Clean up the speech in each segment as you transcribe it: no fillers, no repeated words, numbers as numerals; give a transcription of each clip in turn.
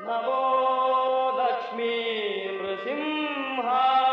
ನಮೋ ಲಕ್ಷ್ಮೀ ನೃಸಿಂಹ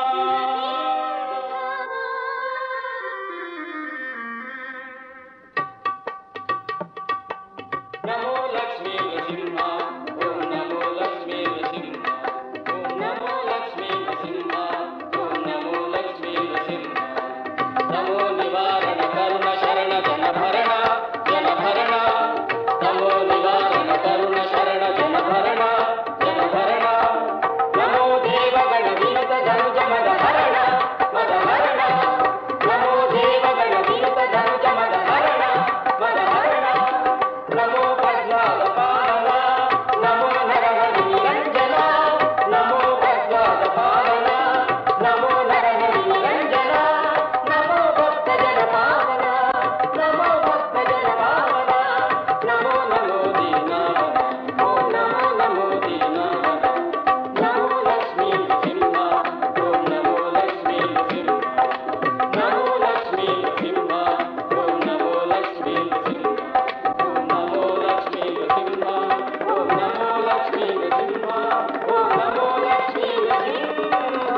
ನಮೋ ಲಕ್ಷ್ಮೀ ನೃಸಿಂಹ ಓಂ ನಮೋ ಲಕ್ಷ್ಮೀ ನೃಸಿಂಹ ಓಂ ನಮೋ ಲಕ್ಷ್ಮೀ ನೃಸಿಂಹ ಓಂ ನಮೋ ಲಕ್ಷ್ಮೀ ನೃಸಿಂಹ ನಮೋ ನಿವಾರಣ ಕರುಣ ಶರಣ ಜನಭರಣ ಜನಭರಣ ನಮೋ ನಿವಾರಣ ಕರುಣ ಶರಣ ಜನಭರಣ ಜನಭರಣ ನಮೋ ದೇವಗಣ ವಿನುತ ಧನುಜ ಮದಹರಣ ಮದಹರಣ ನಮೋ ದೇವಗಣ ವಿನುತ ಧನುಜ ಮದಹರಣ ಮದಹರಣ ನಮೋ ಪ್ರಹ್ಲಾದ ಪಾಲನ ನಮೋ ನರಹರಿ ನಿರಂಜನ ನಮೋ ಪ್ರಹ್ಲಾದ ಪಾಲನ ನಮೋ ನರಹರಿ ನಿರಂಜನ ನಮೋ ಭಕ್ತ ಜನ ಪಾವನ ನಮೋ ಭಕ್ತ ಜನ ಪಾವನ ನಮೋ ನಮೋ ದೀನಾವನ ಓಂ ನಮೋ ನಮೋ ದೀನಾವನ ನಮೋ ಲಕ್ಷ್ಮೀ ನೃಸಿಂಹ ಓಂ ನಮೋ ಲಕ್ಷ್ಮೀ ನೃಸಿಂಹ ನಮೋ ಲಕ್ಷ್ಮೀ ನೃಸಿಂಹ ಓಂ ನಮೋ ಲಕ್ಷ್ಮೀ ನೃಸಿಂಹ ಓಂ ನಮೋ ಲಕ್ಷ್ಮೀ ನೃಸಿಂಹ ಓಂ ನಮೋ ಲಕ್ಷ್ಮೀ ನೃಸಿಂಹ ಓಂ ನಮೋ ಲಕ್ಷ್ಮೀ ನೃಸಿಂಹ.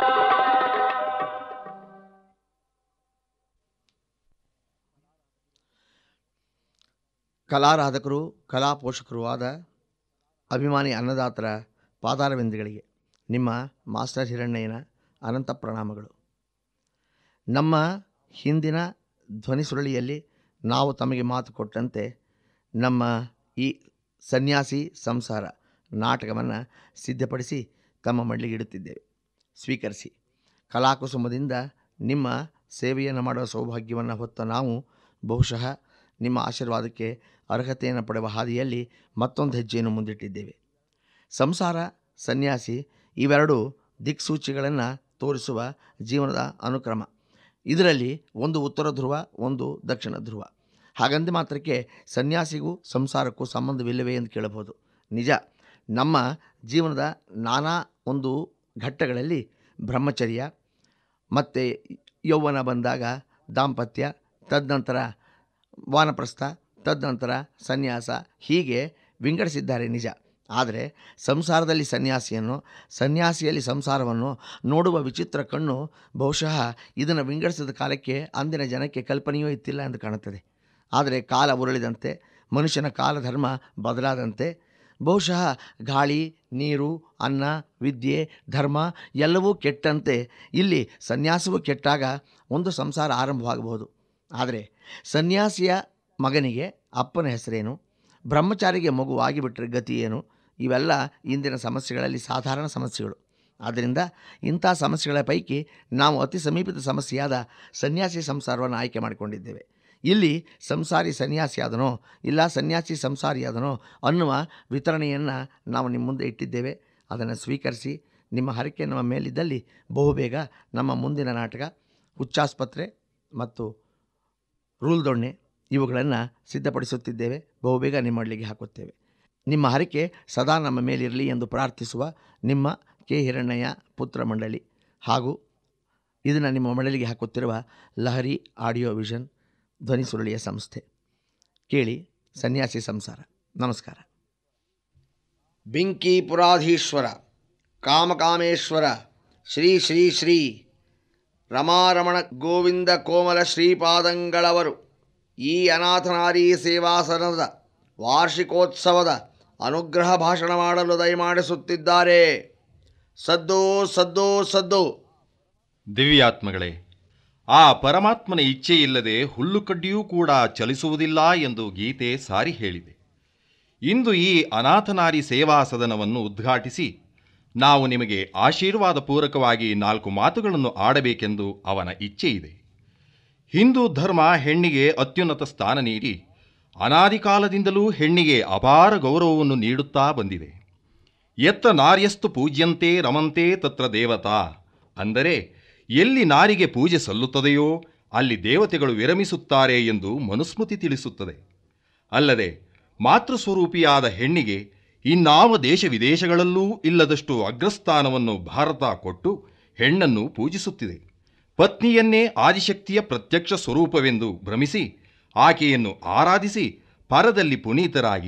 ಕಲಾರಾಧಕರು ಕಲಾ ಪೋಷಕರು ಆದ ಅಭಿಮಾನಿ ಅನ್ನದಾತರ ಪಾದಾರವಿಂದಗಳಿಗೆ ನಿಮ್ಮ ಮಾಸ್ಟರ್ ಹಿರಣ್ಣಯ್ಯನ ಅನಂತ ಪ್ರಣಾಮಗಳು. ನಮ್ಮ ಹಿಂದಿನ ಧ್ವನಿ ಸುರುಳಿಯಲ್ಲಿ ನಾವು ತಮಗೆ ಮಾತು ಕೊಟ್ಟಂತೆ ನಮ್ಮ ಈ ಸನ್ಯಾಸಿ ಸಂಸಾರ ನಾಟಕವನ್ನು ಸಿದ್ಧಪಡಿಸಿ ತಮ್ಮ ಮಡ್ಲಿಗೆ ಇಡುತ್ತಿದ್ದೇವೆ. ಸ್ವೀಕರಿಸಿ. ಕಲಾಕುಸುಮದಿಂದ ನಿಮ್ಮ ಸೇವೆಯನ್ನು ಮಾಡುವ ಸೌಭಾಗ್ಯವನ್ನು ಹೊತ್ತ ನಾವು ಬಹುಶಃ ನಿಮ್ಮ ಆಶೀರ್ವಾದಕ್ಕೆ ಅರ್ಹತೆಯನ್ನು ಪಡೆಯುವ ಹಾದಿಯಲ್ಲಿ ಮತ್ತೊಂದು ಹೆಜ್ಜೆಯನ್ನು ಮುಂದಿಟ್ಟಿದ್ದೇವೆ. ಸಂಸಾರ, ಸನ್ಯಾಸಿ ಇವೆರಡೂ ದಿಕ್ಸೂಚಿಗಳನ್ನು ತೋರಿಸುವ ಜೀವನದ ಅನುಕ್ರಮ. ಇದರಲ್ಲಿ ಒಂದು ಉತ್ತರ ಧ್ರುವ, ಒಂದು ದಕ್ಷಿಣ ಧ್ರುವ. ಹಾಗಂದ ಮಾತ್ರಕ್ಕೆ ಸನ್ಯಾಸಿಗೂ ಸಂಸಾರಕ್ಕೂ ಸಂಬಂಧವಿಲ್ಲವೇ ಎಂದು ಕೇಳಬಹುದು. ನಿಜ, ನಮ್ಮ ಜೀವನದ ನಾನಾ ಒಂದು ಘಟ್ಟಗಳಲ್ಲಿ ಬ್ರಹ್ಮಚರ್ಯ ಮತ್ತು ಯೌವನ ಬಂದಾಗ ದಾಂಪತ್ಯ, ತದನಂತರ ವಾನಪ್ರಸ್ಥ, ತದನಂತರ ಸನ್ಯಾಸ, ಹೀಗೆ ವಿಂಗಡಿಸಿದ್ದಾರೆ ನಿಜ. ಆದರೆ ಸಂಸಾರದಲ್ಲಿ ಸನ್ಯಾಸಿಯನ್ನು, ಸನ್ಯಾಸಿಯಲ್ಲಿ ಸಂಸಾರವನ್ನು ನೋಡುವ ವಿಚಿತ್ರ ಕಣ್ಣು ಬಹುಶಃ ಇದನ್ನು ವಿಂಗಡಿಸಿದ ಕಾಲಕ್ಕೆ ಅಂದಿನ ಜನಕ್ಕೆ ಕಲ್ಪನೆಯೂ ಇತ್ತಿಲ್ಲ ಎಂದು ಕಾಣುತ್ತದೆ. ಆದರೆ ಕಾಲ ಉರುಳಿದಂತೆ, ಮನುಷ್ಯನ ಕಾಲಧರ್ಮ ಬದಲಾದಂತೆ ಬಹುಶಃ ಗಾಳಿ, ನೀರು, ಅನ್ನ, ವಿದ್ಯೆ, ಧರ್ಮ ಎಲ್ಲವೂ ಕೆಟ್ಟಂತೆ ಇಲ್ಲಿ ಸನ್ಯಾಸವೂ ಕೆಟ್ಟಾಗ ಒಂದು ಸಂಸಾರ ಆರಂಭವಾಗಬಹುದು. ಆದರೆ ಸನ್ಯಾಸಿಯ ಮಗನಿಗೆ ಅಪ್ಪನ ಹೆಸರೇನು, ಬ್ರಹ್ಮಚಾರಿಗೆ ಮಗು ಆಗಿಬಿಟ್ರೆ ಗತಿ ಏನು, ಇವೆಲ್ಲ ಇಂದಿನ ಸಮಸ್ಯೆಗಳಲ್ಲಿ ಸಾಧಾರಣ ಸಮಸ್ಯೆಗಳು. ಆದ್ದರಿಂದ ಇಂಥ ಸಮಸ್ಯೆಗಳ ಪೈಕಿ ನಾವು ಅತಿ ಸಮೀಪದ ಸಮಸ್ಯೆಯಾದ ಸನ್ಯಾಸಿ ಸಂಸಾರವನ್ನು ಆಯ್ಕೆ ಮಾಡಿಕೊಂಡಿದ್ದೇವೆ. ಇಲ್ಲಿ ಸಂಸಾರಿ ಸನ್ಯಾಸಿಯಾದನೋ ಇಲ್ಲ ಸನ್ಯಾಸಿ ಸಂಸಾರಿಯಾದನೋ ಅನ್ನುವ ವಿತರಣೆಯನ್ನು ನಾವು ನಿಮ್ಮ ಮುಂದೆ ಇಟ್ಟಿದ್ದೇವೆ. ಅದನ್ನು ಸ್ವೀಕರಿಸಿ. ನಿಮ್ಮ ಹರಕೆ ನಮ್ಮ ಮೇಲಿದ್ದಲ್ಲಿ ಬಹುಬೇಗ ನಮ್ಮ ಮುಂದಿನ ನಾಟಕ ಹುಚ್ಚಾಸ್ಪತ್ರೆ ಮತ್ತು ರೂಲ್ ದೊಣ್ಣೆ ಇವುಗಳನ್ನು ಸಿದ್ಧಪಡಿಸುತ್ತಿದ್ದೇವೆ. ಬಹುಬೇಗ ನಿಮ್ಮ ಮಡ್ಲಿಗೆ ಹಾಕುತ್ತೇವೆ. ನಿಮ್ಮ ಹರಕೆ ಸದಾ ನಮ್ಮ ಮೇಲಿರಲಿ ಎಂದು ಪ್ರಾರ್ಥಿಸುವ ನಿಮ್ಮ ಕೆ ಹಿರಣ್ಣಯ್ಯ ಪುತ್ರ ಮಂಡಳಿ ಹಾಗೂ ಇದನ್ನು ನಿಮ್ಮ ಮಡಲಿಗೆ ಹಾಕುತ್ತಿರುವ ಲಹರಿ ಆಡಿಯೋ ವಿಷನ್ ಧ್ವನಿ ಸುರುಳಿಯ ಸಂಸ್ಥೆ. ಕೇಳಿ ಸನ್ಯಾಸಿ ಸಂಸಾರ. ನಮಸ್ಕಾರ. ಬೆಂಕಿಪುರಾಧೀಶ್ವರ, ಕಾಮಕಾಮೇಶ್ವರ, ಶ್ರೀ ಶ್ರೀ ಶ್ರೀ ರಮಾರಮಣ ಗೋವಿಂದ ಕೋಮಲ ಶ್ರೀಪಾದಂಗಳವರು ಈ ಅನಾಥನಾರಿ ಸೇವಾಸನದ ವಾರ್ಷಿಕೋತ್ಸವದ ಅನುಗ್ರಹ ಭಾಷಣ ಮಾಡಲು ದಯಮಾಡಿಸುತ್ತಿದ್ದಾರೆ. ಸದ್ದು ಸದ್ದು ಸದ್ದು. ದಿವ್ಯಾತ್ಮಗಳೇ, ಆ ಪರಮಾತ್ಮನ ಇಚ್ಛೆಯಿಲ್ಲದೆ ಹುಲ್ಲುಕಡ್ಡಿಯೂ ಕೂಡ ಚಲಿಸುವುದಿಲ್ಲ ಎಂದು ಗೀತೆ ಸಾರಿ ಹೇಳಿದೆ. ಇಂದು ಈ ಅನಾಥನಾರಿ ಸೇವಾ ಸದನವನ್ನು ಉದ್ಘಾಟಿಸಿ ನಾವು ನಿಮಗೆ ಆಶೀರ್ವಾದ ಪೂರ್ವಕವಾಗಿ 4 ಮಾತುಗಳನ್ನು ಆಡಬೇಕೆಂದು ಅವನ ಇಚ್ಛೆಯಿದೆ. ಹಿಂದೂ ಧರ್ಮ ಹೆಣ್ಣಿಗೆ ಅತ್ಯುನ್ನತ ಸ್ಥಾನ ನೀಡಿ ಅನಾದಿ ಕಾಲದಿಂದಲೂ ಹೆಣ್ಣಿಗೆ ಅಪಾರ ಗೌರವವನ್ನು ನೀಡುತ್ತಾ ಬಂದಿದೆ. ಎತ್ತ ನಾರ್ಯಸ್ತು ಪೂಜ್ಯಂತೆ ರಮಂತೆ ತತ್ರ ದೇವತಾ, ಅಂದರೆ ಎಲ್ಲಿ ನಾರಿಗೆ ಪೂಜೆ ಸಲ್ಲುತ್ತದೆಯೋ ಅಲ್ಲಿ ದೇವತೆಗಳು ವಿರಮಿಸುತ್ತಾರೆ ಎಂದು ಮನುಸ್ಮೃತಿ ತಿಳಿಸುತ್ತದೆ. ಅಲ್ಲದೆ ಮಾತೃಸ್ವರೂಪಿಯಾದ ಹೆಣ್ಣಿಗೆ ಇನ್ನಾವ ದೇಶ ವಿದೇಶಗಳಲ್ಲೂ ಇಲ್ಲದಷ್ಟು ಅಗ್ರಸ್ಥಾನವನ್ನು ಭಾರತ ಕೊಟ್ಟು ಹೆಣ್ಣನ್ನು ಪೂಜಿಸುತ್ತಿದೆ. ಪತ್ನಿಯನ್ನೇ ಆದಿಶಕ್ತಿಯ ಪ್ರತ್ಯಕ್ಷ ಸ್ವರೂಪವೆಂದು ಭ್ರಮಿಸಿ ಆಕೆಯನ್ನು ಆರಾಧಿಸಿ ಪರದಲ್ಲಿ ಪುನೀತರಾಗಿ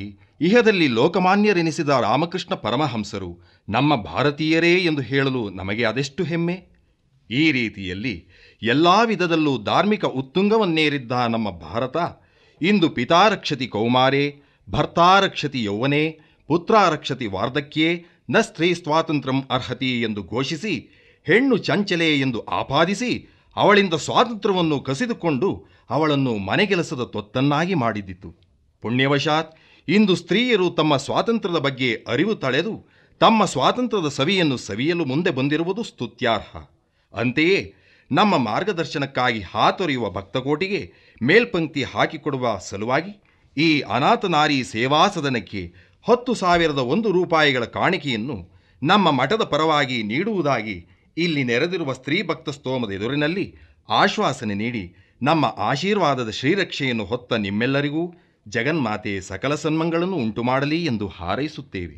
ಇಹದಲ್ಲಿ ಲೋಕಮಾನ್ಯರೆನಿಸಿದ ರಾಮಕೃಷ್ಣ ಪರಮಹಂಸರು ನಮ್ಮ ಭಾರತೀಯರೇ ಎಂದು ಹೇಳಲು ನಮಗೆ ಅದೆಷ್ಟು ಹೆಮ್ಮೆ. ಈ ರೀತಿಯಲ್ಲಿ ಎಲ್ಲ ವಿಧದಲ್ಲೂ ಧಾರ್ಮಿಕ ಉತ್ತುಂಗವನ್ನೇರಿದ್ದ ನಮ್ಮ ಭಾರತ ಇಂದು ಪಿತಾರಕ್ಷತಿ ಕೌಮಾರೇ, ಭರ್ತಾರಕ್ಷತಿ ಯೌವನೇ, ಪುತ್ರಾರಕ್ಷತಿ ವಾರ್ಧಕ್ಯೇ, ನ ಸ್ತ್ರೀ ಸ್ವಾತಂತ್ರ್ಯಂ ಅರ್ಹತಿ ಎಂದು ಘೋಷಿಸಿ, ಹೆಣ್ಣು ಚಂಚಲೆ ಎಂದು ಆಪಾದಿಸಿ ಅವಳಿಂದ ಸ್ವಾತಂತ್ರ್ಯವನ್ನು ಕಸಿದುಕೊಂಡು ಅವಳನ್ನು ಮನೆಗೆಲಸದ ತೊತ್ತನ್ನಾಗಿ ಮಾಡಿದ್ದಿತು. ಪುಣ್ಯವಶಾತ್ ಇಂದು ಸ್ತ್ರೀಯರು ತಮ್ಮ ಸ್ವಾತಂತ್ರ್ಯದ ಬಗ್ಗೆ ಅರಿವು ತಳೆದು ತಮ್ಮ ಸ್ವಾತಂತ್ರ್ಯದ ಸವಿಯನ್ನು ಸವಿಯಲು ಮುಂದೆ ಬಂದಿರುವುದು ಸ್ತುತ್ಯಾರ್ಹ. ಅಂತೆಯೇ ನಮ್ಮ ಮಾರ್ಗದರ್ಶನಕ್ಕಾಗಿ ಹಾತೊರೆಯುವ ಭಕ್ತಕೋಟಿಗೆ ಮೇಲ್ಪಂಕ್ತಿ ಹಾಕಿಕೊಡುವ ಸಲುವಾಗಿ ಈ ಅನಾಥ ನಾರಿ ಸೇವಾ ಸದನಕ್ಕೆ 10,001 ರೂಪಾಯಿಗಳ ಕಾಣಿಕೆಯನ್ನು ನಮ್ಮ ಮಠದ ಪರವಾಗಿ ನೀಡುವುದಾಗಿ ಇಲ್ಲಿ ನೆರೆದಿರುವ ಸ್ತ್ರೀ ಭಕ್ತ ಸ್ತೋಮದ ಎದುರಿನಲ್ಲಿ ಆಶ್ವಾಸನೆ ನೀಡಿ ನಮ್ಮ ಆಶೀರ್ವಾದದ ಶ್ರೀರಕ್ಷೆಯನ್ನು ಹೊತ್ತ ನಿಮ್ಮೆಲ್ಲರಿಗೂ ಜಗನ್ಮಾತೆ ಸಕಲ ಸನ್ಮಂಗಳನ್ನು ಉಂಟುಮಾಡಲಿ ಎಂದು ಹಾರೈಸುತ್ತೇವೆ.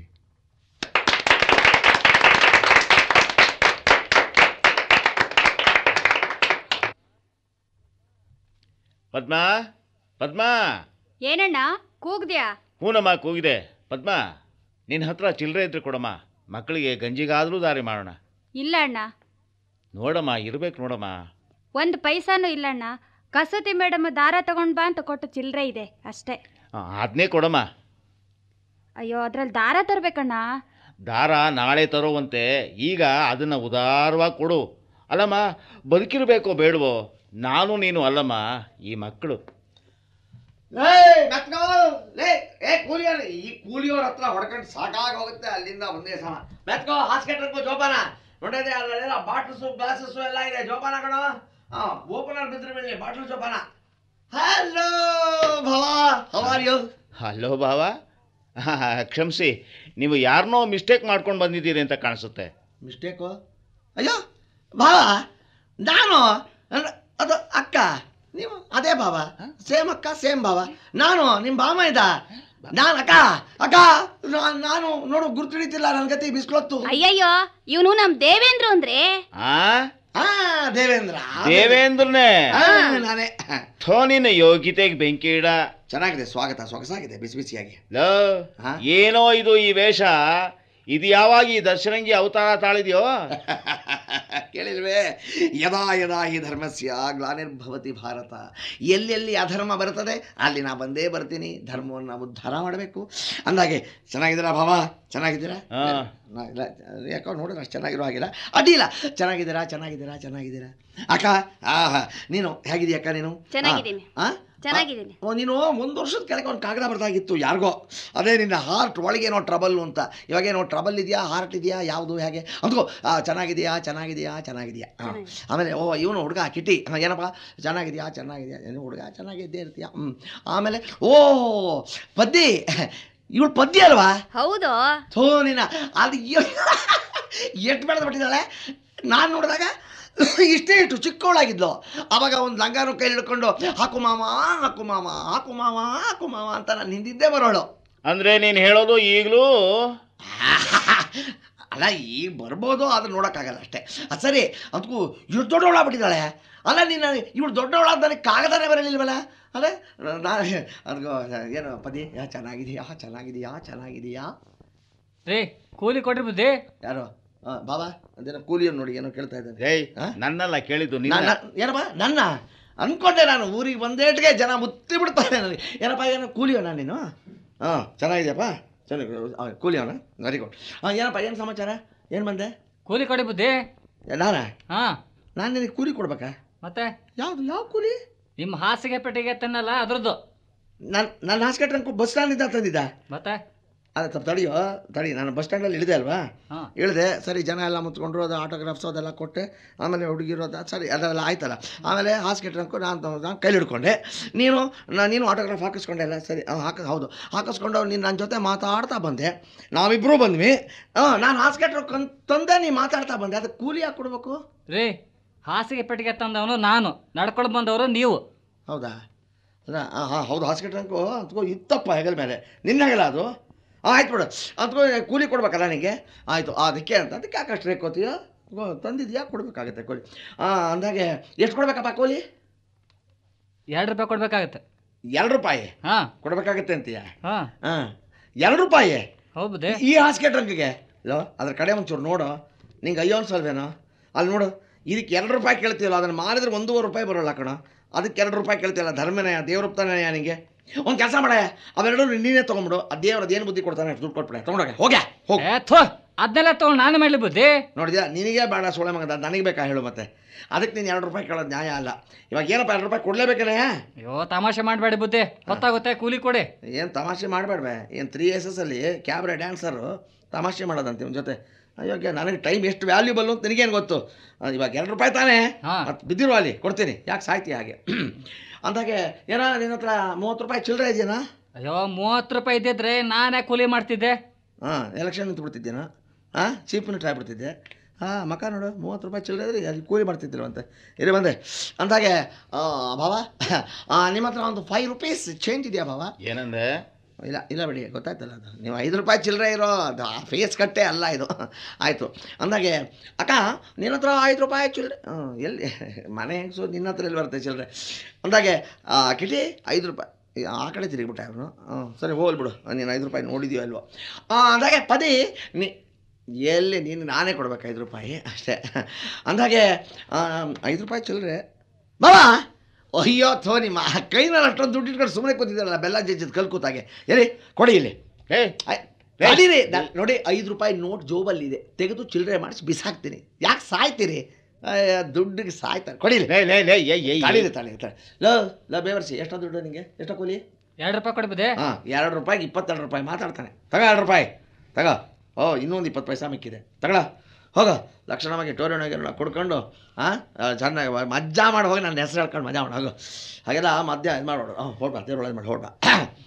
ಪದ್ಮಾ, ಪದ್ಮಾ. ಏನಣ್ಣ ಕೂಗ್ದ್ಯಾ? ಹೂನಮ್ಮ, ಕೂಗಿದೆ. ಪದ್ಮಾ, ನಿನ್ನ ಹತ್ರ ಚಿಲ್ಲರೆ ಇದ್ರೆ ಕೊಡಮ್ಮ, ಮಕ್ಕಳಿಗೆ ಗಂಜಿಗಾದರೂ ದಾರಿ ಮಾಡೋಣ. ಇಲ್ಲ ಅಣ್ಣ. ನೋಡಮ್ಮ, ಇರ್ಬೇಕು ನೋಡಮ್ಮ. 1 ಪೈಸಾನೂ ಇಲ್ಲಣ್ಣ. ಕಸೂತಿ ಮೇಡಮ್ ದಾರ ತಗೊಂಡ್ ಬಾ ಅಂತ ಕೊಟ್ಟು ಚಿಲ್ಲರೆ ಇದೆ ಅಷ್ಟೇ. ಅದನ್ನೇ ಕೊಡಮ್ಮ. ಅಯ್ಯೋ, ಅದ್ರಲ್ಲಿ ದಾರ ತರ್ಬೇಕಣ್ಣ. ದಾರ ನಾಳೆ ತರೋವಂತೆ, ಈಗ ಅದನ್ನು ಉದಾರವಾಗಿ ಕೊಡು. ಅಲ್ಲಮ್ಮ, ಬದುಕಿರಬೇಕೋ ಬೇಡವೋ, ನಾನು ನೀನು ಅಲ್ಲಮ್ಮ, ಈ ಮಕ್ಕಳು. ಈ ಕೂಲಿಯವ್ರ ಹತ್ರ ಹೊಡ್ಕೊಂಡು ಸಾಕಾಗಿ ಹೋಗುತ್ತೆ. ಅಲ್ಲಿಂದ ಒಂದೇ ಸಮ ಮೆತ್ಕೋ, ಹಾಸ್ಕೆಟ್ರಕ್ಕೂ ಜೋಪಾನ ನೋಡಿದೆ. ಅಲ್ಲೆಲ್ಲ ಬಾಟ್ಲ್ಸು ಗ್ಲಾಸಸ್ಸು ಎಲ್ಲ ಇದೆ. ಜೋಪಾನ ಕಣೋ. ಓಪನರ್ ಬಿದ್ರೆ ಬೀಳಿ, ಬಾಟ್ಲು ಜೋಪಾನ. ಹಲೋ ಭಾವ, ಹೌ ಆರ್ ಯು? ಹಲೋ ಭಾವ. ಕ್ಷಮಿಸಿ, ನೀವು ಯಾರನ್ನೋ ಮಿಸ್ಟೇಕ್ ಮಾಡ್ಕೊಂಡು ಬಂದಿದ್ದೀರಿ ಅಂತ ಕಾಣಿಸುತ್ತೆ. ಮಿಸ್ಟೇಕು? ಅಯ್ಯೋ ಭಾವ, ನಾನು ಅದು ಅಕ್ಕ, ನೀವು ಅದೇ ಭಾವ. ಸೇಮ್ ಅಕ್ಕ ಸೇಮ್ ಭಾವ. ನಾನು ನಿಮ್ಮ ಭಾವ ಇದ್ದ. ನಾನು ಅಕ್ಕ ಅಕ್ಕ ನಾನು ನೋಡು ಗುರ್ತು ಹಿಡಿತಿಲ್ಲ. ನನ್ನ ಗತಿ ಬಿಸ್ಲೊತ್ತು. ಅಯ್ಯಯ್ಯೋ, ಇವನು ನಮ್ ದೇವೇಂದ್ರ ಅಂದ್ರೆ. ದೇವೇಂದ್ರ. ದೇವೇಂದ್ರನೇ ನಾನೇ. ನಿನ್ನ ಯೋಗ್ಯತೆಗೆ ಬೆಂಕಿ ಇಡ. ಚೆನ್ನಾಗಿದೆ, ಸ್ವಾಗತ ಸೊಗಸಾಗಿದೆ, ಬಿಸಿ ಬಿಸಿಯಾಗಿ. ಏನೋ ಇದು ಈ ವೇಷ, ಇದು ಯಾವಾಗ ಈ ದರ್ಶನಂಗಿ ಅವತಾರ ತಾಳಿದ್ಯೋ? ಕೇಳಿಲ್ವೇ? ಯದಾ ಯದಾ ಹಿ ಧರ್ಮಸ್ಯ ಗ್ಲಾನಿರ್ಭವತಿ ಭಾರತ. ಎಲ್ಲೆಲ್ಲಿ ಅಧರ್ಮ ಬರ್ತದೆ ಅಲ್ಲಿ ನಾ ಬಂದೇ ಬರ್ತೀನಿ. ಧರ್ಮವನ್ನು ಉದ್ಧಾರ ಮಾಡಬೇಕು ಅಂದಾಗೆ. ಚೆನ್ನಾಗಿದ್ದೀರಾ ಭಾವ? ಚೆನ್ನಾಗಿದ್ದೀರಾ? ಯಾಕೋ ನೋಡಿದ್ರೆ ಅಷ್ಟು ಚೆನ್ನಾಗಿರೋ ಹಾಗಿಲ್ಲ, ಅಡ್ಡಿಲ್ಲ. ಚೆನ್ನಾಗಿದ್ದೀರಾ ಚೆನ್ನಾಗಿದ್ದೀರಾ ಚೆನ್ನಾಗಿದ್ದೀರಾ ಅಕ್ಕ? ನೀನು ಹೇಗಿದ್ದೀಯ ಅಕ್ಕ? ನೀನು ಚೆನ್ನಾಗಿದ್ದೀನಿ. ನೀನು 1 ವರ್ಷದ ಕೆಳಗೆ ಒಂದು ಕಾಗದ ಬರ್ದಾಗಿತ್ತು ಯಾರಿಗೋ. ಅದೇ ನಿನ್ನ ಹಾರ್ಟ್ ಒಳಗೇನೋ ಟ್ರಬಲ್ಲು ಅಂತ. ಇವಾಗೇನೋ ಟ್ರಬಲ್ ಇದೆಯಾ, ಹಾರ್ಟ್ ಇದೆಯಾ, ಯಾವುದು ಹೇಗೆ ಅಂದ್ಕೋ. ಚೆನ್ನಾಗಿದೆಯಾ ಚೆನ್ನಾಗಿದೆಯಾ ಚೆನ್ನಾಗಿದೆಯಾ. ಆಮೇಲೆ ಇವನು ಹುಡುಗ ಕಿಟ್ಟಿ, ಏನಪ್ಪ ಚೆನ್ನಾಗಿದೆಯಾ ಚೆನ್ನಾಗಿದೆಯಾ, ಏನು ಹುಡುಗ ಚೆನ್ನಾಗಿದ್ದೇ ಇರ್ತೀಯ. ಆಮೇಲೆ ಪದ್ದಿ, ಇವಳು ಪದ್ದಿ ಅಲ್ವಾ? ಹೌದು. ನೀನ ಅದು ಎಷ್ಟು ಬೆಳೆದು ಬಿಟ್ಟಿದ್ದಾಳೆ. ನಾನು ನೋಡಿದಾಗ ಇಷ್ಟೇ ಇಷ್ಟು ಚಿಕ್ಕವಳಾಗಿದ್ಲು. ಆವಾಗ ಒಂದು ಲಂಗಾನು ಕೈಲಿ ಹಿಡ್ಕೊಂಡು ಹಾಕು ಮಾಮ ಹಾಕು ಮಾಮ ಹಾಕು ಮಾಮ ಹಾಕು ಮಾಮ ಅಂತ ನಾನು ಹಿಂದಿದ್ದೇ ಬರೋಳು. ಅಂದರೆ ನೀನು ಹೇಳೋದು ಈಗಲೂ? ಅಲ್ಲ, ಈಗ ಬರ್ಬೋದು, ಆದ್ರೆ ನೋಡೋಕ್ಕಾಗಲ್ಲ ಅಷ್ಟೇ. ಅದು ಸರಿ. ಅದಕ್ಕೂ ಇಷ್ಟು ದೊಡ್ಡವಳಾಗ್ಬಿಟ್ಟಿದ್ದಾಳೆ. ಅಲ್ಲ, ನೀನು ಇವಳು ದೊಡ್ಡವಳಾದ ನನಗೆ ಕಾಗದನೇ ಬರಲಿಲ್ವಲ್ಲ. ಅದೇ ನಾನು ಅದಕ್ಕೂ ಏನು ಪದಿ ಚೆನ್ನಾಗಿದೆಯಾ ಚೆನ್ನಾಗಿದೆಯಾ ಚೆನ್ನಾಗಿದೆಯಾ. ರೇ, ಕೂಲಿ ಕೊಟ್ರಿ ಬುದ್ಧಿ. ಯಾರು? ಬಾಬಾ ಅದೇನೋ ಕೂಲಿಯನ್ನು ನೋಡಿ ಏನೋ ಕೇಳ್ತಾ ಇದ್ದಾನೆ. ನನ್ನಲ್ಲ ಕೇಳಿದ್ದು. ಏನಪ್ಪ ನನ್ನ ಅನ್ಕೊಂಡೆ ನಾನು. ಊರಿಗೆ ಬಂದೇಟ್ಗೆ ಜನ ಮುತ್ತಿ ಬಿಡ್ತಾರೆ ನನಗೆ. ಏನಪ್ಪ ಏನೋ ಕೂಲಿಯವನ ನೀನು? ಚೆನ್ನಾಗಿದೆಯಪ್ಪ, ಚೆನ್ನಾಗಿ ಕೂಲಿಯವನ, ವೆರಿ ಗುಡ್. ಏನಪ್ಪ ಏನು ಸಮಾಚಾರ? ಏನು ಬಂದೆ? ಕೂಲಿ ಕೊಡಿ ಬುದ್ಧಿ. ನಾನಾ? ನಾನು ನಿನಗೆ ಕೂಲಿ ಕೊಡ್ಬೇಕಾ? ಮತ್ತೆ ಯಾವುದು? ಯಾವ ಕೂಲಿ? ನಿಮ್ಮ ಹಾಸಿಗೆ ಪೆಟ್ಟಿಗೆ ತನ್ನಲ್ಲ ಅದ್ರದ್ದು. ನನ್ನ ಹಾಸ್ಪಿಟ್ಲ್ ಬಸ್ ಸ್ಟ್ಯಾಂಡಿಂದ ತಂದಿದ್ದ. ಮತ್ತೆ ಅದೇ ಸ್ವಲ್ಪ ತಡಿ ನಾನು ಬಸ್ ಸ್ಟ್ಯಾಂಡಲ್ಲಿ ಇಳಿದೆ ಅಲ್ವಾ? ಇಳಿದೆ. ಸರಿ, ಜನ ಎಲ್ಲ ಮುತ್ಕೊಂಡ್ರು, ಅದು ಆಟೋಗ್ರಾಫ್ಸು ಅದೆಲ್ಲ ಕೊಟ್ಟೆ. ಆಮೇಲೆ ಹುಡುಗಿರೋದು ಸರಿ ಅದೆಲ್ಲ ಆಯ್ತಲ್ಲ. ಆಮೇಲೆ ಹಾಸ್ಪಿಟ್ಲ್ ನಾನು ಕೈಲಿ ಹಿಡ್ಕೊಂಡೆ. ನೀನು ಆಟೋಗ್ರಾಫ್ ಹಾಕಿಸ್ಕೊಂಡೆ ಅಲ್ಲ? ಸರಿ, ಹೌದು ಹಾಕಿಸ್ಕೊಂಡು ನೀನು ನನ್ನ ಜೊತೆ ಮಾತಾಡ್ತಾ ಬಂದೆ. ನಾವಿಬ್ಬರೂ ಬಂದ್ವಿ. ನಾನು ಹಾಸ್ಪಿಟ್ಲ್ ತಂದೆ, ನೀ ಮಾತಾಡ್ತಾ ಬಂದೆ. ಅದಕ್ಕೆ ಕೂಲಿ ಯಾಕೆ ಕೊಡ್ಬೇಕು ರೀ? ಹಾಸಿಗೆ ಪೆಟ್ಟಿಗೆ ತಂದವನು ನಾನು, ನಡ್ಕೊಂಡು ಬಂದವರು ನೀವು. ಹೌದಾ? ಅಲ್ಲ, ಹೌದು. ಹಾಸ್ಪಿಟ್ಲ್ಗೂ ಅಂತಕೋ ಇತ್ತಪ್ಪ ಹೆಗಲ ಮೇಲೆ. ನಿನ್ನ ಹೆಗಲ ಅದು? ಆಯ್ತು ಬಿಡು. ಅಂತಕೋ ಕೂಲಿ ಕೊಡ್ಬೇಕಲ್ಲ ನನಗೆ. ಆಯಿತು, ಅದಕ್ಕೆ ಯಾಕೆ ಅಷ್ಟು ರೇಕೋತೀಯೋ? ತಂದಿದ್ಯಾ, ಕೊಡಬೇಕಾಗತ್ತೆ ಕೂಲಿ. ಅಂದಾಗೆ ಎಷ್ಟು ಕೊಡ್ಬೇಕಪ್ಪ ಕೂಲಿ? 2 ರೂಪಾಯಿ ಕೊಡಬೇಕಾಗತ್ತೆ. 2 ರೂಪಾಯಿ? ಕೊಡಬೇಕಾಗತ್ತೆ ಅಂತೀಯ? 2 ರೂಪಾಯಿ ಹೌದೇ? ಈ ಹಾಸಿಗೆ ಟ್ರಂಕಿಗೆ ಲೋ ಅದ್ರ ಕಡೆ ಒಂಚೂರು ನೋಡು, ನಿಂಗೆ ಅಯ್ಯೋ ಅನ್ಸಲ್ವೇನೋ? ಅಲ್ಲಿ ನೋಡು, ಇದಕ್ಕೆ 2 ರೂಪಾಯಿ ಕೇಳ್ತೀವಲ್ಲ, ಅದನ್ನು ಮಾರಿದ್ರೆ 1.5 ರೂಪಾಯಿ ಬರೋಲ್ಲ ಕಣ, ಅದಕ್ಕೆ 2 ರೂಪಾಯಿ ಕೇಳ್ತೀವಲ್ಲ. ಧರ್ಮನಯ ದೇವ್ರಪ್ತಾನೆಯ ನಿನಗೆ. ಒಂದು ಕೆಲಸ ಮಾಡೆ, ಅವೆರಡೂ ನೀನೇ ತೊಗೊಂಬಿಡು. ಆ ದೇವ್ರದ್ದು ಏನು ಬುದ್ಧಿ ಕೊಡ್ತಾನೆ ದುಡ್ಡು ಕೊಟ್ಬಿಡೆ, ತೊಗೊಂಡೋಗೆ ಹೋಗ್ಯಾ ಹೋಗಿ. ಅದನ್ನೆಲ್ಲ ತೊಗೊಂಡು ನಾನು ಮಾಡಲಿ ಬುದ್ಧಿ. ನೋಡಿದ್ಯಾ, ನಿನಗೆ ಬೇಡ ಸೋಳೆ ಮಗದ, ನನಗೆ ಬೇಕಾ ಹೇಳು ಮತ್ತೆ? ಅದಕ್ಕೆ ನೀನು 2 ರೂಪಾಯಿ ಕೇಳೋದು ನ್ಯಾಯ ಅಲ್ಲ. ಇವಾಗ ಏನಪ್ಪ 2 ರೂಪಾಯಿ ಕೊಡಲೇಬೇಕೇ? ಅಯ್ಯೋ ತಮಾಷೆ ಮಾಡಬೇಡಿ ಬುದ್ಧಿ, ಗೊತ್ತಾಗುತ್ತೆ ಕೂಲಿ ಕೊಡಿ. ಏನು ತಮಾಷೆ ಮಾಡಬೇಡ್ವೆ? ಏನು 3SS ಅಲ್ಲಿ ಕ್ಯಾಬ್ರೆ ಡ್ಯಾನ್ಸರು ತಮಾಷೆ ಮಾಡೋದಂತೆ ಇವನ ಜೊತೆ? ಅಯ್ಯೋಗೆ, ನನಗೆ ಟೈಮ್ ಎಷ್ಟು ವ್ಯಾಲ್ಯೂಬಲ್ಲು ಅಂತ ನಿನಗೇನು ಗೊತ್ತು? ಇವಾಗ 2 ರೂಪಾಯಿ ತಾನೇ, ಮತ್ತು ಬಿದ್ದಿರುವ ಅಲ್ಲಿ ಕೊಡ್ತೀನಿ, ಯಾಕೆ ಸಾಯ್ತಿ ಹಾಗೆ? ಅಂದಾಗೆ ಏನೋ ನಿನ್ನ ಹತ್ರ 30 ರೂಪಾಯಿ ಚಿಲ್ಲರೆ ಇದೆಯಾ? ಅಯ್ಯೋ 30 ರೂಪಾಯಿ ಇದ್ದಿದ್ರೆ ನಾನೇ ಕೂಲಿ ಮಾಡ್ತಿದ್ದೆ. ಎಲೆಕ್ಷನ್ ನಿಂತು ಬಿಡ್ತಿದ್ದೇನಾ? Chief minister ಆಗಿಬಿಡ್ತಿದ್ದೆ. ಮಕ ನೋಡು, 30 ರೂಪಾಯಿ ಚಿಲ್ಲರೆ ಇದ್ರೆ ಅಲ್ಲಿ ಕೂಲಿ ಮಾಡ್ತಿದ್ದಿಲ್ವಂತೆ. ಇರೇ ಬಂದೆ ಅಂದಾಗೆ ಭಾವ, ನಿಮ್ಮ ಹತ್ರ ಒಂದು 5 ರೂಪೀಸ್ ಚೇಂಜ್ ಇದೆಯಾ ಭಾವ? ಏನಂದೆ? ಇಲ್ಲ ಇಲ್ಲ ಬಿಡಿ, ಗೊತ್ತಾಯ್ತಲ್ಲ ಅದು. ನೀವು 5 ರೂಪಾಯಿ ಚಿಲ್ಲರೆ ಇರೋ ಅದು ಫೇಸ್ ಕಟ್ಟೆ ಅಲ್ಲ ಇದು. ಆಯಿತು ಅಂದಾಗೆ, ಅಕ್ಕ ನಿನ್ನ ಹತ್ರ 5 ರೂಪಾಯಿ ಚಿಲ್ಲರೆ ಎಲ್ಲಿ? ಮನೆ ಹೆಂಗಸು ನಿನ್ನ ಹತ್ರ ಎಲ್ಲಿ ಬರುತ್ತೆ ಚಿಲ್ಲರೆ? ಅಂದಾಗೆ ಕಿಟಿ 5 ರೂಪಾಯಿ ಆ ಕಡೆ ತಿರುಗಿಬಿಟ್ಟೆ ಅವನು. ಸರಿ ಹೋಗ್ಬಿಡು, ನೀನು 5 ರೂಪಾಯಿ ನೋಡಿದೀಯೋ ಅಲ್ವೋ? ಅಂದಾಗೆ ಪದಿ ಎಲ್ಲಿ ನೀನು ನಾನೇ ಕೊಡ್ಬೇಕು 5 ರೂಪಾಯಿ ಅಷ್ಟೇ. ಅಂದಾಗೆ 5 ರೂಪಾಯಿ ಚಿಲ್ಲರೆ ಬಾಬಾ. ಅಯ್ಯೋ ಥೋ, ನಿಮ್ಮ ಕೈನಲ್ಲಿ ಅಷ್ಟೊಂದು ದುಡ್ಡು ಇಟ್ಕೊಂಡು ಸುಮ್ಮನೆ ಕೂತಿದ್ದಾರಲ್ಲ, ಬೆಲ್ಲ ಜಜ್ಜಿದ ಕಲ್ ಕೂತಾಗೆ. ಎಲ್ಲಿ ಕೊಡಿ ಇಲ್ಲಿ. ಅಡಿರಿ ನೋಡಿ, 5 ರೂಪಾಯಿ ನೋಟ್ ಜೋಬಲ್ಲಿದೆ, ತೆಗೆದು ಚಿಲ್ಲರೆ ಮಾಡಿಸಿ ಬಿಸಾಕ್ತೀನಿ. ಯಾಕೆ ಸಾಯ್ತೀರಿ? ದುಡ್ಡಿಗೆ ಸಾಯ್ತಾರೆ. ಕೊಡಿಲಿ. ತಡೀರಿ ತಡೀರಿ ತಡಿ. ಲೋ ಬೇವರ್ಸಿ, ಎಷ್ಟೋ ದುಡ್ಡು ನಿಮಗೆ? ಎಷ್ಟೋ ಕೂಲಿ? 2 ರೂಪಾಯಿ ಕೊಡ್ಬೋದೇ? 2 ರೂಪಾಯಿಗೆ 22 ರೂಪಾಯಿ ಮಾತಾಡ್ತಾನೆ. ತಗ 2 ರೂಪಾಯಿ ತಗ. ಇನ್ನೊಂದು 20 ಪೈಸಾ ಮಿಕ್ಕಿದೆ, ತಗೊಳ ಹೋಗ. ಲಕ್ಷಣವಾಗಿ ಟೋರಿನೋಗೆಲ್ಲ ಕೊಡ್ಕೊಂಡು ಚೆನ್ನಾಗಿ ಮಜಾ ಮಾಡಿ ಹೋಗಿ, ನನ್ನ ಹೆಸರು ಹೇಳ್ಕೊಂಡು ಮಜಾ ಮಾಡಿ ಹೋಗು. ಹಾಗೆಲ್ಲ ಮಧ್ಯ ಇದು ಮಾಡೋಡು. ಹೊಡ್ಬಾ, ದೇವ್ರೊಳಗೆ ಮಾಡಿ ಹೊಡ್ಬಾ.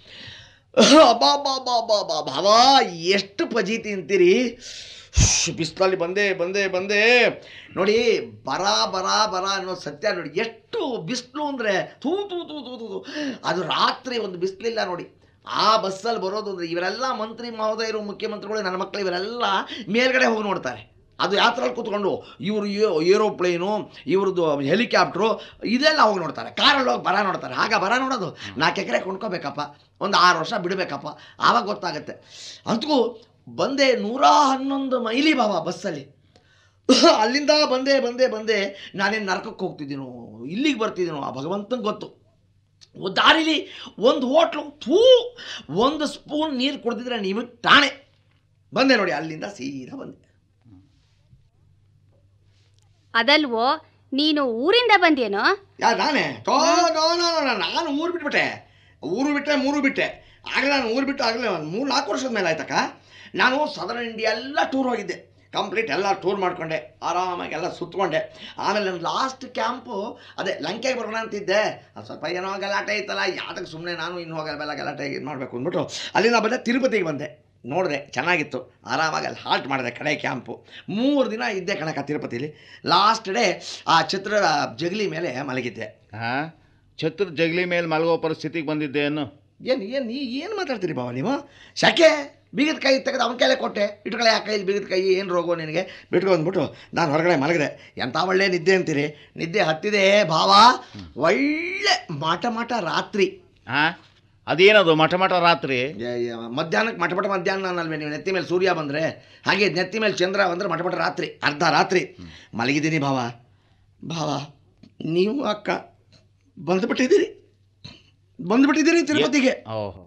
ಬಾಬಾ ಎಷ್ಟು ಪಜೀತಿ ಅಂತೀರಿ? ಬಿಸಿಲಲ್ಲಿ ಬಂದೆ ಬಂದೆ ಬಂದೆ ನೋಡಿ, ಬರ ಬರ ಬರ ಅನ್ನೋದು ಸತ್ಯ ನೋಡಿ. ಎಷ್ಟು ಬಿಸಿಲು ಅಂದರೆ ತೂ ತೂ ತೂ ತೂ ತೂ. ಅದು ರಾತ್ರಿ ಒಂದು ಬಿಸಿಲಿಲ್ಲ ನೋಡಿ. ಆ ಬಸ್ಸಲ್ಲಿ ಬರೋದು ಅಂದರೆ ಇವರೆಲ್ಲ ಮಂತ್ರಿ ಮಹೋದಯರು, ಮುಖ್ಯಮಂತ್ರಿಗಳು, ನನ್ನ ಮಕ್ಕಳು ಇವರೆಲ್ಲ ಮೇಲ್ಗಡೆ ಹೋಗಿ ನೋಡ್ತಾರೆ. ಅದು ಯಾತ್ರಲ್ಲಿ ಕೂತ್ಕೊಂಡು ಇವರು ಏರೋಪ್ಲೇನು, ಇವ್ರದ್ದು ಹೆಲಿಕಾಪ್ಟ್ರು ಇದೆಲ್ಲ ಹೋಗಿ ನೋಡ್ತಾರೆ. ಕಾರಲ್ಲಿ ಹೋಗಿ ಬರ ನೋಡ್ತಾರೆ. ಆಗ ಬರ ನೋಡೋದು 4 ಎಕರೆ ಕೊಂಡ್ಕೋಬೇಕಪ್ಪ, ಒಂದು 6 ವರ್ಷ ಬಿಡಬೇಕಪ್ಪ, ಆವಾಗ ಗೊತ್ತಾಗುತ್ತೆ. ಅಂತೂ ಬಂದೆ 111 ಮೈಲಿ ಬಾಬಾ ಬಸ್ಸಲ್ಲಿ. ಅಲ್ಲಿಂದ ಬಂದೆ ಬಂದೆ ಬಂದೆ ನಾನೇನು ನರಕಕ್ಕೆ ಹೋಗ್ತಿದ್ದೀನೋ ಇಲ್ಲಿಗೆ ಬರ್ತಿದ್ದೀನೋ ಆ ಭಗವಂತಂಗೆ ಗೊತ್ತು. ದಾರಿಲಿ ಒಂದು ಹೋಟ್ಲು, ಒಂದು ಸ್ಪೂನ್ ನೀರು ಕುಡ್ದಿದ್ರೆ ನೀವು ಟಾಣೆ. ಬಂದೆ ನೋಡಿ, ಅಲ್ಲಿಂದ ಸೀದಾ ಬಂದೆ. ಅದಲ್ವೋ, ನೀನು ಊರಿಂದ ಬಂದೇನೋ? ನಾನೇ? ನಾನು ಊರು ಬಿಟ್ಬಿಟ್ಟೆ. ಮೂರು ಬಿಟ್ಟೆ. ಆಗಲೇ ನಾನು ಊರು ಬಿಟ್ಟು ಆಗಲೇ ಒಂದು 3-4 ವರ್ಷದ ಮೇಲೆ ಆಯ್ತಕ್ಕ. ನಾನು ಸದರ್ನ್ ಇಂಡಿಯಾ ಎಲ್ಲ ಟೂರ್ ಹೋಗಿದ್ದೆ, ಕಂಪ್ಲೀಟ್ ಎಲ್ಲ ಟೂರ್ ಮಾಡಿಕೊಂಡೆ, ಆರಾಮಾಗಿ ಎಲ್ಲ ಸುತ್ತಕೊಂಡೆ. ಆಮೇಲೆ ನನ್ನ ಲಾಸ್ಟ್ ಕ್ಯಾಂಪು ಅದೇ ಲಂಕೆಗೆ ಬರೋಣ ಅಂತಿದ್ದೆ. ಅದು ಸ್ವಲ್ಪ ಏನೋ ಗಲಾಟೆ ಇತ್ತಲ್ಲ, ಯಾತಕ್ಕೆ ಸುಮ್ಮನೆ ನಾನು ಇನ್ನು ಹೋಗಲ್ಲ, ಗಲಾಟೆ ಇದು ಮಾಡಬೇಕು ಅಂದ್ಬಿಟ್ಟು ಅಲ್ಲಿಂದ ಬಂದೆ. ತಿರುಪತಿಗೆ ಬಂದೆ, ನೋಡಿದೆ ಚೆನ್ನಾಗಿತ್ತು, ಆರಾಮಾಗಿ ಅಲ್ಲಿ ಹಾಲ್ಟ್ ಮಾಡಿದೆ. ಕಡೆ ಕ್ಯಾಂಪು 3 ದಿನ ಇದ್ದೆ ಕಣಕ ತಿರುಪತಿಲಿ. ಲಾಸ್ಟ್ ಡೇ ಆ ಛತ್ರದ ಜಗಲಿ ಮೇಲೆ ಮಲಗಿದ್ದೆ. ಛತ್ರದ ಜಗಲಿ ಮೇಲೆ ಮಲಗೋ ಪರಿಸ್ಥಿತಿಗೆ ಬಂದಿದ್ದೇನು? ಏನು ಮಾತಾಡ್ತೀರಿ ಬಾವ ನೀವು? ಶಕೆ ಬೀಗದ ಕೈ ತೆಗೆದು ಅವನ ಕೈಲೇ ಕೊಟ್ಟೆ. ಇಟ್ಕೊಳ್ಳೆ ಆ ಕೈಲಿ ಬೀಗದ ಕೈ, ಏನು ರೋಗೋ ನಿನಗೆ ಬಿಟ್ಕೊ ಅಂದ್ಬಿಟ್ಟು ನಾನು ಹೊರಗಡೆ ಮಲಗಿದೆ. ಎಂಥ ಒಳ್ಳೆ ನಿದ್ದೆ ಅಂತೀರಿ? ನಿದ್ದೆ ಹತ್ತಿದೆ ಭಾವ, ಒಳ್ಳೆ ಮಾಟ ರಾತ್ರಿ. ಅದೇನದು ಮಠ ರಾತ್ರಿ? ಮಧ್ಯಾಹ್ನಕ್ಕೆ ಮಠ ಮಧ್ಯಾಹ್ನ ಅಲ್ವೇ? ನೀವು ನೆತ್ತಿ ಮೇಲೆ ಸೂರ್ಯ ಬಂದರೆ ಹಾಗೆ ನೆತ್ತಿ ಮೇಲೆ ಚಂದ್ರ ಬಂದರೆ ಮಠ ರಾತ್ರಿ, ಅರ್ಧ ರಾತ್ರಿ ಮಲಗಿದ್ದೀನಿ ಭಾವ. ನೀವು ಅಕ್ಕ ಬಂದುಬಿಟ್ಟಿದ್ದೀರಿ ತಿರುಪತಿಗೆ. ಓಹೋ,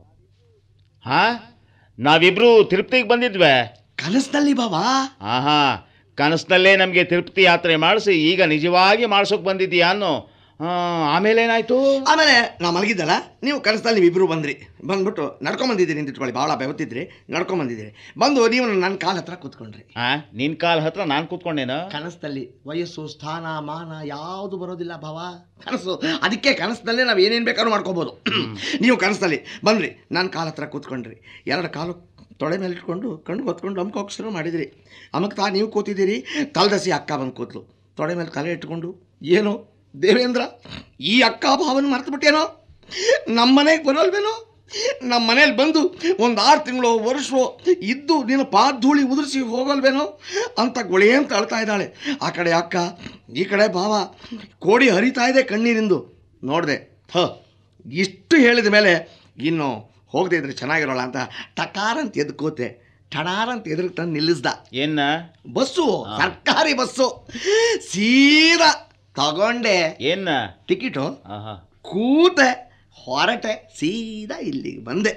ನಾವಿಬ್ರು ತಿರುಪತಿಗೆ ಬಂದಿದ್ವೆ ಕನಸಿನಲ್ಲಿ ಬಾಬಾ. ಕನಸಿನಲ್ಲೇ ನಮಗೆ ತಿರುಪತಿ ಯಾತ್ರೆ ಮಾಡಿಸಿ ಈಗ ನಿಜವಾಗಿ ಮಾಡ್ಸೋಕೆ ಬಂದಿದ್ದೀಯಾ ಅನ್ನೋ. ಆಮೇಲೆ ಏನಾಯ್ತು? ಆಮೇಲೆ ನಾ ಮಲಗಿದ್ದಲ್ಲ, ನೀವು ಕನಸಿನಲ್ಲಿ ನೀವಿಬ್ಬರು ಬಂದ್ಬಿಟ್ಟು ನಡ್ಕೊಂಬಂದಿದ್ದೀರಿ ಅಂತ ಇಟ್ಕೊಳ್ಳಿ. ಭಾಳ ಬೆವತ್ತಿದ್ರಿ, ನಡ್ಕೊಂಬಂದಿದ್ದೀರಿ. ಬಂದು ನೀವು ನನ್ನ ಕಾಲ ಹತ್ರ ಕೂತ್ಕೊಂಡ್ರಿ. ನಿನ್ನ ಕಾಲ ಹತ್ರ ನಾನು ಕೂತ್ಕೊಂಡೇನ? ಕನಸಿನಲ್ಲಿ ವಯಸ್ಸು, ಸ್ಥಾನ, ಮಾನ ಯಾವುದು ಬರೋದಿಲ್ಲ ಭಾವ. ಕನಸು, ಅದಕ್ಕೆ ಕನಸಿನಲ್ಲೇ ನಾವು ಏನೇನು ಬೇಕಾದ್ರೂ ಮಾಡ್ಕೋಬೋದು. ನೀವು ಕನಸಿನಲ್ಲಿ ಬಂದ್ರಿ, ನನ್ನ ಕಾಲ ಹತ್ರ ಕೂತ್ಕೊಂಡ್ರಿ. 2 ಕಾಲು ತೊಳೆ ಮೇಲೆ ಇಟ್ಕೊಂಡು ಕಣ್ಣು ಹೊತ್ಕೊಂಡು ಅಮ್ಕೋಕೆ ಶುರು ಮಾಡಿದಿರಿ. ಅಮಕ್ತಾ ನೀವು ಕೂತಿದ್ದೀರಿ. ತಲೆದಸಿ ಅಕ್ಕ ಬಂದು ಕೂತ್ಲು, ತೊಡೆ ಮೇಲೆ ತಲೆ ಇಟ್ಕೊಂಡು. ಏನು ದೇವೇಂದ್ರ, ಈ ಅಕ್ಕ ಭಾವನ ಮರ್ತು ಬಿಟ್ಟೇನೋ? ನಮ್ಮ ಮನೆಗೆ ಬರೋಲ್ವೇನೋ? ನಮ್ಮ ಮನೇಲಿ ಬಂದು ಒಂದು 6 ತಿಂಗಳು ವರ್ಷವೋ ಇದ್ದು ನೀನು ಪಾದಧೂಳಿ ಉದುರಿಸಿ ಹೋಗಲ್ವೇನೋ ಅಂತ ಗೊಳೆ ಅಂತ ಅಳ್ತಾ ಇದ್ದಾಳೆ. ಆ ಕಡೆ ಅಕ್ಕ, ಈ ಕಡೆ ಭಾವ. ಕೋಡಿ ಹರಿತಾ ಇದೆ ಕಣ್ಣೀರಿಂದು. ನೋಡಿದೆ, ಇಷ್ಟು ಹೇಳಿದ ಮೇಲೆ ಇನ್ನು ಹೋಗದೆ ಇದ್ರೆ ಚೆನ್ನಾಗಿರೋಲ್ಲ ಅಂತ ಟಕಾರ ಅಂತ ಎದ್ದು ಕೂತೆ, ಟಡಾರ ಅಂತ ಎದುರಿಗೆ ತಂದು ನಿಲ್ಲಿಸ್ದ. ಏನ ಬಸ್ಸು, ಸರ್ಕಾರಿ ಬಸ್ಸು. ಸೀದಾ ತಗೊಂಡೆ ಏನ ಟಿಕೆಟು, ಕೂತೆ, ಹೊರಟೆ, ಸೀದಾ ಇಲ್ಲಿಗೆ ಬಂದೆ.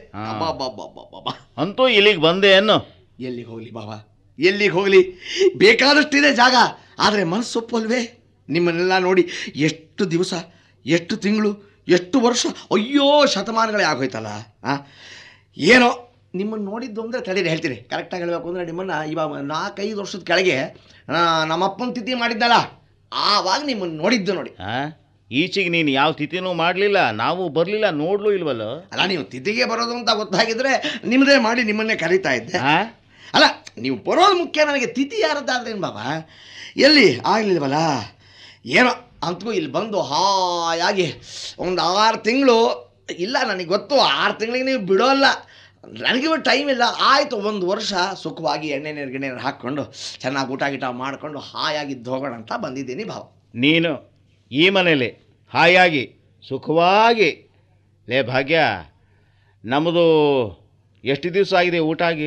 ಅಂತೂ ಇಲ್ಲಿಗೆ ಬಂದೆ ಅನ್ನು. ಎಲ್ಲಿಗೆ ಹೋಗ್ಲಿ ಬಾಬಾ, ಎಲ್ಲಿಗೆ ಹೋಗಲಿ, ಬೇಕಾದಷ್ಟಿದೆ ಜಾಗ, ಆದರೆ ಮನಸ್ಸು ಒಪ್ಪಲ್ವೇ? ನಿಮ್ಮನ್ನೆಲ್ಲ ನೋಡಿ ಎಷ್ಟು ದಿವಸ, ಎಷ್ಟು ತಿಂಗಳು, ಎಷ್ಟು ವರ್ಷ, ಅಯ್ಯೋ ಶತಮಾನಗಳೇ ಆಗೋಯ್ತಲ್ಲ. ಏನೋ ನಿಮ್ಮನ್ನು ನೋಡಿದ್ದು ಅಂದರೆ ತಡೀರಿ ಹೇಳ್ತೀನಿ. ಕರೆಕ್ಟಾಗಿ ಹೇಳಬೇಕು ಅಂದರೆ ನಿಮ್ಮನ್ನು ಇವಾಗ 4-5 ವರ್ಷದ ಕೆಳಗೆ ನಮ್ಮಪ್ಪನ ತಿಥಿ ಮಾಡಿದ್ದಲ್ಲ, ಆವಾಗ ನಿಮ್ಮನ್ನು ನೋಡಿದ್ದು ನೋಡಿ. ಈಚೆಗೆ ನೀನು ಯಾವ ತಿಥಿನೂ ಮಾಡಲಿಲ್ಲ, ನಾವು ಬರಲಿಲ್ಲ, ನೋಡ್ಲೂ ಇಲ್ವಲ್ಲ. ಅಲ್ಲ, ನೀವು ತಿಥಿಗೆ ಬರೋದು ಅಂತ ಗೊತ್ತಾಗಿದ್ರೆ ನಿಮ್ಮದೇ ಮಾಡಿ ನಿಮ್ಮನ್ನೇ ಕರೀತಾ ಇದ್ದೆ. ಅಲ್ಲ, ನೀವು ಬರೋದು ಮುಖ್ಯ, ನನಗೆ ತಿಥಿ ಯಾರದ್ದಾದ್ರೇನು ಬಾಬಾ, ಎಲ್ಲಿ ಆಗಲಿಲ್ವಲ್ಲ. ಏನೋ ಅಂತೂ ಇಲ್ಲಿ ಬಂದು ಹಾಯಾಗಿ ಒಂದು 6 ತಿಂಗಳು ಇಲ್ಲ, ನನಗೆ ಗೊತ್ತು 6 ತಿಂಗಳಿಗೆ ನೀವು ಬಿಡೋಲ್ಲ, ನನಗಿವ ಟೈಮ್ ಇಲ್ಲ. ಆಯಿತು, 1 ವರ್ಷ ಸುಖವಾಗಿ ಎಣ್ಣೆ ನೀರು ಹಾಕ್ಕೊಂಡು ಚೆನ್ನಾಗಿ ಊಟ ಗೀಟ ಮಾಡಿಕೊಂಡು ಹಾಯಾಗಿದ್ದು ಹೋಗೋಣ ಅಂತ ಬಂದಿದ್ದೀನಿ ಭಾವ. ನೀನು ಈ ಮನೇಲಿ ಹಾಯಾಗಿ ಸುಖವಾಗಿ ಲೇ ಭಾಗ್ಯ, ನಮ್ಮದು ಎಷ್ಟು ದಿವಸ ಆಗಿದೆ ಊಟ ಆಗಿ?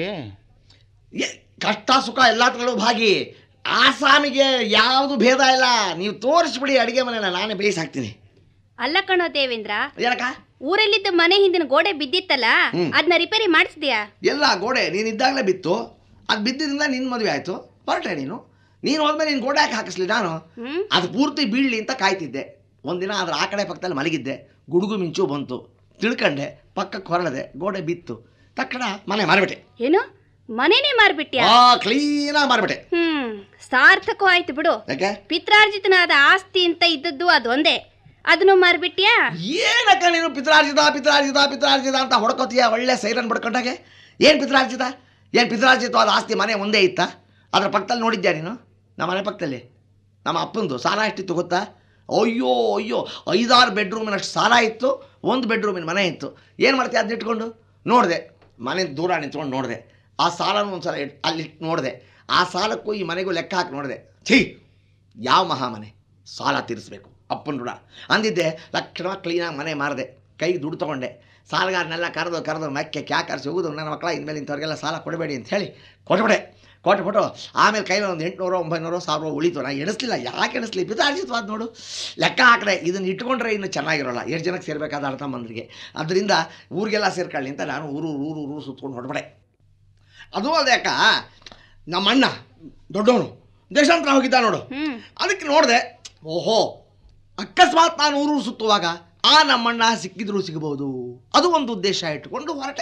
ಕಷ್ಟ ಸುಖ ಎಲ್ಲ ತಗೊಳ್ಳೋ ಭಾಗಿ, ಆಸಾಮಿಗೆ ಯಾವುದು ಭೇದ ಇಲ್ಲ. ನೀವು ತೋರಿಸ್ಬಿಡಿ ಅಡುಗೆ ಮನೆನ, ನಾನೇ ಬೇಯಿಸಿ ಹಾಕ್ತೀನಿ. ಅಲ್ಲ ಕಣೋ ದೇವೇಂದ್ರ, ಏನಕ್ಕ? ಊರಲ್ಲಿದ್ದ ಮನೆ ಹಿಂದಿನ ಗೋಡೆ ಬಿದ್ದಿತ್ತಲ್ಲ, ಅದನ್ನ ರಿಪೇರಿ ಮಾಡಿಸಿದ್ಯಾ? ಎಲ್ಲ ಗೋಡೆ ನೀನು ಇದ್ದಾಗಲೇ ಬಿತ್ತು, ಅದು ಬಿದ್ದಿದ್ದರಿಂದ ನಿನ್ನ ಮದುವೆ ಆಯಿತು, ಹೊರಟೆ ನೀನು ಹೋದ್ಮೇಲೆ ನೀನು ಗೋಡೆ ಹಾಕಿಸ್ಲಿ. ನಾನು ಅದು ಪೂರ್ತಿ ಬೀಳಲಿ ಅಂತ ಕಾಯ್ತಿದ್ದೆ. ಒಂದಿನ ಅದ್ರ ಆ ಕಡೆ ಪಕ್ಕದಲ್ಲಿ ಮಲಗಿದ್ದೆ, ಗುಡುಗು ಮಿಂಚು ಬಂತು, ತಿಳ್ಕೊಂಡೆ, ಪಕ್ಕಕ್ಕೆ ಹೊರಳದೆ, ಗೋಡೆ ಬಿತ್ತು, ತಕ್ಷಣ ಮನೆ ಮಾರ್ಬಿಟ್ಟೆ. ಏನು, ಮನೆನೇ ಮಾರ್ಬಿಟ್ಯಾ? ಕ್ಲೀನಾಗಿ ಮಾರ್ಬಿಟ್ಟೆ. ಸಾರ್ಥಕ ಆಯ್ತು ಬಿಡು. ಯಾಕೆ? ಪಿತ್ರಾರ್ಜಿತನಾದ ಆಸ್ತಿ ಅಂತ ಇದ್ದದ್ದು ಅದೊಂದೇ, ಅದನ್ನು ಮಾರ್ಬಿಟ್ಯಾ? ಏನಕ್ಕ ನೀನು ಪಿತ್ರಾರ್ಜಿತ ಪಿತ್ರಾರ್ಜಿತ ಪಿತ್ರಾರ್ಜಿತ ಅಂತ ಹೊಡ್ಕೋತೀಯ ಒಳ್ಳೆ ಸೈರನ್ ಬಡ್ಕೊಂಡಾಗೆ? ಏನು ಪಿತ್ರಾರ್ಜಿತ, ಏನು ಪಿತ್ರಾರ್ಜಿತವಾದ ಆಸ್ತಿ ಮನೆ ಒಂದೇ ಇತ್ತಾ? ಅದರ ಪಕ್ಕದಲ್ಲಿ ನೋಡಿದ್ಯಾ ನೀನು? ನಮ್ಮ ಮನೆ ಪಕ್ಕದಲ್ಲಿ ನಮ್ಮ ಅಪ್ಪಂದು ಸಾಲ ಎಷ್ಟಿತ್ತು ಗೊತ್ತಾ? ಅಯ್ಯೋ 5-6 ಬೆಡ್ರೂಮಿನಷ್ಟು ಸಾಲ ಇತ್ತು, 1 ಬೆಡ್ರೂಮಿನ ಮನೆ ಇತ್ತು. ಏನು ಮಾಡ್ತೀಯ ಅದನ್ನ ಇಟ್ಕೊಂಡು? ನೋಡಿದೆ, ಮನೆ ದೂರ ನಿಂತ್ಕೊಂಡು ನೋಡಿದೆ, ಆ ಸಾಲನೂ ಒಂದು ಸಲ ಅಲ್ಲಿ ನೋಡಿದೆ, ಆ ಸಾಲಕ್ಕೂ ಈ ಮನೆಗೂ ಲೆಕ್ಕ ಹಾಕಿ ನೋಡಿದೆ. ಛೀ, ಯಾವ ಮಹಾಮನೆ, ಸಾಲ ತೀರಿಸ್ಬೇಕು ಅಪ್ಪನ ಋಣ ಅಂದಿದ್ದೆ. ಲಕ್ಷಣ ಕ್ಲೀನಾಗಿ ಮನೆ ಮಾರಿದೆ, ಕೈಗೆ ದುಡ್ಡು ತೊಗೊಂಡೆ, ಸಾಲಗಾರನೆಲ್ಲ ಕರೆದು ಮೆಕ್ಕೆ ಕ್ಯಾಕರಿಸಿ ಹೋಗೋದು, ನನ್ನ ಮಕ್ಕಳ ಇನ್ಮೇಲೆ ಇಂಥವ್ರಿಗೆಲ್ಲ ಸಾಲ ಕೊಡಬೇಡಿ ಅಂತ ಹೇಳಿ ಕೊಟ್ಬಿಟ್ಟು ಆಮೇಲೆ ಕೈಲಿ ಒಂದು 800, 900, 1000 ಉಳಿತು. ನಾನು ಎಣಿಸ್ಲಿಲ್ಲ, ಯಾಕೆ ಎಣಿಸ್ಲಿ, ಪಿತಾರ್ಜಿತವಾದ ನೋಡು. ಲೆಕ್ಕ ಹಾಕಿದೆ, ಇದನ್ನು ಇಟ್ಕೊಂಡ್ರೆ ಇನ್ನು ಚೆನ್ನಾಗಿರೋಲ್ಲ, ಎಷ್ಟು ಜನಕ್ಕೆ ಸೇರಬೇಕಾದ ಅರ್ಥ ಮಂದಿಗೆ. ಅದರಿಂದ ಊರಿಗೆಲ್ಲ ಸೇರ್ಕೊಳ್ಳಿ ಅಂತ ನಾನು ಊರು ಸುತ್ಕೊಂಡು ಹೊರಟೆ. ಅದು ಅದೇ ಅಕ್ಕ, ನಮ್ಮ ಅಣ್ಣ ದೊಡ್ಡವನು ದೇಶಾಂತರ ಹೋಗಿದ್ದ ನೋಡು, ಅದಕ್ಕೆ ನೋಡಿದೆ, ಓಹೋ ಅಕಸ್ಮಾತ್ ನಾನು ಊರು ಸುತ್ತುವಾಗ ಆ ನಮ್ಮಣ್ಣ ಸಿಕ್ಕಿದ್ರು ಸಿಗಬಹುದು, ಅದು ಒಂದು ಉದ್ದೇಶ ಇಟ್ಟುಕೊಂಡು ಹೊರಟೆ.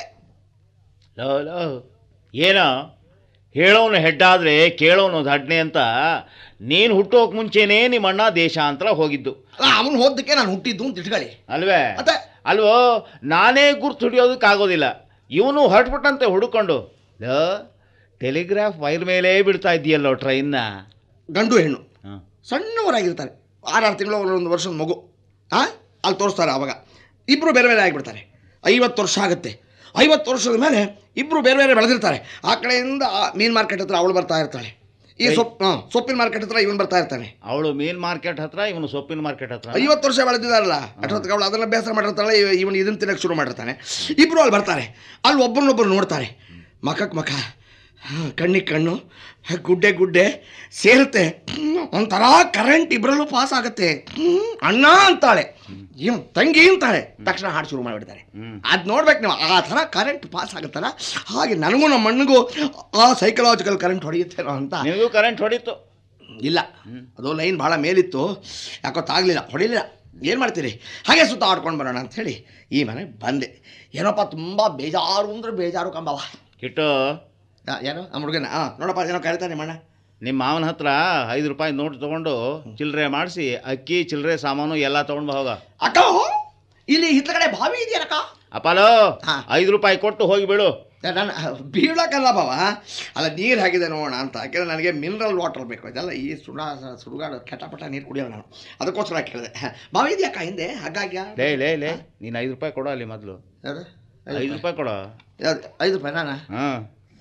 ಏನೋ ಹೇಳೋನು ಹೆಡ್ಡಾದರೆ ಕೇಳೋನು ದಡ್ನೆ ಅಂತ, ನೀನು ಹುಟ್ಟೋಕೆ ಮುಂಚೆನೇ ನಿಮ್ಮ ಅಣ್ಣ ದೇಶಾಂತರ ಹೋಗಿದ್ದು. ಅವನು ಹೋದಕ್ಕೆ ನಾನು ಹುಟ್ಟಿದ್ದು ಅಂತ ಇಟ್ಕೊಳ್ಳಿ ಅಲ್ವೇ? ಅಲ್ವೋ, ನಾನೇ ಗುರ್ತು ಹಿಡಿಯೋದಕ್ಕಾಗೋದಿಲ್ಲ, ಇವನು ಹೊರಟ್ಬಿಟ್ಟಂತೆ ಹುಡುಕೊಂಡು. ಟೆಲಿಗ್ರಾಫ್ ವೈರ್ ಮೇಲೆ ಬಿಡ್ತಾ ಇದೆಯಲ್ಲೋ ಟ್ರೈನ್ನ. ಗಂಡು ಹೆಣ್ಣು ಸಣ್ಣವರಾಗಿರ್ತಾರೆ, 6 ತಿಂಗಳು 1 ವರ್ಷದ ಮಗು, ಅಲ್ಲಿ ತೋರಿಸ್ತಾರೆ. ಆವಾಗ ಇಬ್ಬರು ಬೇರೆ ಬೇರೆ ಆಗಿಬಿಡ್ತಾರೆ. 50 ವರ್ಷ ಆಗುತ್ತೆ. 50 ವರ್ಷದ ಮೇಲೆ ಇಬ್ಬರು ಬೇರೆ ಬೇರೆ ಬೆಳೆದಿರ್ತಾರೆ. ಆ ಕಡೆಯಿಂದ ಮೀನು ಮಾರ್ಕೆಟ್ ಹತ್ರ ಅವಳು ಬರ್ತಾ ಇರ್ತಾಳೆ, ಈ ಸೊಪ್ಪಿನ ಮಾರ್ಕೆಟ್ ಹತ್ರ ಇವನು ಬರ್ತಾ ಇರ್ತಾನೆ. ಅವಳು ಮೀನು ಮಾರ್ಕೆಟ್ ಹತ್ರ, ಇವನು ಸೊಪ್ಪಿನ ಮಾರ್ಕೆಟ್ ಹತ್ರ. 50 ವರ್ಷ ಬೆಳೆದಿದ್ದಾರಲ್ಲ, ಅಷ್ಟೊತ್ತಿಗೆ ಅವಳು ಅದನ್ನು ಬೇಸರ ಮಾಡಿರ್ತಾಳೆ, ಇವನು ಇದನ್ನು ತಿನ್ನಕ್ಕೆ ಶುರು ಮಾಡಿರ್ತಾನೆ. ಇಬ್ಬರು ಅಲ್ಲಿ ಬರ್ತಾರೆ, ಅಲ್ಲಿ ಒಬ್ಬರನ್ನೊಬ್ಬರು ನೋಡ್ತಾರೆ, ಮಖಕ್ಕೆ ಮಖ, ಕಣ್ಣಿಗೆ ಕಣ್ಣು, ಗುಡ್ಡೆ ಸೇರುತ್ತೆ, ಒಂಥರ ಕರೆಂಟ್ ಇಬ್ಬರಲ್ಲೂ ಪಾಸ್ ಆಗುತ್ತೆ. ಅಣ್ಣ ಅಂತಾಳೆ, ತಂಗಿ ಅಂತಾಳೆ, ತಕ್ಷಣ ಹಾಡು ಶುರು ಮಾಡಿಬಿಡ್ತಾರೆ. ಅದು ನೋಡ್ಬೇಕು ನೀವು, ಆ ಥರ ಕರೆಂಟ್ ಪಾಸ್ ಆಗುತ್ತಲ್ಲ, ಹಾಗೆ ನನಗೂ ನಮ್ಮ ಅಣ್ಣಗೂ ಆ ಸೈಕಲಾಜಿಕಲ್ ಕರೆಂಟ್ ಹೊಡೆಯುತ್ತೇನೋ ಅಂತ. ನಿನಗೂ ಕರೆಂಟ್ ಹೊಡೀತು? ಇಲ್ಲ, ಅದು ಲೈನ್ ಭಾಳ ಮೇಲಿತ್ತು, ಯಾಕೋ ತಾಗಲಿಲ್ಲ, ಹೊಡಿಲಿಲ್ಲ. ಏನು ಮಾಡ್ತೀರಿ, ಹಾಗೆ ಸುತ್ತ ಆಡ್ಕೊಂಡು ಬರೋಣ ಅಂಥೇಳಿ ಈ ಮನೆಗೆ ಬಂದೆ. ಏನಪ್ಪ ತುಂಬ ಬೇಜಾರು ಅಂದರೆ ಬೇಜಾರು ಕಂಬವ. ಕಿಟ್ಟು ಏನೋ ನಮ್ಮ ಹುಡುಗನ ನೋಡಪ್ಪ ಏನೋ ಕರಿತಾನೆ ನಿಮ್ಮ ಅಣ್ಣ. ನಿಮ್ಮ ಮಾವನ ಹತ್ರ 5 ರೂಪಾಯಿ ನೋಟ್ ತೊಗೊಂಡು ಚಿಲ್ಲರೆ ಮಾಡಿಸಿ ಅಕ್ಕಿ ಚಿಲ್ಲರೆ ಸಾಮಾನು ಎಲ್ಲ ತೊಗೊಂಡು ಹೋಗ. ಅಕ್ಕ, ಇಲ್ಲಿ ಹಿತ್ತ ಕಡೆ ಬಾವಿ ಇದೆಯಕ್ಕ? ಅಪ್ಪಲೋ 5 ರೂಪಾಯಿ ಕೊಟ್ಟು ಹೋಗಿ ಬಿಡು. ನಾನು ಬೀಳಕ್ಕಲ್ಲ ಬಾವ, ಅಲ್ಲ ನೀರು ಹಾಕಿದೆ ನೋಡೋಣ ಅಂತ. ಯಾಕೆಂದರೆ ನನಗೆ ಮಿನರಲ್ ವಾಟರ್ ಬೇಕು, ಇದೆಲ್ಲ ಈ ಸುಡುಗಾಡು ಕೆಟ್ಟಪಟ್ಟ ನೀರು ಕುಡಿಯೋಣ ನಾನು, ಅದಕ್ಕೋಸ್ಕರ ಕೇಳಿದೆ. ಬಾವಿ ಇದೆಯಕ್ಕ ಹಿಂದೆ? ಹಾಗಾಗಿ ಲೇ ನೀನು 5 ರೂಪಾಯಿ ಕೊಡೋ ಅಲ್ಲಿ ಮೊದಲು. 5 ರೂಪಾಯಿ ಕೊಡೋ. 5 ರೂಪಾಯಿ ನಾನು?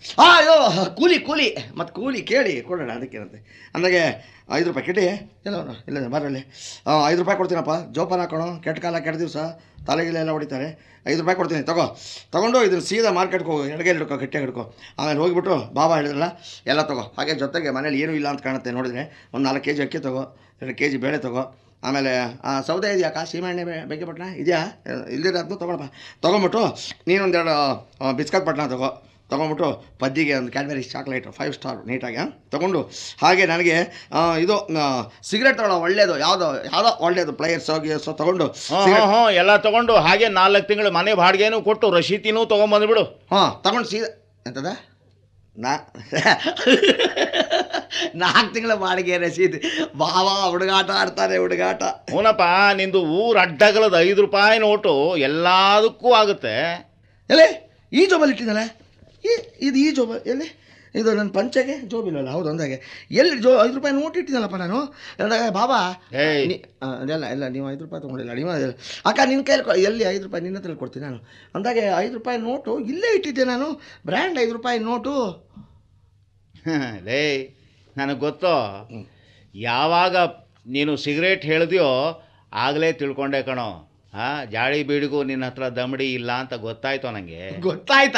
ಅಯ್ಯೋ ಕೂಲಿ ಮತ್ತು ಕೂಲಿ ಕೇಳಿ ಕೊಡೋಣ ಅದಕ್ಕೇನಂತೆ ಅಂದಾಗೆ 5 ರೂಪಾಯಿ ಕೆಟ್ಟಿ ಎಲ್ಲ ಇಲ್ಲ ಬರಲಿ 5 ರೂಪಾಯಿ ಕೊಡ್ತೀನಪ್ಪ, ಜೋಪಾನ ಹಾಕೋಣ, ಕೆಟ್ಟ ಕಾಲ ಕೆಟ್ಟ ದಿವಸ ತಲೆಗಿಲೆ ಎಲ್ಲ ಹೊಡಿತಾರೆ. 5 ರೂಪಾಯಿ ಕೊಡ್ತೀನಿ, ತೊಗೊಂಡು ಇದನ್ನು ಸೀದಾ ಮಾರ್ಕೆಟ್ಗೆ ಹೋಗು, ಎಡಗೆ ಹಿಡ್ಕೊ, ಗಟ್ಟಿಯಾಗಿ ಹಿಡ್ಕೊ. ಆಮೇಲೆ ಹೋಗಿಬಿಟ್ಟು ಬಾಬಾ ಹೇಳಿದ್ರಲ್ಲ ಎಲ್ಲ ತೊಗೋ. ಹಾಗೆ ಜೊತೆಗೆ ಮನೇಲಿ ಏನೂ ಇಲ್ಲ ಅಂತ ಕಾಣುತ್ತೆ ನೋಡಿದ್ರೆ ಒಂದು 4 kg ಅಕ್ಕಿ ತೊಗೋ, 2 kg ಬೇಳೆ ತೊಗೋ. ಆಮೇಲೆ ಸೌದೆ ಇದೆಯಾ, ಸೀಮೆಎಣ್ಣೆ ಬೇಕಿಪಟ್ಟಣ ಇದೆಯಾ, ಇಲ್ದಿರ ಅದನ್ನು ತೊಗೊಳಪ್ಪ. ತೊಗೊಂಬಿಟ್ಟು ನೀನೊಂದೆರಡು ಬಿಸ್ಕತ್ ಪಟ್ಟಣ ತೊಗೊಂಬಿಟ್ಟು ಪದ್ದಿಗೆ ಒಂದು ಕ್ಯಾಡ್ಬರಿ ಚಾಕ್ಲೇಟು 5 ಸ್ಟಾರ್ ನೀಟಾಗಿ ತೊಗೊಂಡು, ಹಾಗೆ ನನಗೆ ಇದು ಸಿಗರೇಟ್ ತೊಗೊಳ್ಳೋ ಒಳ್ಳೇದು ಯಾವುದೋ ಒಳ್ಳೇದು ಪ್ಲೇಯರ್ಸೋ ಗಿಯರ್ಸೋ ತೊಗೊಂಡು ಎಲ್ಲ ತೊಗೊಂಡು ಹಾಗೆ 4 ತಿಂಗಳು ಮನೆ ಬಾಡಿಗೆನೂ ಕೊಟ್ಟು ರಶೀತಿನೂ ತೊಗೊಂಬಂದ್ಬಿಡು. ತೊಗೊಂಡು ಸೀದಾ ಎಂತದ 4 ತಿಂಗಳ ಬಾಡಿಗೆ ರಸೀದಿ. ಬಾವಾ ಹುಡುಗಾಟ ಆಡ್ತಾರೆ, ಹುಡುಗಾಟ. ಹೂನಪ್ಪ, ನಿಂದು ಊರು ಅಡ್ಡಗಲದ 5 ರೂಪಾಯಿ ನೋಟು ಎಲ್ಲದಕ್ಕೂ ಆಗುತ್ತೆ. ಎಲ್ಲಿ ಈ ಜೋಬಲ್ಲಿ ಇಟ್ಟಿದ್ದಲ್ಲ, ಇದು ಈ ಜೋಬ ಎಲ್ಲಿ, ಇದು ನನ್ನ ಪಂಚೆಗೆ ಜೋಬಿಲ್ಲಲ್ಲ. ಹೌದು ಅಂದಾಗೆ ಎಲ್ಲಿ 5 ರೂಪಾಯಿ ನೋಟ್ ಇಟ್ಟಿದ್ದಲ್ಲಪ್ಪ ನಾನು. ಅಂದಾಗ ಬಾಬಾ ಎಲ್ಲ ನೀವು 5 ರೂಪಾಯಿ ತೊಗೊಂಡಿಲ್ಲ, ನೀವು ಅಕ್ಕ ನಿನ್ನ ಕೈಲಿ ಎಲ್ಲಿ 5 ರೂಪಾಯಿ ನಿನ್ನ ಹತ್ರ ಕೊಡ್ತೀನಿ ನಾನು. ಅಂದಾಗೆ 5 ರೂಪಾಯಿ ನೋಟು ಇಲ್ಲೇ ಇಟ್ಟಿದ್ದೆ ನಾನು, ಬ್ರ್ಯಾಂಡ್ 5 ರೂಪಾಯಿ ನೋಟು. ಲೇ ನನಗೆ ಗೊತ್ತೋ, ಯಾವಾಗ ನೀನು ಸಿಗರೇಟ್ ಹೇಳಿದ್ಯೋ ಆಗಲೇ ತಿಳ್ಕೊಂಡೆ ಕಣೋ. ಜಾಡಿ ಬೀಡಿಗೂ ನಿನ್ನ ಹತ್ರ ದಮಡಿ ಇಲ್ಲ ಅಂತ ಗೊತ್ತಾಯ್ತು ನನಗೆ. ಗೊತ್ತಾಯ್ತಾ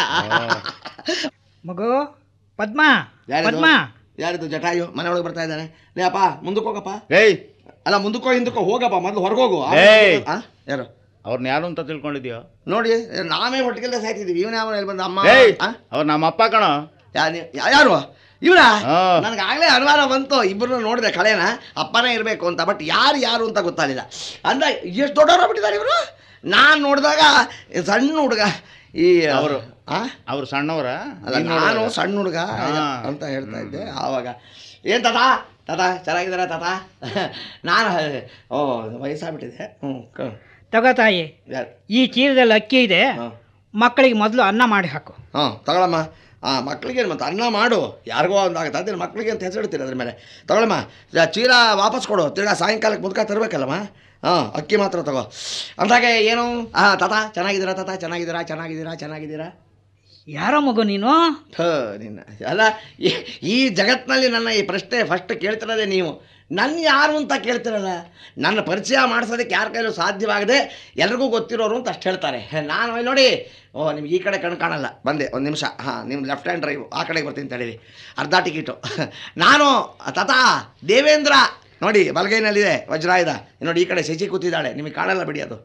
ಮಗು? ಪದ್ಮಾ ಪದ್ಮಾ ಯಾರಿದು ಜಟಾಯು ಮನೆ ಒಳಗೆ ಬರ್ತಾ ಇದ್ದಾನೆ. ಲೇ ಅಪ್ಪ ಮುಂದಕ್ಕೆ ಹೋಗಪ್ಪ. ಏಯ್ ಅಲ್ಲ ಮುಂದಕ್ಕೋ ಹಿಂದಕ್ಕೋ ಹೋಗಪ್ಪ, ಮೊದಲು ಹೊರಗೋಗು. ಯಾರು ಅವ್ರನ್ನ ಯಾರು ಅಂತ ತಿಳ್ಕೊಂಡಿದ್ಯೋ? ನೋಡಿ ನಾವೇ ಹೊಟ್ಟಿಗೆಲ್ಲ ಸಾಯ್ತಿದ್ದೀವಿ, ಇವನೇ ಅವನ ಎಲ್ಲಿ ಬಂದ ಅಮ್ಮ. ಅವ್ರು ನಮ್ಮ ಅಪ್ಪ ಕಣೋ. ಯಾರು ಇವರ? ನನಗೆ ಆಗಲೇ ಅನುಮಾನ ಬಂತು, ಇಬ್ಬರನ್ನ ನೋಡಿದೆ ಕಳೆನ ಅಪ್ಪನೇ ಇರಬೇಕು ಅಂತ. ಬಟ್ ಯಾರು ಅಂತ ಗೊತ್ತಾಗಲಿಲ್ಲ. ಅಂದ ಎಷ್ಟು ದೊಡ್ಡವ್ರು ಬಿಟ್ಟಿದ್ದಾರೆ ಇವರು. ನಾನು ನೋಡಿದಾಗ ಸಣ್ಣ ಹುಡುಗ. ಈ ಅವರು ಸಣ್ಣವರ? ನಾನು ಸಣ್ಣ ಹುಡುಗ ಅಂತ ಹೇಳ್ತಾ ಇದ್ದೆ ಆವಾಗ. ಏನು ತಾತ ಚೆನ್ನಾಗಿದ್ದಾರ ತಾತ? ನಾನು ವಯಸ್ಸಾಗ್ಬಿಟ್ಟಿದೆ. ತಗೋ ತಾಯಿ, ಈ ಚೀಲದಲ್ಲಿ ಅಕ್ಕಿ ಇದೆ, ಮಕ್ಕಳಿಗೆ ಮೊದಲು ಅನ್ನ ಮಾಡಿ ಹಾಕು. ತಗೊಳಮ್ಮ. ಮಕ್ಕಳಿಗೆ ಮತ್ತು ಅನ್ನ ಮಾಡು, ಯಾರಿಗೋ ಒಂದು ಆಗುತ್ತೆ ಅದೇನು ಮಕ್ಕಳಿಗೆ ಅಂತ ಹೆಸರಿಡ್ತೀರಿ ಅದ್ರ ಮೇಲೆ. ತಗೊಳಮ್ಮ, ಚೀಲ ವಾಪಸ್ ಕೊಡು, ತಿರ್ಗಾ ಸಾಯಂಕಾಲಕ್ಕೆ ಮುದ್ಕ ತರಬೇಕಲ್ಲಮ್ಮ. ಅಕ್ಕಿ ಮಾತ್ರ ತಗೋ. ಅಂದಾಗೆ ಏನು ತಾತ ಚೆನ್ನಾಗಿದ್ದೀರಾ? ತಾತ ಚೆನ್ನಾಗಿದ್ದೀರಾ? ಯಾರೋ ಮಗು ನೀನು? ನಿನ್ನ ಅಲ್ಲ, ಈ ಜಗತ್ತಿನಲ್ಲಿ ನನ್ನ ಈ ಪ್ರಶ್ನೆ ಫಸ್ಟ್ ಕೇಳ್ತಿರೋದೇ ನೀವು. ನನ್ನ ಯಾರು ಅಂತ ಕೇಳ್ತಿರಲ್ಲ. ನನ್ನ ಪರಿಚಯ ಮಾಡಿಸೋದಕ್ಕೆ ಯಾರ ಕೈಲೂ ಸಾಧ್ಯವಾಗದೆ ಎಲ್ರಿಗೂ ಗೊತ್ತಿರೋರು ಅಂತ ಅಷ್ಟು ಹೇಳ್ತಾರೆ. ನಾನು ನೋಡಿ, ನಿಮ್ಗೆ ಈ ಕಡೆ ಕಣ್ಣು ಕಾಣಲ್ಲ, ಬಂದೆ 1 ನಿಮಿಷ. ನಿಮ್ಮ ಲೆಫ್ಟ್ ಹ್ಯಾಂಡ್ ಡ್ರೈವ್ ಆ ಕಡೆಗೆ ಬರ್ತೀನಿ ತಡೀರಿ, ಅರ್ಧ ಟಿಕೆಟು. ನಾನು ತಾತ ದೇವೇಂದ್ರ ನೋಡಿ, ಬಲಗೈನಲ್ಲಿದೆ ವಜ್ರಾಯುಧ. ನೋಡಿ ಈ ಕಡೆ ಶಶಿ ಕೂತಿದ್ದಾಳೆ, ನಿಮಗೆ ಕಾಣಲ್ಲ ಬಿಡಿ ಅದು.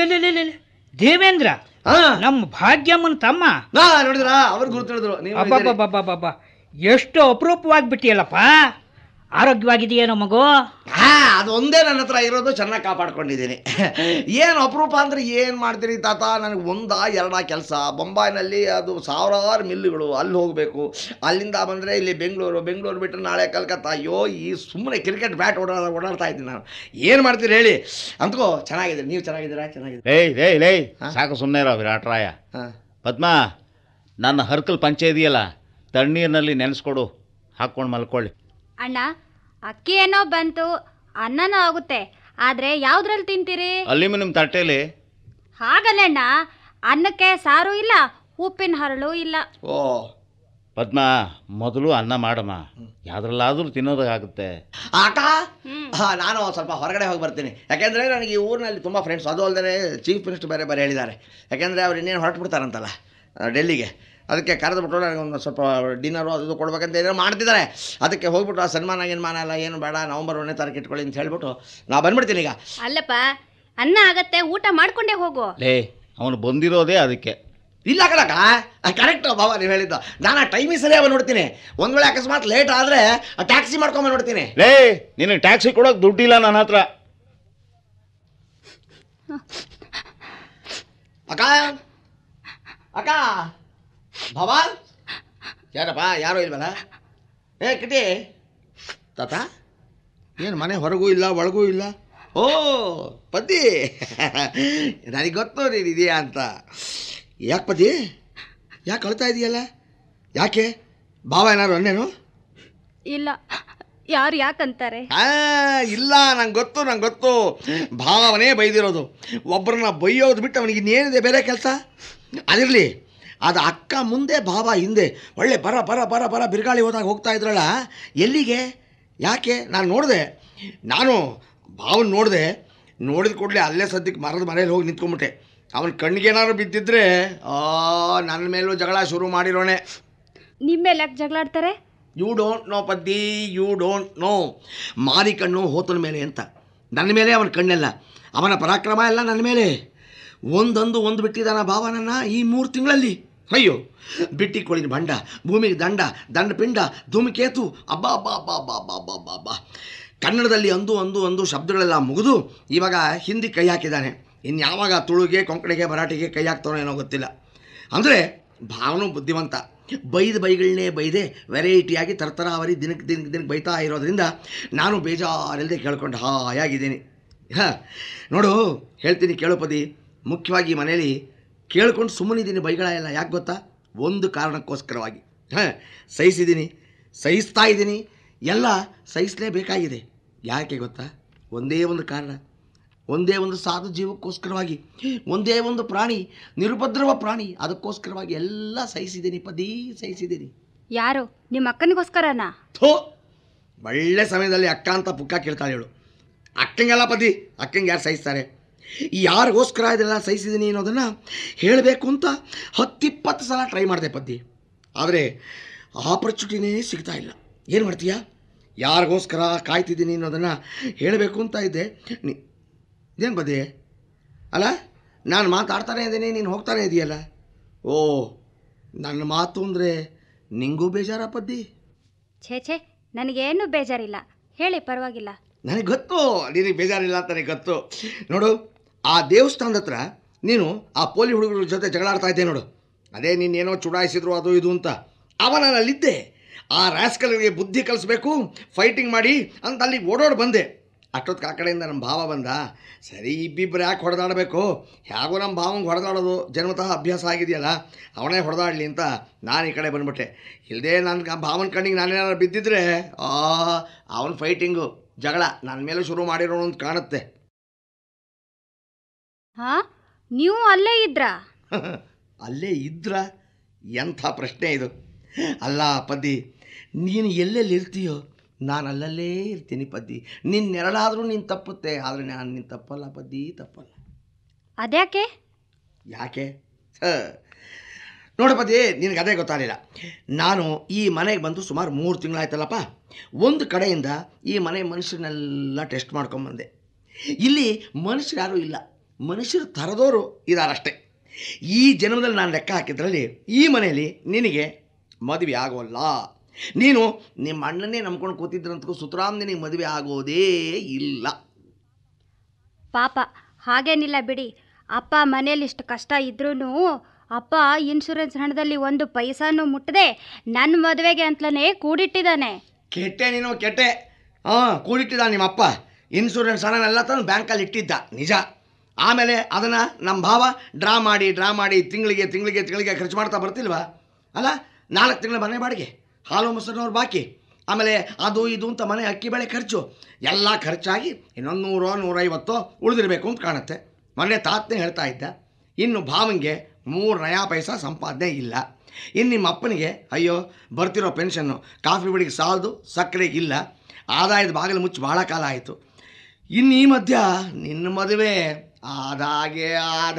ದೇವೇಂದ್ರ ನಮ್ಮ ಭಾಗ್ಯಮ್ಮನ ತಮ್ಮ. ನೋಡಿದ್ರಾ, ಅವ್ರು ಗುರುತಿಡಿದ್ರು. ನೀವು ಎಷ್ಟು ಅಪರೂಪವಾಗಿಬಿಟ್ಟಿಯಲ್ಲಪ್ಪ. ಆರೋಗ್ಯವಾಗಿದೆಯೇನೋ ಮಗು? ಅದು ಒಂದೇ ನನ್ನ ಹತ್ರ ಇರೋದು, ಚೆನ್ನಾಗಿ ಕಾಪಾಡ್ಕೊಂಡಿದ್ದೀನಿ. ಏನು ಅಪರೂಪ ಅಂದರೆ ಏನು ಮಾಡ್ತೀರಿ ತಾತ, ನನಗೆ 1-2 ಕೆಲಸ. ಬೊಂಬಾಯಿನಲ್ಲಿ ಅದು 1000 ಮಿಲ್ಲುಗಳು, ಅಲ್ಲಿ ಹೋಗಬೇಕು. ಅಲ್ಲಿಂದ ಬಂದರೆ ಇಲ್ಲಿ ಬೆಂಗಳೂರು ಬಿಟ್ಟರೆ ನಾಳೆ ಕಲ್ಕತ್ತಾ. ಅಯ್ಯೋ, ಈ ಸುಮ್ಮನೆ ಕ್ರಿಕೆಟ್ ಬ್ಯಾಟ್ ಓಡಾಡ್ತಾ ಇದ್ದೀನಿ ನಾನು. ಏನು ಮಾಡ್ತೀರಿ ಹೇಳಿ? ಅಂತಕೋ ಚೆನ್ನಾಗಿದೆ. ನೀವು ಚೆನ್ನಾಗಿದ್ದೀರಾ? ಲೇ ಸಾಕು ಸುಮ್ಮನೆ ಇರೋ ವಿರಾಟ್ರಾಯ. ಪದ್ಮಾ, ನನ್ನ ಹರ್ಕಲ್ ಪಂಚೆ ಇದೆಯಲ್ಲ, ತಣ್ಣೀರಿನಲ್ಲಿ ನೆನೆಸ್ಕೊಡು, ಹಾಕ್ಕೊಂಡು ಮಲ್ಕೊಳ್ಳಿ. ಅಣ್ಣ, ಅಕ್ಕಿ ಏನೋ ಬಂತು, ಅನ್ನನೂ ಆಗುತ್ತೆ, ಆದರೆ ಯಾವುದ್ರಲ್ಲಿ ತಿಂತೀರಿ? ಅಲ್ಯೂಮಿನಿಯಂ ತಟ್ಟೆಲಿ. ಹಾಗಲ್ಲಣ್ಣ, ಅನ್ನಕ್ಕೆ ಸಾರು ಇಲ್ಲ, ಉಪ್ಪಿನ ಹರಳು ಇಲ್ಲ. ಪದ್ಮ, ಮೊದಲು ಅನ್ನ ಮಾಡಮ್ಮ, ಯಾವ್ದ್ರಲ್ಲಾದ್ರೂ ತಿನ್ನೋದಾಗುತ್ತೆ. ಅಕ್ಕ, ನಾನು ಸ್ವಲ್ಪ ಹೊರಗಡೆ ಹೋಗಿ ಬರ್ತೀನಿ. ಯಾಕೆಂದರೆ ನನಗೆ ಈ ಊರಿನಲ್ಲಿ ತುಂಬ ಫ್ರೆಂಡ್ಸ್. ಅದು ಅಲ್ಲದೆ ಚೀಫ್ ಮಿನಿಸ್ಟರ್ ಬೇರೆ ಹೇಳಿದ್ದಾರೆ. ಯಾಕೆಂದರೆ ಅವ್ರು ಇನ್ನೇನು ಹೊರಟು ಬಿಡ್ತಾರಂತಲ್ಲ ಡೆಲ್ಲಿಗೆ. ಅದಕ್ಕೆ ಕರೆದುಬಿಟ್ಟು ನನಗೆ ಒಂದು ಸ್ವಲ್ಪ ಡಿನ್ನರು ಅದು ಕೊಡ್ಬೇಕಂತ ಏನೋ ಮಾಡ್ತಿದ್ದಾರೆ. ಅದಕ್ಕೆ ಹೋಗ್ಬಿಟ್ಟು ಆ ಸನ್ಮಾನ ಎಲ್ಲ ಏನು ಬೇಡ, ನವಂಬರ್ 1ನೇ ತಾರೀಕು ಇಟ್ಕೊಳ್ಳಿ ಅಂತ ಹೇಳ್ಬಿಟ್ಟು ನಾ ಬಂದ್ಬಿಡ್ತೀನಿ ಈಗ. ಅಲ್ಲಪ್ಪ, ಅನ್ನ ಆಗತ್ತೆ, ಊಟ ಮಾಡ್ಕೊಂಡೇ ಹೋಗು. ಲೇ, ಅವನು ಬಂದಿರೋದೇ ಅದಕ್ಕೆ. ಇಲ್ಲ ಕಣಕ್ಕ, ಕರೆಕ್ಟು ಬಾಬಾ ನೀವು ಹೇಳಿದ್ದು. ನಾನು ಆ ಟೈಮಿಗೆ ಸರಿಯಾಗಿ ನೋಡ್ತೀನಿ. ಒಂದು ವೇಳೆ ಅಕಸ್ಮಾತ್ ಲೇಟ್ ಆದರೆ ಟ್ಯಾಕ್ಸಿ ಮಾಡ್ಕೊಂಬ ನೋಡ್ತೀನಿ. ಲೇ, ನಿನಗೆ ಟ್ಯಾಕ್ಸಿ ಕೊಡೋಕೆ ದುಡ್ಡಿಲ್ಲ ನನ್ನ ಹತ್ರ. ಅಕ್ಕ ಬಾಬಾ, ಯಾರಪ್ಪ, ಯಾರೋ ಇಲ್ವಲ್ಲ? ಕಿಟಿ ತಾತ, ಏನು ಮನೆ ಹೊರಗೂ ಇಲ್ಲ ಒಳಗೂ ಇಲ್ಲ? ಓ ಪತಿ, ನನಗೆ ಗೊತ್ತು ನೀನು ಇದೆಯಾ ಅಂತ. ಯಾಕೆ ಪತಿ, ಯಾಕೆ ಅಳ್ತಾ ಇದೆಯಲ್ಲ? ಯಾಕೆ ಬಾವ ಏನಾರು ಅನ್ನೇನು? ಇಲ್ಲ, ಯಾರು ಯಾಕಂತಾರೆ? ಇಲ್ಲ, ನಂಗೆ ಗೊತ್ತು. ಭಾವನೇ ಬೈದಿರೋದು. ಒಬ್ಬರನ್ನ ಬೈಯೋದು ಬಿಟ್ಟು ಅವನಿಗೆ ಇನ್ನೇನಿದೆ ಬೇರೆ ಕೆಲಸ? ಅದಿರಲಿ, ಅದು ಅಕ್ಕ ಮುಂದೆ ಭಾವ ಹಿಂದೆ ಒಳ್ಳೆ ಬರ ಬರ ಬರ ಬರ ಬಿರುಗಾಳಿ ಹೋದಾಗ ಹೋಗ್ತಾ ಇದ್ರಲ್ಲ, ಎಲ್ಲಿಗೆ? ಯಾಕೆ? ನಾನು ಭಾವನ ನೋಡಿದ ಕೂಡಲೇ ಅಲ್ಲೇ ಸದ್ಯಕ್ಕೆ ಮರದ ಮನೇಲಿ ಹೋಗಿ ನಿಂತ್ಕೊಂಡ್ಬಿಟ್ಟೆ. ಅವನ ಕಣ್ಣಿಗೇನಾದ್ರು ಬಿದ್ದಿದ್ರೆ ನನ್ನ ಮೇಲೂ ಜಗಳ ಶುರು ಮಾಡಿರೋಣೆ. ನಿಮ್ಮ ಮೇಲೆ ಯಾಕೆ ಜಗಳಾಡ್ತಾರೆ? You don't know Paddi, you don't know. ಮಾರಿ ಕಣ್ಣು ಹೋತನ ಮೇಲೆ ಅಂತ. ನನ್ನ ಮೇಲೆ ಅವನ ಕಣ್ಣೆಲ್ಲ, ಅವನ ಪರಾಕ್ರಮ ಎಲ್ಲ ನನ್ನ ಮೇಲೆ. ಒಂದು ಬಿಟ್ಟಿದ್ದಾನ ಭಾವ ನನ್ನ ಈ 3 ತಿಂಗಳಲ್ಲಿ. ಅಯ್ಯೋ, ಬಿಟ್ಟಿಕೊಳ್ಳಿನ ಭಂಡ, ಭೂಮಿಗೆ ದಂಡ ಪಿಂಡ, ಧೂಮಕೇತು, ಅಬ್ಬಾ ಅಬ್ಬಾ ಅಬ್ಬಾ ಅಬ್ಬಾ ಅಬ್ಬಾ ಅಬ್ಬಾ ಅಬ್ಬಾ ಅಬ್ಬಾ. ಕನ್ನಡದಲ್ಲಿ ಅಂದು ಶಬ್ದಗಳೆಲ್ಲ ಮುಗಿದು ಇವಾಗ ಹಿಂದಿ ಕೈ ಹಾಕಿದ್ದಾನೆ. ಇನ್ಯಾವಾಗ ತುಳುಗೆ, ಕೊಂಕಣಿಗೆ, ಮರಾಠಿಗೆ ಕೈ ಹಾಕ್ತಾನೋ ಏನೋ ಗೊತ್ತಿಲ್ಲ. ಅಂದರೆ ಭಾವನೂ ಬುದ್ಧಿವಂತ. ಬೈಗಳನ್ನೇ ಬೈದೆ ವೆರೈಟಿಯಾಗಿ ತರತರಾವರಿ ದಿನಕ್ಕೆ ಬೈತಾ ಇರೋದ್ರಿಂದ ನಾನು ಬೇಜಾರಿಲ್ಲದೆ ಕೇಳ್ಕೊಂಡು ಹಾಯಾಗಿದ್ದೀನಿ. ನೋಡು, ಹೇಳ್ತೀನಿ ಕೇಳೋ ಪದಿ. ಮುಖ್ಯವಾಗಿ ಮನೇಲಿ ಕೇಳ್ಕೊಂಡು ಸುಮ್ಮನಿದ್ದೀನಿ ಬೈಗಳ ಎಲ್ಲ. ಯಾಕೆ ಗೊತ್ತಾ? ಒಂದು ಕಾರಣಕ್ಕೋಸ್ಕರವಾಗಿ ಸಹಿಸ್ತಾ ಇದ್ದೀನಿ. ಎಲ್ಲ ಸಹಿಸಲೇಬೇಕಾಗಿದೆ. ಯಾಕೆ ಗೊತ್ತಾ? ಒಂದೇ ಒಂದು ಕಾರಣ, ಒಂದೇ ಒಂದು ಸಾಧು ಜೀವಕ್ಕೋಸ್ಕರವಾಗಿ, ಒಂದೇ ಒಂದು ಪ್ರಾಣಿ, ನಿರುಪದ್ರವ ಪ್ರಾಣಿ, ಅದಕ್ಕೋಸ್ಕರವಾಗಿ ಎಲ್ಲ ಸಹಿಸಿದ್ದೀನಿ. ಯಾರು? ನಿಮ್ಮ ಅಕ್ಕನಿಗೋಸ್ಕರನಾ? ಒಳ್ಳೆ ಸಮಯದಲ್ಲಿ ಅಕ್ಕ ಅಂತ ಪುಕ್ಕ ಕೇಳ್ತಾಳೆ ಹೇಳು. ಅಕ್ಕಂಗೆಲ್ಲ ಪದಿ, ಅಕ್ಕಂಗೆ ಯಾರು ಸಹಿಸ್ತಾರೆ? ಯಾರಿಗೋಸ್ಕರ ಇದೆಲ್ಲ ಸಹಿಸಿದ್ದೀನಿ ಅನ್ನೋದನ್ನು ಹೇಳಬೇಕು ಅಂತ 10-20 ಸಲ ಟ್ರೈ ಮಾಡಿದೆ ಪದ್ದಿ. ಆದರೆ ಆಪರ್ಚುನಿಟಿನೇ ಸಿಗ್ತಾ ಇಲ್ಲ. ಏನು ಮಾಡ್ತೀಯಾ? ಯಾರಿಗೋಸ್ಕರ ಕಾಯ್ತಿದ್ದೀನಿ ಅನ್ನೋದನ್ನು ಹೇಳಬೇಕು ಅಂತ ಇದ್ದೆ. ಇದೇನು ಬದಿ ಅಲ್ಲ, ನಾನು ಮಾತಾಡ್ತಾನೆ ಇದ್ದೀನಿ, ನೀನು ಹೋಗ್ತಾನೆ ಇದೆಯಲ್ಲ. ಓ, ನನ್ನ ಮಾತು ಅಂದರೆ ನಿಂಗೂ ಬೇಜಾರ ಪದ್ದಿ? ಛೇ, ನನಗೇನು ಬೇಜಾರಿಲ್ಲ, ಹೇಳಿ, ಪರವಾಗಿಲ್ಲ. ನನಗೆ ಗೊತ್ತು ನಿನಗೆ ಬೇಜಾರಿಲ್ಲ ಅಂತ ನನಗೆ ಗೊತ್ತು. ನೋಡು, ಆ ದೇವಸ್ಥಾನದ ಹತ್ರ ನೀನು ಆ ಪೋಲಿ ಹುಡುಗರ ಜೊತೆ ಜಗಳಾಡ್ತಾ ಇದ್ದೆ ನೋಡು. ಅದೇ ನೀನೇನೋ ಚುಡಾಯಿಸಿದ್ರು ಅದು ಇದು ಅಂತ. ಅವನಲ್ಲಿದ್ದೆ. ಆ ರ್ಯಾಸ್ಕಲ್ಗೆ ಬುದ್ಧಿ ಕಲಿಸ್ಬೇಕು, ಫೈಟಿಂಗ್ ಮಾಡಿ ಅಂತ ಅಲ್ಲಿಗೆ ಓಡೋಡಿ ಬಂದೆ. ಅಷ್ಟೊತ್ತಿಗೆ ಆ ಕಡೆಯಿಂದ ನಮ್ಮ ಭಾವ ಬಂದ. ಸರಿ, ಇಬ್ಬಿಬ್ಬರು ಯಾಕೆ ಹೊಡೆದಾಡಬೇಕು? ಹೇಗೋ ನಮ್ಮ ಭಾವಂಗೆ ಹೊಡೆದಾಡೋದು ಜನ್ಮತಃ ಅಭ್ಯಾಸ ಆಗಿದೆಯಲ್ಲ, ಅವನೇ ಹೊಡೆದಾಡಲಿ ಅಂತ ನಾನು ಈ ಕಡೆ ಬಂದ್ಬಿಟ್ಟೆ. ಇಲ್ಲದೆ ನನ್ನ ಭಾವನ ಕಣ್ಣಿಗೆ ನಾನೇನಾದ್ರು ಬಿದ್ದಿದ್ರೆ ಅವನ ಫೈಟಿಂಗು ಜಗಳ ನನ್ನ ಮೇಲೆ ಶುರು ಮಾಡಿರೋಣ ಅಂತ ಕಾಣುತ್ತೆ. ನೀವು ಅಲ್ಲೇ ಇದ್ರಾ? ಅಲ್ಲೇ ಇದ್ರಾ? ಎಂಥ ಪ್ರಶ್ನೆ ಇದು. ಅಲ್ಲ ಪದ್ದಿ, ನೀನು ಎಲ್ಲೆಲ್ಲಿ ಇರ್ತೀಯೋ ನಾನು ಅಲ್ಲಲ್ಲೇ ಇರ್ತೀನಿ ಪದ್ದಿ. ನಿನ್ನ ನೆರಳಾದರೂ ನೀನು ತಪ್ಪುತ್ತೆ, ಆದರೆ ನಾನು ನೀನು ತಪ್ಪಲ್ಲ ಪದ್ದಿ, ತಪ್ಪಲ್ಲ. ಅದ್ಯಾಕೆ? ಯಾಕೆ? ನೋಡು ಪದ್ದಿ, ನಿನಗೆ ಅದೇ ಗೊತ್ತಾಗಲಿಲ್ಲ. ನಾನು ಈ ಮನೆಗೆ ಬಂದು ಸುಮಾರು 3 ತಿಂಗಳಾಯ್ತಲ್ಲಪ್ಪ. ಒಂದು ಕಡೆಯಿಂದ ಈ ಮನೆ ಮನುಷ್ಯರನ್ನೆಲ್ಲ ಟೆಸ್ಟ್ ಮಾಡ್ಕೊಂಬಂದೆ. ಇಲ್ಲಿ ಮನುಷ್ಯರು ಯಾರೂ ಇಲ್ಲ, ಮನುಷ್ಯರು ತರದವರು ಇದಾರಷ್ಟೇ. ಈ ಜನ್ಮದಲ್ಲಿ ನಾನು ಲೆಕ್ಕ ಹಾಕಿದ್ರಲ್ಲಿ ಈ ಮನೆಯಲ್ಲಿ ನಿನಗೆ ಮದುವೆ ಆಗೋಲ್ಲ. ನೀನು ನಿಮ್ಮ ಅಣ್ಣನೇ ನಂಬ್ಕೊಂಡು ಕೂತಿದ್ರಂತೂ ಸುತರಾಮ್ ನಿನಗೆ ಮದುವೆ ಆಗೋದೇ ಇಲ್ಲ. ಪಾಪ, ಹಾಗೇನಿಲ್ಲ ಬಿಡಿ. ಅಪ್ಪ ಮನೇಲಿ ಇಷ್ಟು ಕಷ್ಟ ಇದ್ರೂ ಅಪ್ಪ ಇನ್ಶೂರೆನ್ಸ್ ಹಣದಲ್ಲಿ 1 ಪೈಸಾನು ಮುಟ್ಟದೆ ನನ್ನ ಮದುವೆಗೆ ಅಂತಲೇ ಕೂಡಿಟ್ಟಿದ್ದಾನೆ. ಕೆಟ್ಟೆ ನೀನು, ಕೆಟ್ಟೆ. ಕೂಡಿಟ್ಟಿದ್ದ ನಿಮ್ಮಪ್ಪ. ಇನ್ಶೂರೆನ್ಸ್ ಹಣನೆಲ್ಲ ತಂದು ಬ್ಯಾಂಕಲ್ಲಿ ಇಟ್ಟಿದ್ದ ನಿಜ. ಆಮೇಲೆ ಅದನ್ನು ನಮ್ಮ ಭಾವ ಡ್ರಾ ಮಾಡಿ ತಿಂಗಳಿಗೆ ಖರ್ಚು ಮಾಡ್ತಾ ಬರ್ತಿಲ್ವಾ? ಅಲ್ಲ, 4 ತಿಂಗಳ ಮನೆ ಬಾಡಿಗೆ, ಹಾಲು ಮೊಸರಿನವ್ರು ಬಾಕಿ, ಆಮೇಲೆ ಅದು ಇದು ಅಂತ ಮನೆ ಅಕ್ಕಿ ಬೆಳೆ ಖರ್ಚು ಎಲ್ಲ ಖರ್ಚಾಗಿ ಇನ್ನೊಂದು 100-150 ಉಳಿದಿರಬೇಕು ಅಂತ ಕಾಣುತ್ತೆ. ಮೊನ್ನೆ ತಾತನೇ ಹೇಳ್ತಾ ಇದ್ದ. ಇನ್ನು ಭಾವಂಗೆ 3 ನಯಾ ಪೈಸಾ ಸಂಪಾದನೆ ಇಲ್ಲ. ಇನ್ನು ನಿಮ್ಮ ಅಪ್ಪನಿಗೆ ಅಯ್ಯೋ ಬರ್ತಿರೋ ಪೆನ್ಷನ್ನು ಕಾಫಿ ಬಿಡಿಗೆ ಸಾಲದು, ಸಕ್ಕರೆಗೆ ಇಲ್ಲ, ಆದಾಯದ ಬಾಗಿಲು ಮುಚ್ಚಿ ಭಾಳ ಕಾಲ ಆಯಿತು. ಇನ್ನು ಈ ಮಧ್ಯ ನಿನ್ನ ಮದುವೆ ಆದಾಗೆ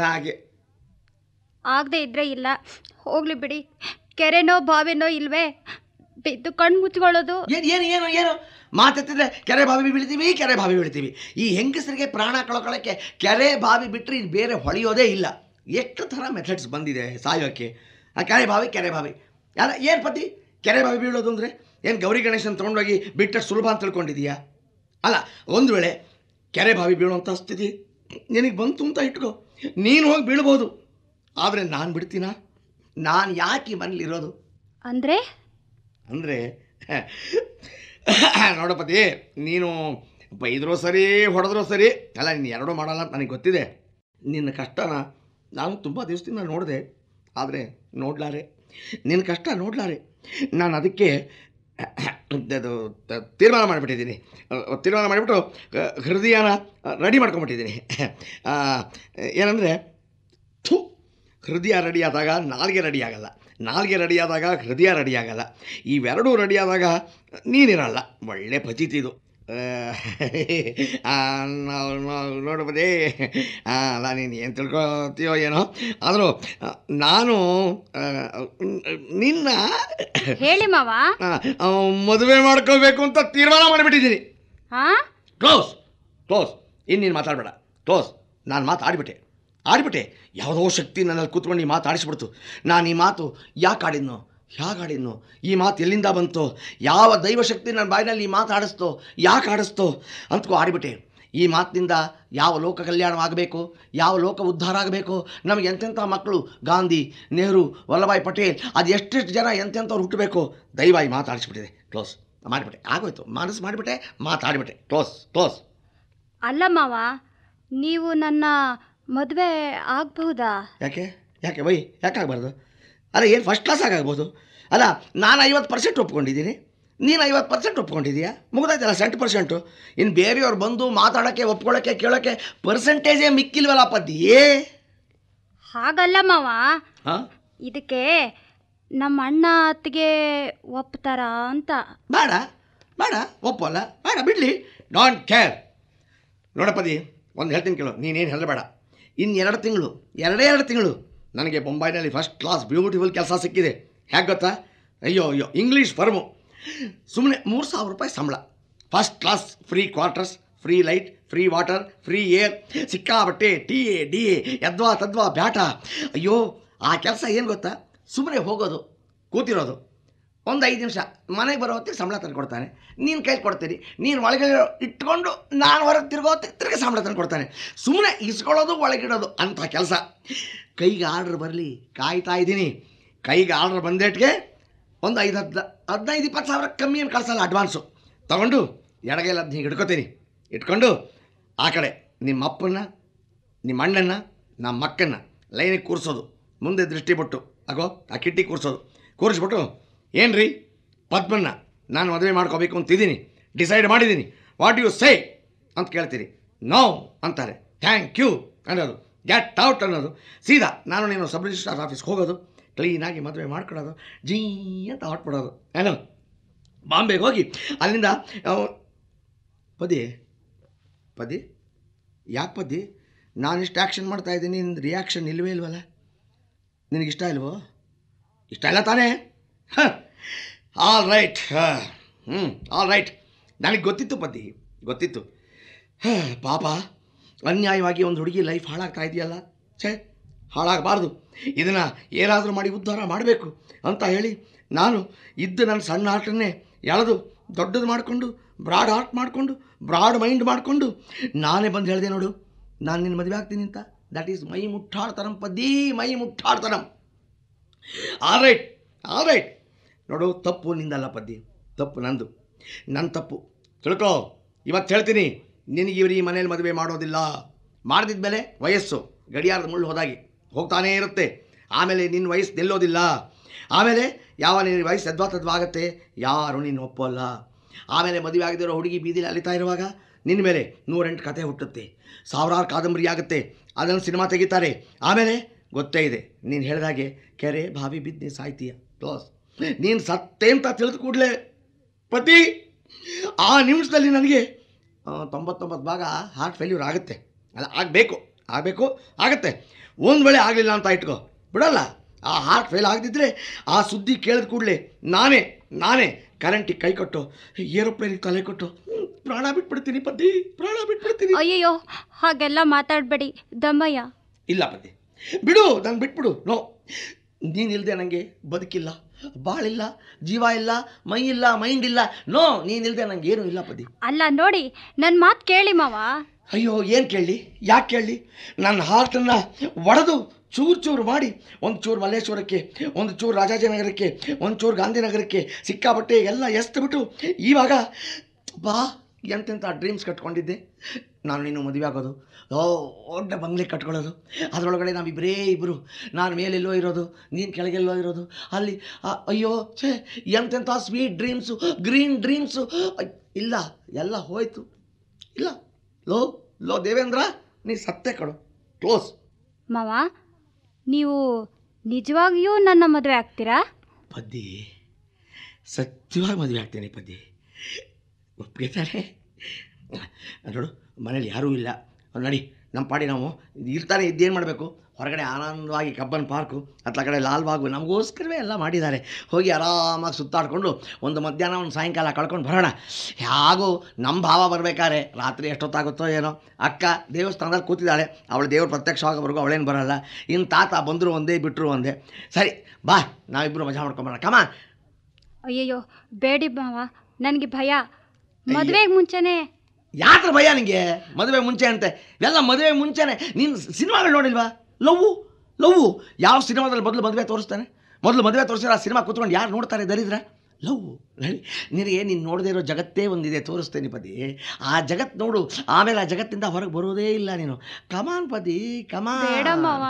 ಆಗದೆ ಇದ್ರೆ ಇಲ್ಲ, ಹೋಗ್ಲಿ ಬಿಡಿ. ಕೆರೆನೋ ಬಾವಿನೋ ಇಲ್ವೇ, ಬಿದ್ದು ಕಣ್ಣು ಮುಚ್ಕೊಳ್ಳೋದು. ಏನು ಮಾತೆತ್ತಿದ್ರೆ ಕೆರೆ ಬಾವಿ ಬೀಳ್ತೀವಿ. ಈ ಹೆಂಗಸರಿಗೆ ಪ್ರಾಣ ಕಳ್ಕೊಳ್ಳೋಕ್ಕೆ ಕೆರೆ ಬಾವಿ ಬಿಟ್ಟರೆ ಇದು ಬೇರೆ ಹೊಳೆಯೋದೇ ಇಲ್ಲ. ಎಷ್ಟು ಥರ ಮೆಥಡ್ಸ್ ಬಂದಿದೆ ಸಾಯೋಕ್ಕೆ. ಕೆರೆ ಬಾವಿ ಯಾರ ಏನು ಪತಿ? ಕೆರೆ ಬಾವಿ ಬೀಳೋದು ಅಂದರೆ ಏನು ಗೌರಿ ಗಣೇಶನ ತೊಗೊಂಡೋಗಿ ಬಿಟ್ಟರೆ ಸುಲಭ ಅಂತ ತಿಳ್ಕೊಂಡಿದೀಯಾ? ಅಲ್ಲ, ಒಂದು ವೇಳೆ ಕೆರೆ ಬಾವಿ ಬೀಳುವಂಥ ಸ್ಥಿತಿ ನಿನಗೆ ಬಂತು ಅಂತ ಇಟ್ಕೋ, ನೀನು ಹೋಗಿ ಬೀಳ್ಬೋದು. ಆದರೆ ನಾನು ಬಿಡ್ತೀನಾ? ನಾನು ಯಾಕೆ ಮನೇಲಿರೋದು? ಅಂದರೆ ನೋಡಪತಿ, ನೀನು ಬೈದ್ರೂ ಸರಿ ಹೊಡೆದ್ರೂ ಸರಿ, ಅಲ್ಲ ನೀನು ಎರಡೂ ಮಾಡಲ್ಲ ಅಂತ ನನಗೆ ಗೊತ್ತಿದೆ. ನಿನ್ನ ಕಷ್ಟನ ನಾನು ತುಂಬ ದಿವಸದಿಂದ ನೋಡಿದೆ, ಆದರೆ ನಿನ್ನ ಕಷ್ಟ ನೋಡ್ಲಾರೆ. ನಾನು ಅದಕ್ಕೆ ಅದು ತೀರ್ಮಾನ ಮಾಡಿಬಿಟ್ಟು ಹೃದಯನ ರೆಡಿ ಮಾಡ್ಕೊಂಬಿಟ್ಟಿದ್ದೀನಿ. ಏನಂದರೆ ಹೃದಯ ರೆಡಿಯಾದಾಗ ನಾಲ್ಗೆ ರೆಡಿಯಾಗಲ್ಲ, ನಾಲ್ಗೆ ರೆಡಿಯಾದಾಗ ಹೃದಯ ರೆಡಿಯಾಗಲ್ಲ, ಇವೆರಡೂ ರೆಡಿಯಾದಾಗ ನೀನಿರಲ್ಲ. ಒಳ್ಳೆ ಪಚಿತಿದು. ನೋಡ್ಬೋದೇ ಅಲ್ಲ, ನೀನು ಏನು ತಿಳ್ಕೊತೀಯೋ ಏನೋ, ಆದರೂ ನಾನು ನಿನ್ನ ಹೇಳಿ ಮಾವ. ಮದುವೆ ಮಾಡ್ಕೋಬೇಕು ಅಂತ ತೀರ್ಮಾನ ಮಾಡಿಬಿಟ್ಟಿದ್ದೀನಿ. ಹಾಂ, ಕ್ಲೋಸ್ ಕ್ಲೋಸ್. ಇನ್ನೀನು ಮಾತಾಡಬೇಡ, ಕ್ಲೋಸ್. ನಾನು ಮಾತಾಡಿಬಿಟ್ಟೆ. ಯಾವುದೋ ಶಕ್ತಿ ನನ್ನಲ್ಲಿ ಕೂತ್ಕೊಂಡು ಈ ಮಾತು ಆಡಿಸ್ಬಿಡ್ತು. ನಾನು ಈ ಮಾತು ಯಾಕೆ ಆಡಿದ್ನೋ, ಹೇಗಾಡಿದ್ನೋ, ಈ ಮಾತು ಎಲ್ಲಿಂದ ಬಂತೋ, ಯಾವ ದೈವಶಕ್ತಿ ನನ್ನ ಬಾಯಿನಲ್ಲಿ ಈ ಮಾತು ಆಡಿಸ್ತೋ, ಯಾಕೆ ಆಡಿಸ್ತೋ ಅಂತಕೋ ಆಡಿಬಿಟ್ಟೆ. ಈ ಮಾತಿನಿಂದ ಯಾವ ಲೋಕ ಕಲ್ಯಾಣವಾಗಬೇಕು, ಯಾವ ಲೋಕ ಉದ್ಧಾರ ಆಗಬೇಕು, ನಮಗೆ ಎಂತೆಂಥ ಮಕ್ಕಳು, ಗಾಂಧಿ, ನೆಹರು, ವಲ್ಲಭಾಯ್ ಪಟೇಲ್, ಅದು ಎಷ್ಟೆಷ್ಟು ಜನ ಎಂತೆಂಥವ್ರು ಹುಟ್ಟಬೇಕು, ದೈವ ಈ ಮಾತು ಆಡಿಸ್ಬಿಟ್ಟಿದೆ. ಕ್ಲೋಸ್ ಮಾಡಿಬಿಟ್ಟೆ, ಆಗೋಯ್ತು, ಮನಸ್ಸು ಮಾಡಿಬಿಟ್ಟೆ, ಮಾತಾಡಿಬಿಟ್ಟೆ. Close close. ಅಲ್ಲ ಮಾವ, ನೀವು ನನ್ನ ಮದುವೆ ಆಗಬಹುದಾ? ಯಾಕೆ ಬೈ, ಯಾಕೆ ಆಗಬಾರ್ದು? ಅಲ್ಲ, ಏನು ಫಸ್ಟ್ ಕ್ಲಾಸ್ ಆಗ್ಬೋದು. ಅಲ್ಲ, ನಾನು 50% ಒಪ್ಕೊಂಡಿದ್ದೀನಿ, ನೀನು 50% ಒಪ್ಕೊಂಡಿದ್ದೀಯಾ, ಮುಗಿದಾಯ್ತಲ್ಲ 70%. ಇನ್ನು ಬೇರೆಯವ್ರು ಬಂದು ಮಾತಾಡೋಕ್ಕೆ, ಒಪ್ಕೊಳ್ಳೋಕ್ಕೆ, ಕೇಳೋಕ್ಕೆ ಪರ್ಸೆಂಟೇಜೇ ಮಿಕ್ಕಿಲ್ವಲ್ಲ ಪದ್ದಿಯೇ. ಹಾಗಲ್ಲ ಮಾವ, ಹಾಂ, ಇದಕ್ಕೆ ನಮ್ಮ ಅಣ್ಣ ಅತ್ತಿಗೆ ಒಪ್ತಾರಾ ಅಂತ. ಬೇಡ ಬೇಡ, ಒಪ್ಪಲ್ಲ, ಬೇಡ, ಬಿಡಲಿ, ಡೋಂಟ್ ಕೇರ್. ನೋಡಪ್ಪದಿ, ಒಂದು ಹೇಳ್ತೀನಿ ಕೇಳು, ನೀನೇನು ಹೇಳಬೇಡ. ಇನ್ನು 2 ತಿಂಗಳು ನನಗೆ ಬೊಂಬೈನಲ್ಲಿ ಫಸ್ಟ್ ಕ್ಲಾಸ್ ಬ್ಯೂಟಿಫುಲ್ ಕೆಲಸ ಸಿಕ್ಕಿದೆ. ಹೇಗೆ ಗೊತ್ತಾ? ಅಯ್ಯೋ ಇಂಗ್ಲೀಷ್ ಫರ್ಮು. ಸುಮ್ಮನೆ 3,000 ರೂಪಾಯಿ ಸಂಬಳ, first class, free quarters, free light, free water, free air, ಸಿಕ್ಕಾಬಟ್ಟೆ ಡಿ ಎ ಯದ್ವಾ ತದ್ವಾ ಬ್ಯಾಟ. ಅಯ್ಯೋ ಆ ಕೆಲಸ ಏನು ಗೊತ್ತಾ? ಸುಮ್ಮನೆ ಹೋಗೋದು, ಕೂತಿರೋದು, ಒಂದು 5 ನಿಮಿಷ, ಮನೆಗೆ ಬರೋ ಹೊತ್ತಿಗೆ ಸಂಬಳ ತಂದು ಕೊಡ್ತಾನೆ, ನೀನು ಕೈ ಕೊಡ್ತೀನಿ, ನೀನು ಒಳಗೆ ಇಟ್ಕೊಂಡು ನಾನು ಹೊರಗೆ ತಿರ್ಗಿ ಸಂಬಳ ತಂದು ಕೊಡ್ತಾನೆ. ಸುಮ್ಮನೆ ಇಸ್ಕೊಳ್ಳೋದು, ಒಳಗಿಡೋದು ಅಂಥ ಕೆಲಸ. ಕೈಗೆ ಆರ್ಡ್ರ್ ಬರಲಿ ಕಾಯ್ತಾ ಇದ್ದೀನಿ. ಕೈಗೆ ಆರ್ಡ್ರ್ ಬಂದೇಟ್ಗೆ ಒಂದು 15-20 ಸಾವಿರ ಕಮ್ಮಿ ಏನು ಕಳಿಸಲ್ಲ, ಅಡ್ವಾನ್ಸು ತೊಗೊಂಡು ಎಡಗೈಲಿ ಅದು ಹೀಗೆ ಇಟ್ಕೊಂಡು ಆ ಕಡೆ ನಿಮ್ಮ ಅಪ್ಪನ್ನ, ನಿಮ್ಮ ಅಣ್ಣನ, ನಮ್ಮ ಅಕ್ಕನ್ನ ಲೈನಿಗೆ ಕೂರಿಸೋದು, ಮುಂದೆ ದೃಷ್ಟಿ ಬಿಟ್ಟು ಆಗೋ ಆ ಕಿಟ್ಟಿ ಕೂರಿಸ್ಬಿಟ್ಟು, ಏನು ರೀ ಪದ್ಮನ್ನ ನಾನು ಮದುವೆ ಮಾಡ್ಕೋಬೇಕು ಅಂತಿದ್ದೀನಿ, ಡಿಸೈಡ್ ಮಾಡಿದ್ದೀನಿ, ವಾಟ್ ಯು ಸೇ ಅಂತ ಕೇಳ್ತೀರಿ. ನೋ ಅಂತಾರೆ, ಥ್ಯಾಂಕ್ ಯು ಅನ್ನೋದು, ಗೆಟ್ ಔಟ್ ಅನ್ನೋದು. ಸೀದಾ ನಾನು ನೀನು ಸಬ್ ರಿಜಿಸ್ಟ್ರಾರ್ ಆಫೀಸ್ಗೆ ಹೋಗೋದು, ಕ್ಲೀನಾಗಿ ಮದುವೆ ಮಾಡ್ಕೊಡೋದು, ಜೀ ಅಂತ ಹೊಟ್ಬಿಡೋದು. ಏನೋ ಬಾಂಬೆಗೆ ಹೋಗಿ ಅಲ್ಲಿಂದ ಪದಿ ಯಾಕೆ ಪದಿ ನಾನಿಷ್ಟು ಆ್ಯಕ್ಷನ್ ಮಾಡ್ತಾಯಿದ್ದೀನಿ, ನಿನ್ನ ರಿಯಾಕ್ಷನ್ ಇಲ್ವಲ್ಲ? ನಿನಗಿಷ್ಟ ಇಲ್ವೋ? ಇಷ್ಟ ಇಲ್ಲ ತಾನೇ? All right. All right. ನನಗೆ ಗೊತ್ತಿತ್ತು ಪದ್ದಿ, ಗೊತ್ತಿತ್ತು. ಪಾಪ ಅನ್ಯಾಯವಾಗಿ ಒಂದು ಹುಡುಗಿ ಲೈಫ್ ಹಾಳಾಗ್ತಾ ಇದೆಯಲ್ಲ, ಹಾಳಾಗಬಾರ್ದು, ಇದನ್ನು ಏನಾದರೂ ಮಾಡಿ ಉದ್ಧಾರ ಮಾಡಬೇಕು ಅಂತ ಹೇಳಿ ನಾನು ನನ್ನ ಸಣ್ಣ ಆರ್ಟನ್ನೇ ಎಳೆದು ದೊಡ್ಡದು ಮಾಡಿಕೊಂಡು, ಬ್ರಾಡ್ ಆರ್ಟ್ ಮಾಡಿಕೊಂಡು, ಬ್ರಾಡ್ ಮೈಂಡ್ ಮಾಡಿಕೊಂಡು ನಾನೇ ಬಂದು ಹೇಳಿದೆ, ನೋಡು ನಾನು ನಿನ್ನ ಮದುವೆ ಆಗ್ತೀನಿ ಅಂತ. ದಟ್ ಈಸ್ ಮೈ ಮುಟ್ಟಾಡ್ತನಂ ಪದ್ದಿ, ಮೈ ಮುಟ್ಟಾಡ್ತನಂ. All right. ನೋಡು, ತಪ್ಪು ನಿಂದಲ್ಲ ಪದ್ದಿ, ತಪ್ಪು ನಂದು, ನನ್ನ ತಪ್ಪು ತಿಳ್ಕೊ. ಇವತ್ತು ಹೇಳ್ತೀನಿ, ನಿನಗೆ ಇವ್ರು ಈ ಮನೇಲಿ ಮದುವೆ ಮಾಡೋದಿಲ್ಲ. ಮಾಡಿದ್ಮೇಲೆ ವಯಸ್ಸು ಗಡಿಯಾರದ ಮುಳ್ಳು ಹೋಗ್ತಾನೇ ಇರುತ್ತೆ. ಆಮೇಲೆ ನಿನ್ನ ವಯಸ್ಸು ನಿಲ್ಲೋದಿಲ್ಲ. ಆಮೇಲೆ ಯಾವ ನಿನ್ನ ವಯಸ್ಸು ತದ್ವಾ ಆಗುತ್ತೆ, ಯಾರು ನಿನ್ನ ಒಪ್ಪಲ್ಲ. ಆಮೇಲೆ ಮದುವೆ ಆಗದಿರೋ ಹುಡುಗಿ ಬೀದಿಲಿ ಅಲಿತಾ ಇರುವಾಗ ನಿನ್ನ ಮೇಲೆ 108 ಕತೆ ಹುಟ್ಟುತ್ತೆ, 1000 ಕಾದಂಬರಿ ಆಗುತ್ತೆ, ಅದನ್ನು ಸಿನಿಮಾ ತೆಗಿತಾರೆ. ಆಮೇಲೆ ಗೊತ್ತೇ ಇದೆ, ನೀನು ಹೇಳಿದಾಗೆ ಕೆರೆ ಬಾವಿ ಬಿದ್ದು ಸಾಯ್ತೀಯ. ಕ್ಲೋಸ್. ನೀನು ಸತ್ತೆ ಅಂತ ತಿಳಿದು ಕೂಡಲೇ ಪತಿ ಆ ನಿಮಿಷದಲ್ಲಿ ನನಗೆ 99 ಭಾಗ ಹಾರ್ಟ್ ಫೇಲ್ಯೂರ್ ಆಗುತ್ತೆ. ಅಲ್ಲ, ಆಗುತ್ತೆ. ಒಂದು ವೇಳೆ ಆಗಲಿಲ್ಲ ಅಂತ ಇಟ್ಕೋ, ಬಿಡಲ್ಲ. ಆ ಹಾರ್ಟ್ ಫೇಲ್ ಆಗದಿದ್ದರೆ ಆ ಸುದ್ದಿ ಕೇಳಿದ ಕೂಡಲೇ ನಾನೇ ಕರೆಂಟಿಗೆ ಕೈ ಕೊಟ್ಟು, ಏರೋಪ್ಲೇನಿಗೆ ತಲೆ ಕೊಟ್ಟು ಪ್ರಾಣ ಬಿಟ್ಬಿಡ್ತೀನಿ ಪತಿ, ಪ್ರಾಣ ಬಿಟ್ಬಿಡ್ತೀನಿ. ಅಯ್ಯಯ್ಯೋ, ಹಾಗೆಲ್ಲ ಮಾತಾಡಬೇಡಿ ದಮ್ಮಯ್ಯ. ಇಲ್ಲ ಪತಿ, ಬಿಡು, ನಾನು ಬಿಟ್ಬಿಡು. ನೋ, ನೀನಿಲ್ಲದೆ ನನಗೆ ಬದುಕಿಲ್ಲ, ಬಾಳಿಲ್ಲ, ಜೀವ ಇಲ್ಲ, ಮೈ ಇಲ್ಲ, ಮೈಂಡ್ ಇಲ್ಲ. ನೋ, ನೀನಿಲ್ಲದೆ ನನಗೆ ಏನೂ ಇಲ್ಲ ಪದಿ. ಅಲ್ಲ ನೋಡಿ, ನನ್ನ ಮಾತು ಕೇಳಿ ಮಾವ. ಅಯ್ಯೋ, ಏನು ಕೇಳಲಿ, ಯಾಕೆ ಕೇಳಲಿ? ನನ್ನ ಹಾರ್ಟನ್ನು ಒಡೆದು ಚೂರು ಮಾಡಿ, ಒಂದು ಚೂರು ಮಲ್ಲೇಶ್ವರಕ್ಕೆ, ಒಂದು ಚೂರು ರಾಜಾಜಿನಗರಕ್ಕೆ, ಒಂದು ಚೂರು ಗಾಂಧಿನಗರಕ್ಕೆ ಸಿಕ್ಕಾಬಟ್ಟೆ ಎಲ್ಲ ಎಸ್ದುಬಿಟ್ಟು ಇವಾಗ ಬಾ ಎಂತೆಂಥ ಡ್ರೀಮ್ಸ್ ಕಟ್ಕೊಂಡಿದ್ದೆ. ನಾನು ನೀನು ಮದುವೆ ಆಗೋದು, ದೊಡ್ಡ ಬಂಗ್ಲೆ ಕಟ್ಕೊಳ್ಳೋದು, ಅದರೊಳಗಡೆ ಇಬ್ಬರು, ನಾನು ಮೇಲೆಲ್ಲೋ ಇರೋದು, ನೀನು ಕೆಳಗೆಲ್ಲೋ ಇರೋದು, ಅಲ್ಲಿ ಅಯ್ಯೋ ಎಂತೆಂಥ ಸ್ವೀಟ್ ಡ್ರೀಮ್ಸು, ಗ್ರೀನ್ ಡ್ರೀಮ್ಸು. ಇಲ್ಲ, ಎಲ್ಲ ಹೋಯ್ತು. ಇಲ್ಲ, ಲೋ ದೇವೇಂದ್ರ, ನೀ ಸತ್ತೆ ಕಡು. ಕ್ಲೋಸ್. ಮಾವ, ನೀವು ನಿಜವಾಗಿಯೂ ನನ್ನ ಮದುವೆ ಆಗ್ತೀರಾ? ಪದ್ದಿ, ಸತ್ಯವಾಗಿ ಮದುವೆ ಆಗ್ತೇನೆ ಪದ್ದಿ. ಒಪ್ಪಿಗೆ ತಾನೆ? ನೋಡು, ಮನೇಲಿ ಯಾರೂ ಇಲ್ಲ, ನೋಡಿ ನಮ್ಮ ಪಾಡಿ ನಾವು ಇರ್ತಾನೆ ಇದ್ದೇನು ಮಾಡಬೇಕು. ಹೊರಗಡೆ ಆನಂದವಾಗಿ ಕಬ್ಬನ್ ಪಾರ್ಕು ಅತ್ಲ ಕಡೆ ಲಾಲ್ಬಾಗು ನಮಗೋಸ್ಕರವೇ ಎಲ್ಲ ಮಾಡಿದ್ದಾರೆ. ಹೋಗಿ ಆರಾಮಾಗಿ ಸುತ್ತಾಡಿಕೊಂಡು ಒಂದು ಮಧ್ಯಾಹ್ನ ಒಂದು ಸಾಯಂಕಾಲ ಕಳ್ಕೊಂಡು ಬರೋಣ. ಹೇಗೂ ನಮ್ಮ ಭಾವ ಬರಬೇಕಾದ್ರೆ ರಾತ್ರಿ ಎಷ್ಟೊತ್ತಾಗುತ್ತೋ ಏನೋ. ಅಕ್ಕ ದೇವಸ್ಥಾನದಲ್ಲಿ ಕೂತಿದ್ದಾಳೆ, ಅವಳು ದೇವ್ರು ಪ್ರತ್ಯಕ್ಷವಾಗೋವರೆಗೂ ಅವಳೇನು ಬರೋಲ್ಲ. ಇನ್ನು ತಾತ ಬಂದರು ಒಂದೇ ಬಿಟ್ಟರು ಒಂದೇ. ಸರಿ ಬಾ, ನಾವಿಬ್ಬರು ಮಜಾ ಮಾಡ್ಕೊಂಬರೋಣ. ಕಮ. ಅಯ್ಯಯ್ಯೋ ಬೇಡಿ ಮಾವ, ನನಗೆ ಭಯ. ಮದುವೆಗೆ ಮುಂಚೆನೇ ಯಾತ್ರ ಭಯ ನಿನಗೆ? ಮದುವೆ ಮುಂಚೆ ಅಂತೆ ಎಲ್ಲ ಮದುವೆ ಮುಂಚೆನೆ. ನೀನು ಸಿನಿಮಾಗಳು ನೋಡಿಲ್ವಾ? ಲವ್ವು ಯಾವ ಸಿನಿಮಾದಲ್ಲಿ ಮೊದಲು ಮದುವೆ ತೋರಿಸ್ತಾನೆ? ಮೊದಲು ಮದುವೆ ತೋರಿಸಿದ್ರೆ ಆ ಸಿನಿಮಾ ಕೂತ್ಕೊಂಡು ಯಾರು ನೋಡ್ತಾರೆ? ದರಿದ್ರ ಲವ್ವು. ನಿನಗೆ ನೀನು ನೋಡದೇ ಇರೋ ಜಗತ್ತೇ ಒಂದಿದೆ, ತೋರಿಸ್ತೇನೆ ಪದಿ. ಆ ಜಗತ್ತು ನೋಡು, ಆಮೇಲೆ ಆ ಜಗತ್ತಿಂದ ಹೊರಗೆ ಬರೋದೇ ಇಲ್ಲ ನೀನು. ಕಮಾನ್ ಪದಿ, ಕಮಾನ್. ಬೇಡ ಮಾವ.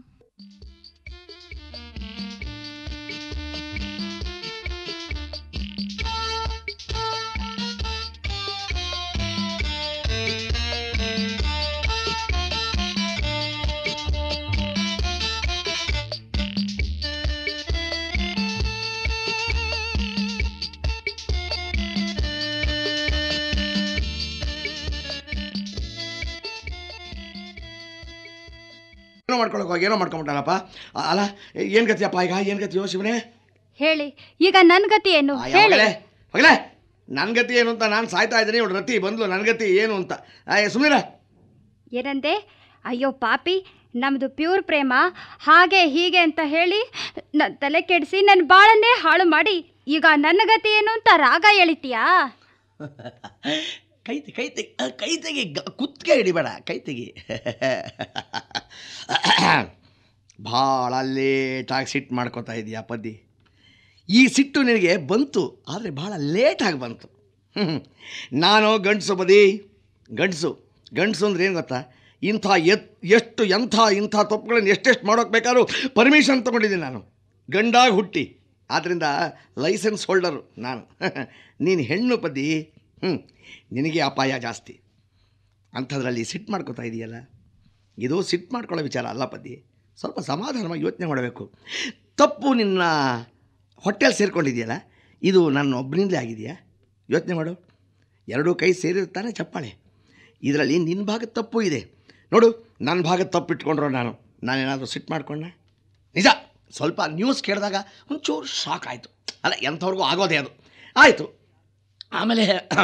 ಏನೋ ಮಾಡ್ಕೊಂಬಿಟ್ಟಲ್ಲಪ್ಪ. ಅಲ್ಲ ಏನು ಗತಿಯಪ್ಪ ಈಗ? ಏನು ಗತಿಯೋ ಶಿವನೇ? ಹೇಳಿ ಈಗ ನನ್ನ ಗತಿ ಏನು? ಹೇಳಿ. ಹೋಗಲೇ, ನನ್ನ ಗತಿ ಏನು ಅಂತ ನಾನು ಸಾಯ್ತಾ ಇದ್ದೀನಿ. ಇವಳು ರತಿ ಬಂದ್ಲು, ನನ್ನ ಗತಿ ಏನು ಅಂತ. ಸುಮ್ಮನಿರ. ಏನಂದೆ? ಅಯ್ಯೋ ಪಾಪಿ, ನಮ್ಮದು ಪ್ಯೂರ್ ಪ್ರೇಮ ಹಾಗೆ ಹೀಗೆ ಅಂತ ಹೇಳಿ ನನ್ನ ತಲೆ ಕೆಡಿಸಿ ನನ್ನ ಬಾಳನ್ನೇ ಹಾಳು ಮಾಡಿ ಈಗ ನನ್ನ ಗತಿ ಏನು ಅಂತ ರಾಗ ಎಳಿತೀಯಾ? ಕೈ ತೆಗಿ, ಕುತ್ತಿಗೆ ಹಿಡಿಬೇಡ, ಕೈ ತೆಗಿ. ಭಾಳ ಲೇಟಾಗಿ ಸಿಟ್ಟು ಮಾಡ್ಕೋತಾ ಇದೆಯಾ ಪದ್ದಿ? ಈ ಸಿಟ್ಟು ನಿನಗೆ ಬಂತು, ಆದರೆ ಭಾಳ ಲೇಟಾಗಿ ಬಂತು. ನಾನು ಗಂಡಸು ಬದಿ, ಗಂಡಸು ಅಂದ್ರೆ ಏನು ಗೊತ್ತಾ? ಇಂಥ ಇಂಥ ತಪ್ಪುಗಳನ್ನು ಎಷ್ಟೆಷ್ಟು ಮಾಡೋಕೆ ಬೇಕಾದ್ರೂ ಪರ್ಮಿಷನ್ ತೊಗೊಂಡಿದ್ದೀನಿ ನಾನು, ಗಂಡಾಗಿ ಹುಟ್ಟಿ. ಆದ್ದರಿಂದ ಲೈಸೆನ್ಸ್ ಹೋಲ್ಡರು ನಾನು. ನೀನು ಹೆಣ್ಣು ಪದ್ದಿ, ನಿನಗೆ ಅಪಾಯ ಜಾಸ್ತಿ. ಅಂಥದ್ರಲ್ಲಿ ಸಿಟ್ಟು ಮಾಡ್ಕೋತಾ ಇದೆಯಲ್ಲ, ಇದು ಸಿಟ್ಟು ಮಾಡ್ಕೊಳ್ಳೋ ವಿಚಾರ ಅಲ್ಲ ಪದ್ದಿ. ಸ್ವಲ್ಪ ಸಮಾಧಾನವಾಗಿ ಯೋಚನೆ ಮಾಡಬೇಕು. ತಪ್ಪು ನಿನ್ನ ಹೊಟ್ಟೆಯಲ್ಲಿ ಸೇರಿಕೊಂಡಿದೆಯಲ್ಲ, ಇದು ನನ್ನ ಒಬ್ಬನಿಂದಲೇ ಆಗಿದೆಯಾ? ಯೋಚನೆ ಮಾಡು. ಎರಡೂ ಕೈ ಸೇರಿರ್ತಾನೆ ಚಪ್ಪಾಳೆ. ಇದರಲ್ಲಿ ನಿನ್ನ ಭಾಗದ ತಪ್ಪು ಇದೆ ನೋಡು. ನನ್ನ ಭಾಗದ ತಪ್ಪು ಇಟ್ಕೊಂಡ್ರು ನಾನೇನಾದರೂ ಸಿಟ್ಟು ಮಾಡ್ಕೊಂಡೆ? ನಿಜ, ಸ್ವಲ್ಪ ನ್ಯೂಸ್ ಕೇಳಿದಾಗ ಒಂಚೂರು ಶಾಕ್ ಆಯಿತು. ಅಲ್ಲ, ಎಂಥವ್ರಿಗೂ ಆಗೋದೇ ಅದು. ಆಯಿತು, ಆಮೇಲೆ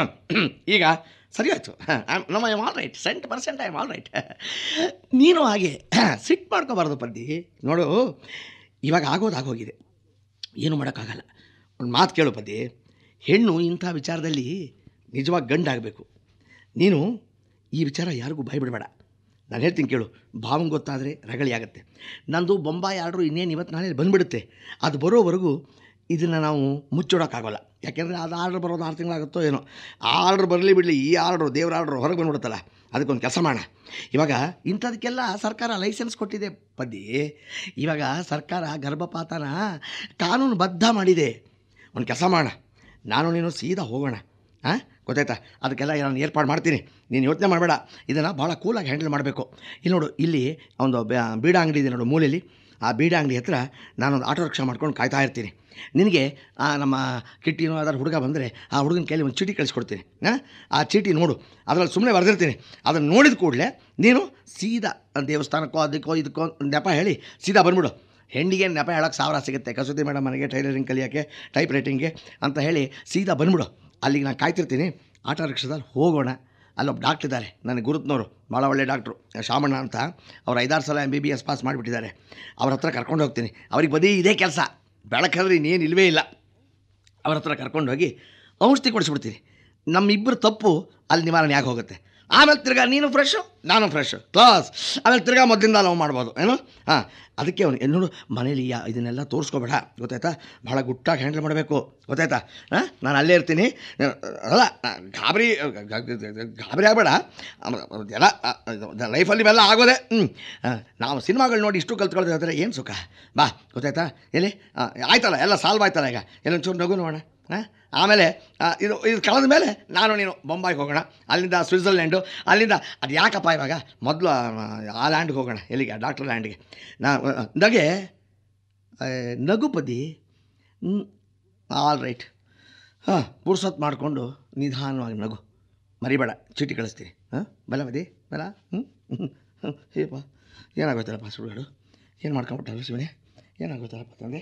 ಈಗ ಸರಿ ಆಯಿತು. ನಮ್ಮ I am all right, 100% I am all right. ನೀನು ಹಾಗೆ ಸಿಟ್ಟು ಮಾಡ್ಕೋಬಾರ್ದು ಪದ್ದಿ. ನೋಡು, ಇವಾಗ ಆಗೋಗಿದೆ, ಏನು ಮಾಡೋಕ್ಕಾಗಲ್ಲ. ಒಂದು ಮಾತು ಕೇಳು ಪದ್ದಿ, ಹೆಣ್ಣು ಇಂಥ ವಿಚಾರದಲ್ಲಿ ನಿಜವಾಗಿ ಗಂಡಾಗಬೇಕು. ನೀನು ಈ ವಿಚಾರ ಯಾರಿಗೂ ಭಯಬಿಡಬೇಡ. ನಾನು ಹೇಳ್ತೀನಿ ಕೇಳು. ಭಾವಂಗೆ ಗೊತ್ತಾದರೆ ರಗಳಿ ಆಗುತ್ತೆ. ನಂದು ಬೊಂಬಾಯಿ ಆರ್ಡ್ರು ಇನ್ನೇನು ಇವತ್ತು ನಾಳೆ ಬಂದುಬಿಡುತ್ತೆ. ಅದು ಬರೋವರೆಗೂ ಇದನ್ನು ನಾವು ಮುಚ್ಚೋಡೋಕ್ಕಾಗೋಲ್ಲ. ಯಾಕೆಂದರೆ ಅದು ಆರ್ಡ್ರ್ ಬರೋದು 6 ತಿಂಗಳಾಗುತ್ತೋ ಏನೋ. ಆ ಆರ್ಡ್ರ್ ಬರಲಿ ಬಿಡಲಿ, ಈ ಆರ್ಡ್ರು ದೇವ್ರ ಆರ್ಡ್ರು ಹೊರಗೆ ಬಂದುಬಿಡುತ್ತಲ್ಲ. ಅದಕ್ಕೊಂದು ಕೆಲಸ ಮಾಡೋಣ. ಇವಾಗ ಇಂಥದಕ್ಕೆಲ್ಲ ಸರ್ಕಾರ ಲೈಸೆನ್ಸ್ ಕೊಟ್ಟಿದೆ ಪದ್ದಿ. ಇವಾಗ ಸರ್ಕಾರ ಗರ್ಭಪಾತನ ಕಾನೂನುಬದ್ಧ ಮಾಡಿದೆ. ಒಂದು ಕೆಲಸ ಮಾಡೋಣ, ನಾನು ನೀನು ಸೀದಾ ಹೋಗೋಣ. ಗೊತ್ತಾಯ್ತಾ? ಅದಕ್ಕೆಲ್ಲ ನಾನು ಏರ್ಪಾಡು ಮಾಡ್ತೀನಿ, ನೀನು ಯೋಚನೆ ಮಾಡಬೇಡ. ಇದನ್ನು ಭಾಳ ಕೂಲಾಗಿ ಹ್ಯಾಂಡಲ್ ಮಾಡಬೇಕು. ಇಲ್ಲಿ ನೋಡು, ಇಲ್ಲಿ ಒಂದು ಬೀಡ ಅಂಗಡಿ ಇದೆ ನೋಡು ಮೂಲೆಯಲ್ಲಿ. ಆ ಬೀಡ ಅಂಗಡಿ ಹತ್ರ ನಾನೊಂದು ಆಟೋ ರಿಕ್ಷಾ ಮಾಡ್ಕೊಂಡು ಕಾಯ್ತಾ ಇರ್ತೀನಿ. ನಿನಗೆ ನಮ್ಮ ಕಿಟ್ಟಿನೋ ಯಾವ್ದಾದ್ರು ಹುಡುಗ ಬಂದರೆ ಆ ಹುಡುಗನ ಕೈಲಿ ಒಂದು ಚೀಟಿ ಕಳಿಸ್ಕೊಡ್ತೀನಿ. ಆ ಚೀಟಿ ನೋಡು, ಅದರಲ್ಲಿ ಸುಮ್ಮನೆ ಬರೆದಿರ್ತೀನಿ. ಅದನ್ನು ನೋಡಿದ ಕೂಡಲೇ ನೀನು ಸೀದಾ ದೇವಸ್ಥಾನಕ್ಕೋ ಇದಕ್ಕೋ ನೆಪ ಹೇಳಿ ಸೀದಾ ಬಂದ್ಬಿಡು. ಹೆಣ್ಣಿಗೆ ನೆಪ ಹೇಳೋಕ್ಕೆ 1000 ಸಿಗುತ್ತೆ. ಕಸೂತಿ ಮೇಡಮ್ ಮನೆಗೆ ಟೈಲರಿಂಗ್ ಕಲಿಯೋಕ್ಕೆ, ಟೈಪ್ ರೈಟಿಂಗ್ಗೆ ಅಂತ ಹೇಳಿ ಸೀದಾ ಬಂದ್ಬಿಡು. ಅಲ್ಲಿಗೆ ನಾನು ಕಾಯ್ತಿರ್ತೀನಿ. ಆಟೋ ರಿಕ್ಷಾದಲ್ಲಿ ಹೋಗೋಣ. ಅಲ್ಲೊಬ್ಬ ಡಾಕ್ಟ್ರ್ ಇದ್ದಾರೆ, ನನಗೆ ಗುರುತ್ನವರು, ಭಾಳ ಒಳ್ಳೆ ಡಾಕ್ಟ್ರು, ಶಾಮಣ್ಣ ಅಂತ. ಅವ್ರು 5-6 ಸಲ MBBS ಪಾಸ್ ಮಾಡಿಬಿಟ್ಟಿದ್ದಾರೆ. ಅವ್ರ ಹತ್ರ ಕರ್ಕೊಂಡು ಹೋಗ್ತೀನಿ. ಅವ್ರಿಗೆ ಬರೀ ಇದೇ ಕೆಲಸ, ಬೆಳಕಾದ್ರೆ ಇನ್ನೇನು ಇಲ್ಲವೇ ಇಲ್ಲ. ಅವ್ರ ಹತ್ರ ಕರ್ಕೊಂಡೋಗಿ ಔಷಧಿ ಕೊಡಿಸ್ಬಿಡ್ತೀನಿ. ನಮ್ಮಿಬ್ಬರು ತಪ್ಪು ಅಲ್ಲಿ ನಿವಾರಣೆ ಆಗಿ ಹೋಗುತ್ತೆ. ಆಮೇಲೆ ತಿರ್ಗಾ ನೀನು ಫ್ರೆಶ್ಶು, ನಾನು ಫ್ರೆಶ್ಶು, ಕ್ಲಾಸ್. ಆಮೇಲೆ ತಿರ್ಗಾ ಮೊದಲಿಂದ ನಾವು ಮಾಡ್ಬೋದು ಏನು. ಅದಕ್ಕೆ ಅವನು ನೋಡು, ಮನೇಲಿ ಇದನ್ನೆಲ್ಲ ತೋರಿಸ್ಕೋಬೇಡ, ಗೊತ್ತಾಯ್ತಾ? ಭಾಳ ಗುಟ್ಟಾಗಿ ಹ್ಯಾಂಡಲ್ ಮಾಡಬೇಕು, ಗೊತ್ತಾಯ್ತಾ? ನಾನು ಅಲ್ಲೇ ಇರ್ತೀನಿ. ಅಲ್ಲ, ಗಾಬರಿ ಆಗಬೇಡ. ಎಲ್ಲ ಲೈಫಲ್ಲಿ ಇವೆಲ್ಲ ಆಗೋದೆ. ನಾವು ಸಿನಿಮಾಗಳು ನೋಡಿ ಇಷ್ಟು ಕಲ್ತ್ಕೊಳ್ತಿದ್ರೆ ಏನು ಸುಖ. ಬಾ, ಗೊತ್ತಾಯ್ತಾ? ಎಲ್ಲಿ ಆಯ್ತಲ್ಲ, ಎಲ್ಲ ಸಾಲ್ವ್ ಆಯ್ತಲ್ಲ. ಈಗ ಎಲ್ಲೊಂಚೂರು ನಗು ನೋಡೋಣ. ಆಮೇಲೆ ಇದು ಕಳೆದ ಮೇಲೆ ನಾನು ನೀನು ಬೊಂಬಾಯಿಗೆ ಹೋಗೋಣ, ಅಲ್ಲಿಂದ ಸ್ವಿಟ್ಜರ್ಲ್ಯಾಂಡು, ಅಲ್ಲಿಂದ ಅದು ಯಾಕಪ್ಪ ಇವಾಗ ಮೊದಲು ಆ ಲ್ಯಾಂಡ್ಗೆ ಹೋಗೋಣ, ಎಲ್ಲಿಗೆ ಡಾಕ್ಟರ್ ಲ್ಯಾಂಡ್ಗೆ. ನಗುಪದಿ ಆಲ್ ರೈಟ್. ಪುರ್ಸೊತ್ತು ಮಾಡಿಕೊಂಡು ನಿಧಾನವಾಗಿ ನಗು, ಮರಿಬೇಡ, ಚೀಟಿ ಕಳಿಸ್ತೀನಿ. ಬಲ ಮದಿ ಬಲ. ಹೇಪ್ಪ ಏನಾಗೋಯ್ತಲ್ಲಪ್ಪ ಸುಡುಗಾಡು, ಏನು ಮಾಡ್ಕೊಂಬಿಟ್ಟಲ್ಲ ಶಿವನೇ, ಏನಾಗೋಯ್ತಲ್ಲಪ್ಪ ತಂದೆ.